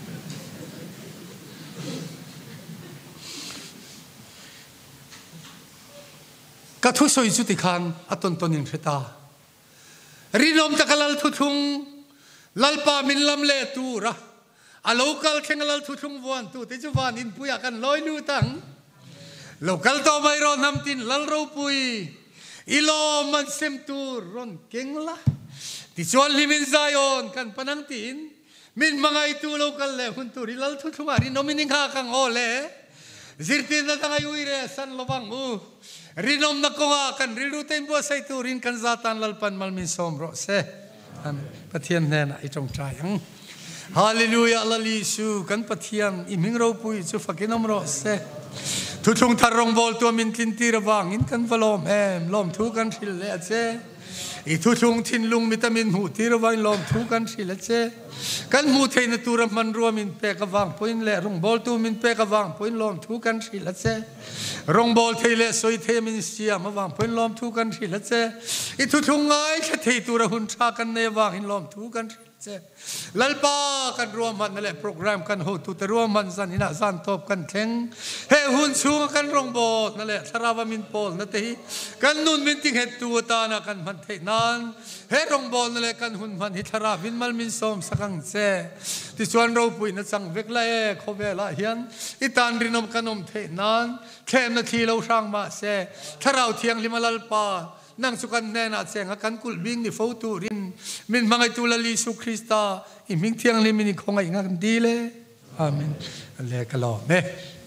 ka thu soi chu ti khan aton tonin pheta rinom takalal thu thung lalpa min lam le tu ra a local khengalal thu thung wan tu te chu wan in puya kan loi lu tang local to mai ro nam tin lal ro pui ilo man sem tu ron kengla ti chuan limin zayon kan panang tin min mangai tu local le hun tu rilal thu thung ari nomining ha kang ole zirtin na tangai uire san lobang u rinom na konga kan rirutain bo sai tu rin kan zatan lalpan malmin somro se am pathian nen ai trong trai ang hallelujah lali su kan pathian iming ro pui chu fakinom ro se thu thung tharong bol tu min tin ti rawang in kan valom em lom thu kan thil le che i thu thung thin lung vitamin hu ti rawang lom thu kan thil che kan mu thein tu ram man ro min pe ka wang poin le rong bol tu min pe ka wang poin lom thu kan thil che rong bol theile soi the min sia ma wang poin lom thu kan thil che i thu thung ngai kha thei tu ra hun tha kan ne wang in lom thu kan che lalpa kan ro man le program kan ho tu te ro man san ina san top kan theng he hun chu kan rong bol na le tharawa min pol na te kan nun min ting het tu ta na kan man thei nan he rong bol na le kan hun man hi thara bin mal min som sakang che ti chuan ro pui na chang vek la e kho ve la hian i tan rinom kanom thei nan khem na thi lo sang ma se tharau thiang limalal pa nang sukan nena chenga kan kul bing ni fotu rin min mangai tu la li su krista i ming thiang li min khongai nga kan dile amen le kalo me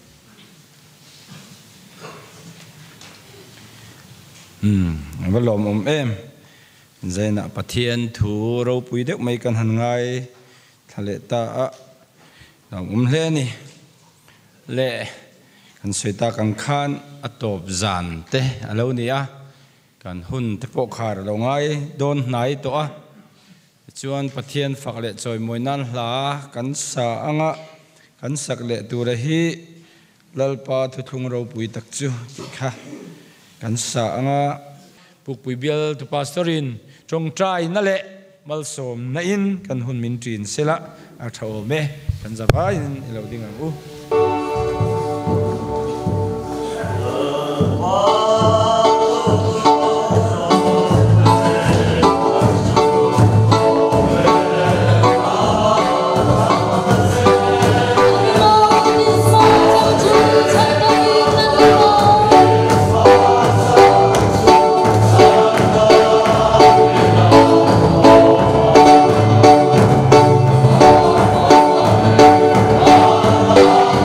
hm valom om em zaina pathian thu ro pui dek mai kan han ngai thale ta a dang um hle ni le kan soita kan khan atop zan te alo ni a kan hun te po khar lo ngai don nai to a chuan pathian fak le choi moinan hla kan sa anga kan sak le tu ra hi lalpa thu thung ro pui tak chu ti kha kan sa anga puk pui bial tu pastorin trong trai na le mal som na in kan hun min trin sela a tho me kan zawa in lo ding ang u Oh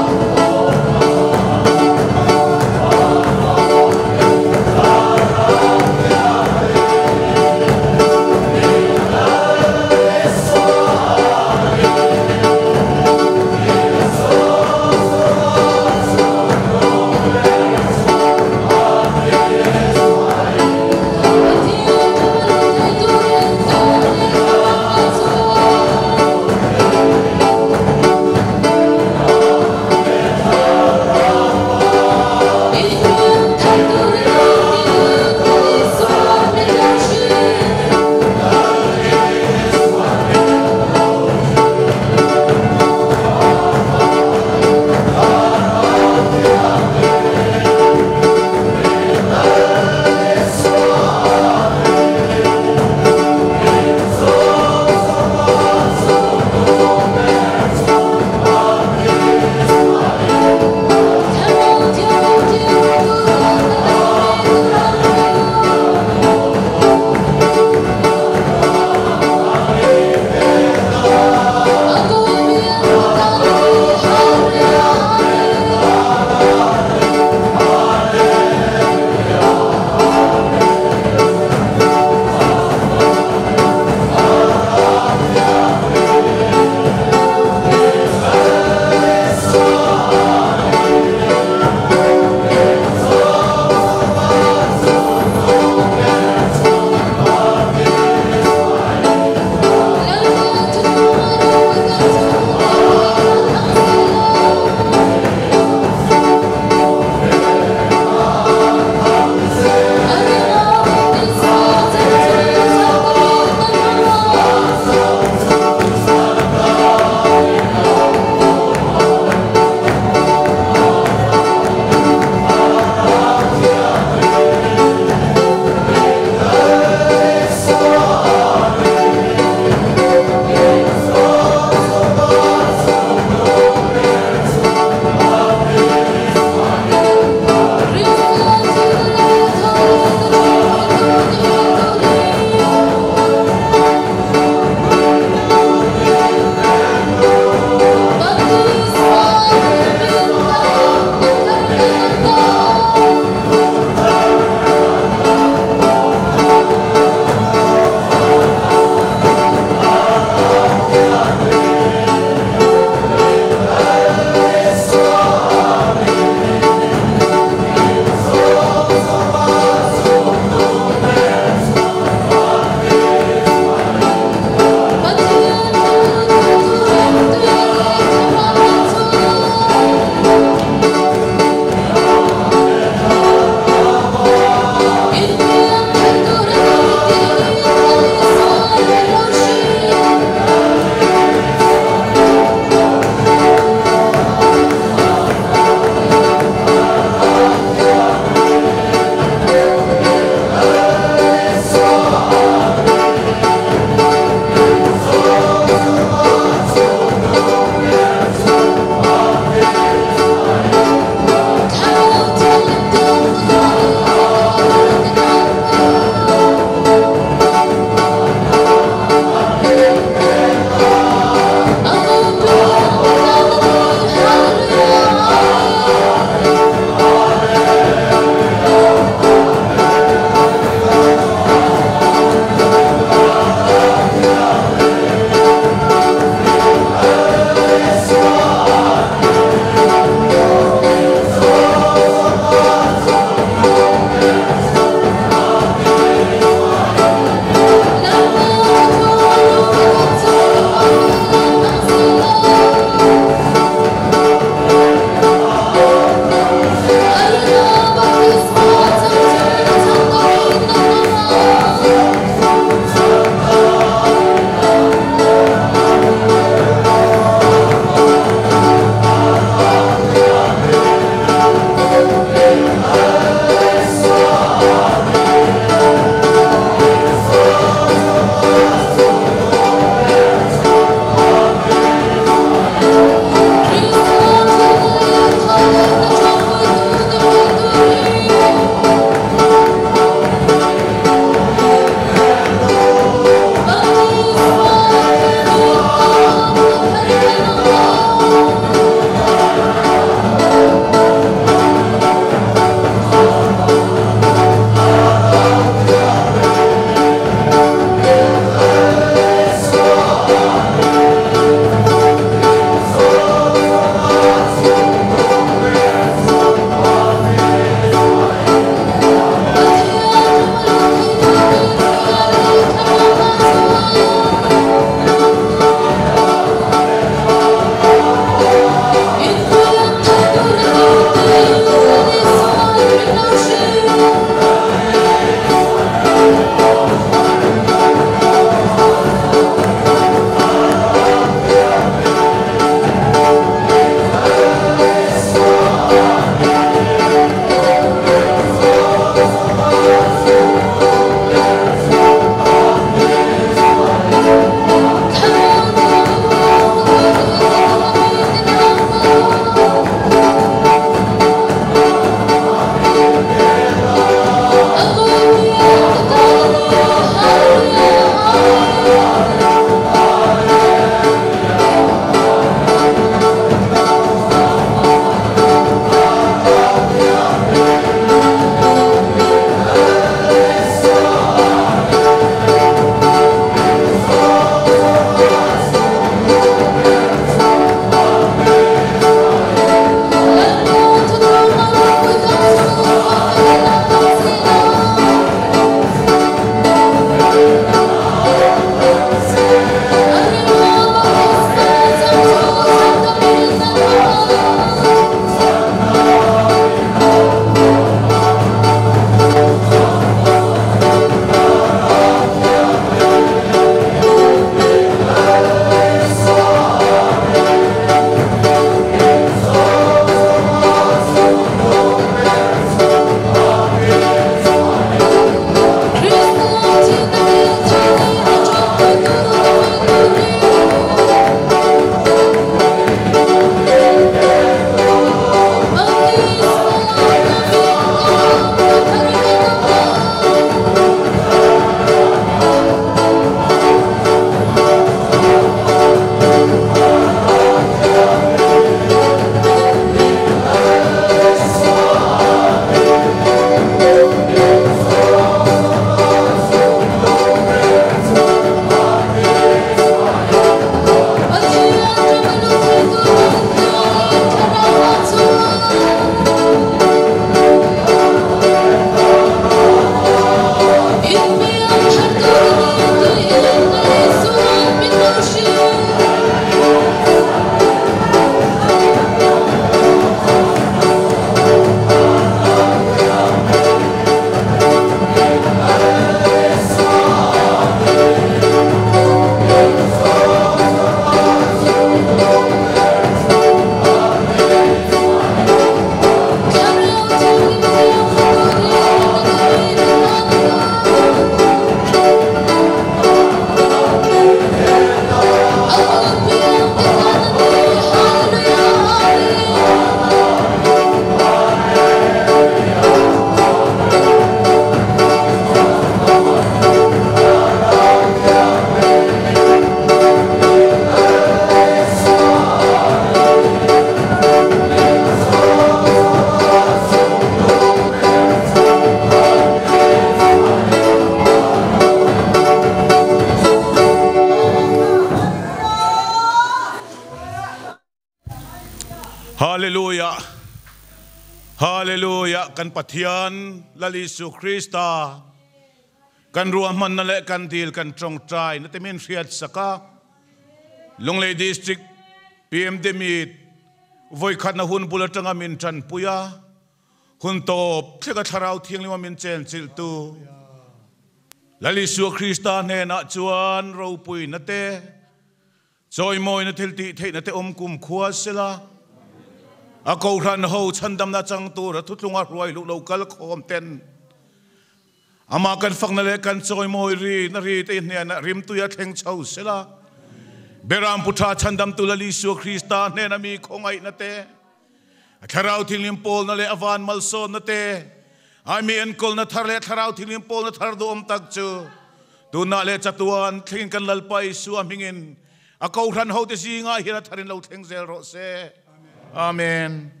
Hallelujah. Hallelujah. Kan pathian lalisu Krista. Kan ruaman na le kan dil kan trong trai na temin riat saka. Lunglei district P M D meet voi khat na hun bulatanga min tran puya. Hun top thega tharau thiang lima min chen chil tu. Lalisu Krista ne na chuan ro pui na te. Choi moi na thil ti thei na te om kum khua sela. A câu ran ho chandam na chang tu ra thutlunga ruai lu local khom ten. Ama kan phang na le kan choi moi ri na ri te ne na rim tu ya theng chau sela. Beram putra chandam tu Lalisu Krista ne na mi khongai na te. Tharau thilim pol na le avan malson na te. Ami en kol na thar le tharau thilim pol na thar do om tak chu. Tu na le chatuan thing kan lalpai su amingin. A câu ran ho te singa hira tharin lo theng zel ro se. Amen.